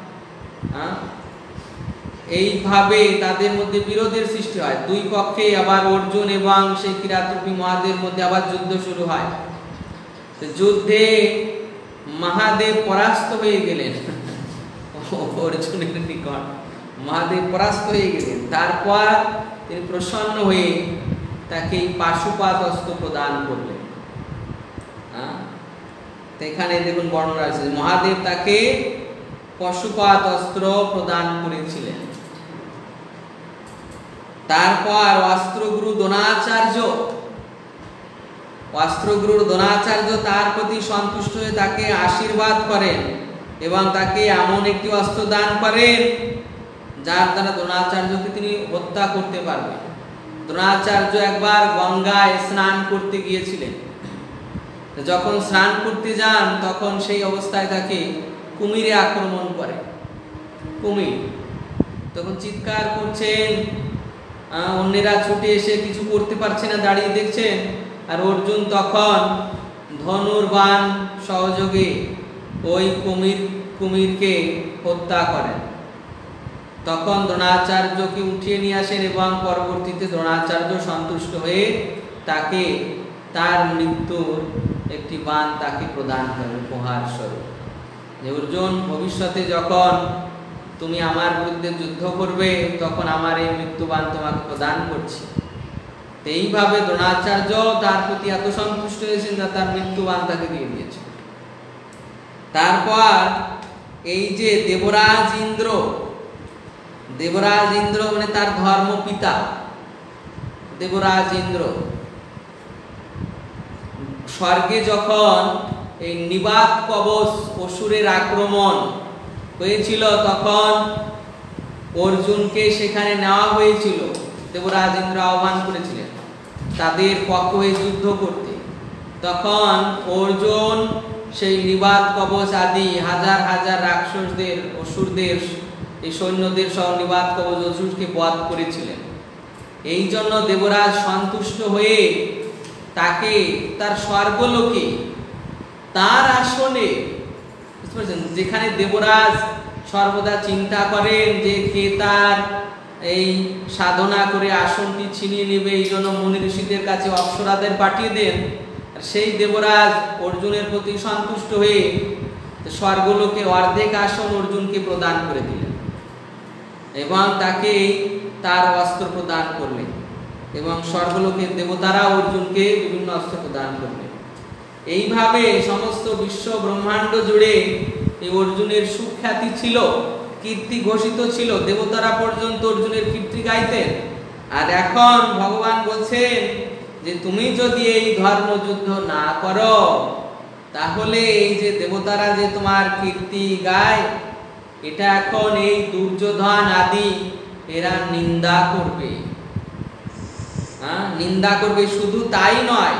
এইভাবে তাদের মধ্যে বিরোধের সৃষ্টি হয়, দুই পক্ষে আবার অর্জুন এবং সেই কিরাতরূপী মহাদেবের মধ্যে আবার যুদ্ধ শুরু হয়। যুদ্ধে মহাদেব পরাস্ত হয়ে গেলেন, অর্জুনের নিকট মহাদেব পরাস্ত হয়ে গেলেন। তারপর তিনি প্রসন্ন হয়ে তাকে পাশুপাত অস্ত্র প্রদান করলেন। এখানে দেখুন বর্ণনা আছে, মহাদেব তাকে পশুপাত অস্ত্র প্রদান করেছিলেন। তারপর অস্ত্রগুরু দ্রোণাচার্য তার প্রতি সন্তুষ্ট হয়ে তাকে আশীর্বাদ করেন এবং তাকে এমন একটি অস্ত্র দান করেন যার দ্বারা দ্রোণাচার্যকে তিনি হত্যা করতে পারবেন। দ্রোণাচার্য একবার গঙ্গায় স্নান করতে গিয়েছিলেন। যখন স্নান করতে যান তখন সেই অবস্থায় তাকে কুমিরে আক্রমণ করে। কুমির তখন চিৎকার করছেন, অন্যেরা ছুটে এসে কিছু করতে পারছে না, দাঁড়িয়ে দেখছেন। আর অর্জুন তখন ধনুর্বাণ সহযোগে ওই কুমিরকে হত্যা করেন। তখন দ্রোণাচার্যকে উঠিয়ে নিয়ে আসেন এবং পরবর্তীতে দ্রোণাচার্য সন্তুষ্ট হয়ে তাকে তার মৃত্যুর একটি বাণ তাকে প্রদান করেন উপহার স্বরূপ, যে অর্জুন ভবিষ্যতে যখন তুমি আমার বিরুদ্ধে যুদ্ধ করবে তখন আমার এই মৃত্যুবাণ তোমাকে প্রদান করছি। এইভাবে দ্রোণাচার্য তার প্রতি এত সন্তুষ্ট হয়েছেন যা তার মৃত্যুবাণ তাকে দিয়ে দিয়েছে। তারপর এই যে দেবরাজ ইন্দ্র মানে তার ধর্মপিতা দেবরাজ ইন্দ্র, স্বর্গে যখন এই নিবাত কবচ অসুরের আক্রমণ হয়েছিল তখন অর্জুনকে সেখানে নেওয়া হয়েছিল। দেবরাজ ইন্দ্র আহ্বান করেছিলেন তাদের পক্ষ হয়ে যুদ্ধ করতে। তখন অর্জুন সেই নিবাত কবচ আদি হাজার হাজার রাক্ষসদের অসুরদের এই সৈন্যদের সহ নিবাত কবচ অসুরকে বধ করেছিলেন। এই জন্য দেবরাজ সন্তুষ্ট হয়ে তাকে তার স্বর্গলোকে তার আসনে, যেখানে দেবরাজ সর্বদা চিন্তা করেন যে কে তার এই সাধনা করে আসনটি ছিনিয়ে নেবে, এই জন্য মুনি ঋষিদের কাছে অপ্সরাদের পাঠিয়ে দেন। সেই দেবরাজ অর্জুনের প্রতি সন্তুষ্ট হয়ে স্বর্গলোকে অর্ধেক আসন অর্জুনকে প্রদান করে দিলেন এবং তাকে তার অস্ত্র প্রদান করলেন এবং স্বর্গলোকের দেবতারা অর্জুনকে বিভিন্ন অস্ত্র প্রদান করলেন। এইভাবে সমস্ত বিশ্ব ব্রহ্মাণ্ড জুড়ে এই অর্জুনের সুখ্যাতি ছিল, কীর্তি ঘোষিত ছিল, দেবতারা পর্যন্ত অর্জুনের কীর্তি গাইতেন। আর এখন ভগবান বলছেন যে তুমি যদি এই ধর্মযুদ্ধ না করো তাহলে এই যে দেবতারা যে তোমার কীর্তি গায় এটা এখন এই দুর্যোধন আদি এরা নিন্দা করবে। নিন্দা করবে, শুধু তাই নয়,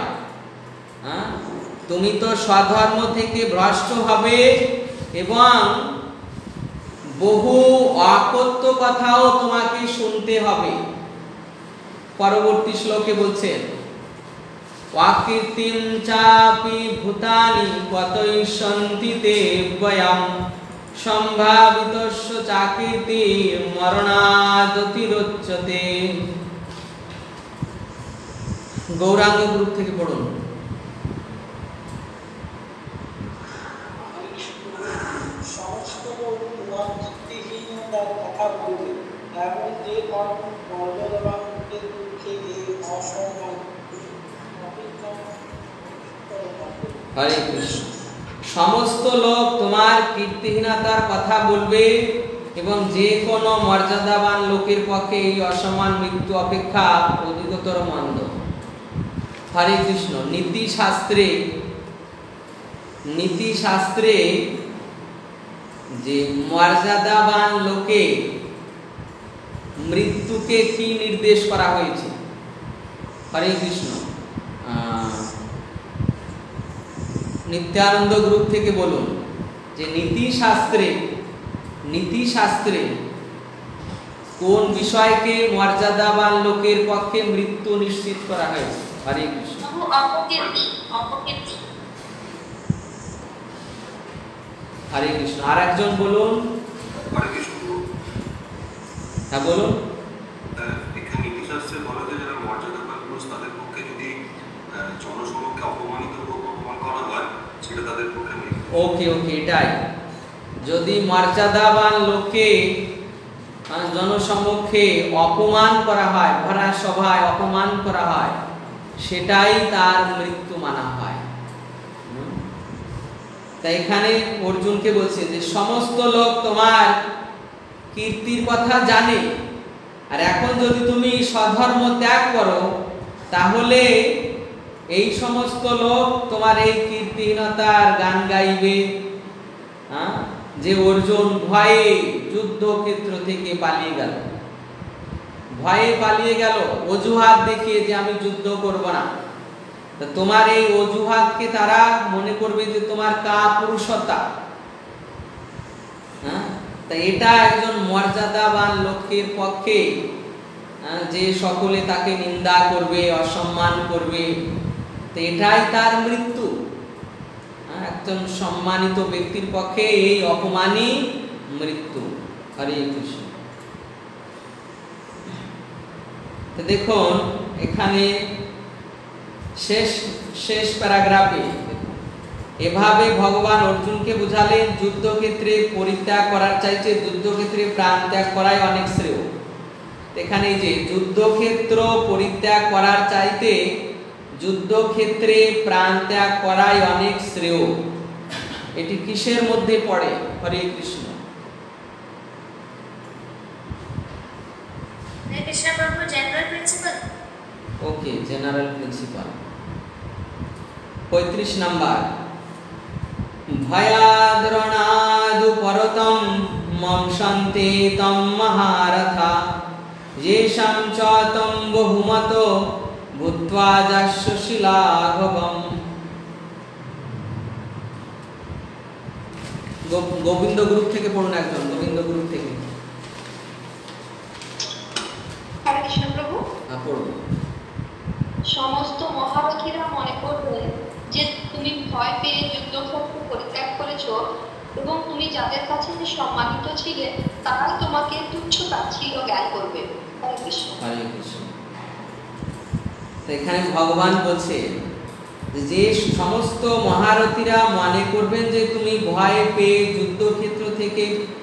তুমি তো স্বধর্ম থেকে ভ্রষ্ট হবে এবং বহু অকথ্য কথাও তোমাকে শুনতে হবে। পরবর্তী শ্লোকে বলছেন ওয়াকীর্তিম চাপি ভূতানি কতৈষন্তি তে বয়ম সম্ভাবিতস্য চাকীর্তি মরণাদতিরোচ্যতে। গৌরাঙ্গ গ্রুপ থেকে পড়ুন। সমস্ত ভক্তিহীনতার কথা বলবে এবং যে কর্ম মর্যাদাবানকে দুঃখে দিয়ে অসম্মান হরে কৃষ্ণ। সমস্ত লোক তোমার কীর্তিহীনতার কথা বলবে এবং যে কোনো মর্যাদাবান লোকের পক্ষে এই অসমান মৃত্যু অপেক্ষা অধিকতর মন্দ। হরে কৃষ্ণ। নীতিশাস্ত্রে যে মর্যাদাবান লোকে মৃত্যুকে কি নির্দেশ করা হয়েছে? হরে কৃষ্ণ। নিত্যানন্দ গ্রুপ থেকে বলুন যে নীতিশাস্ত্রে কোন বিষয়কে মর্যাদাবান লোকের পক্ষে মৃত্যু নিশ্চিত করা হয়েছে? হরে কৃষ্ণ। হরে কৃষ্ণ। আর একজন বলুন। হরে কৃষ্ণ। হ্যাঁ বলুন। এখানে নীতিশাস্ত্রে বলা যায় যারা মর্যাদাবান পুরুষ তাদের পক্ষে যদি জনসমক্ষে অপমান করা হয় সেটা তাদের পক্ষে নেই। ওকে, এটাই। যদি মর্যাদাবান লোককে জনসমক্ষে অপমান করা হয়, ভরা সভায় অপমান করা হয়, সেটাই তার মৃত্যু মানা হয়। তাই এখানে অর্জুনকে বলছে যে সমস্ত লোক তোমার কীর্তির কথা জানে, আর এখন যদি তুমি স্বধর্ম ত্যাগ করো তাহলে এই সমস্ত লোক তোমার এই কীর্তিহীনতার গান গাইবে। যে অর্জুন ভয়ে যুদ্ধক্ষেত্র থেকে পালিয়ে গেল, অজুহাত দেখিয়ে যে আমি যুদ্ধ করব না। তোমার এই অজুহাতকে তারা মনে করবে যে তোমার কাপুরুষতা। তা এটা একজন মর্যাদাবান লোকের পক্ষে যে সকলে তাকে নিন্দা করবে, অসম্মান করবে, তো এটাই তার মৃত্যু। একজন সম্মানিত ব্যক্তির পক্ষে এই অপমানই মৃত্যু। হরে কৃষ্ণ। তো দেখুন এখানে শেষ প্যারাগ্রাফে এভাবে ভগবান অর্জুনকে বুঝালেন যুদ্ধক্ষেত্রে পরিত্যাগ করার চাইতে যুদ্ধক্ষেত্রে প্রাণ ত্যাগ করাই অনেক শ্রেয়। এখানে যে যুদ্ধক্ষেত্র পরিত্যাগ করার চাইতে যুদ্ধক্ষেত্রে প্রাণ ত্যাগ করাই অনেক শ্রেয়, এটি কিসের মধ্যে পড়ে? Hare Krishna. Okay, general principle. 35 number. ভয়াদ্রণাদু পরতম মংসন্তে তম মহারথা येषां च तं बहुमतो भूत्वा जाश्शिलाघवम्। গোবিন্দ গ্রুপ থেকে পড়ুন একজন, গোবিন্দ গ্রুপ থেকে। হরে কৃষ্ণ প্রভু। পড়ুন। সমস্ত মহারথীরা মনে করবে যে তুমি ভয় পেয়ে যুদ্ধক্ষেত্র পরিত্যাগ করেছ এবং তুমি যাদের কাছে যে সম্মানিত ছিলে তারাই তোমাকে তুচ্ছ তাচ্ছিল্য জ্ঞান করবে। হরে কৃষ্ণ। হরে কৃষ্ণ। এখানে ভগবান বলছে যে সমস্ত মহারথীরা মনে করবেন যে তুমি ভয় পেয়ে যুদ্ধক্ষেত্র থেকে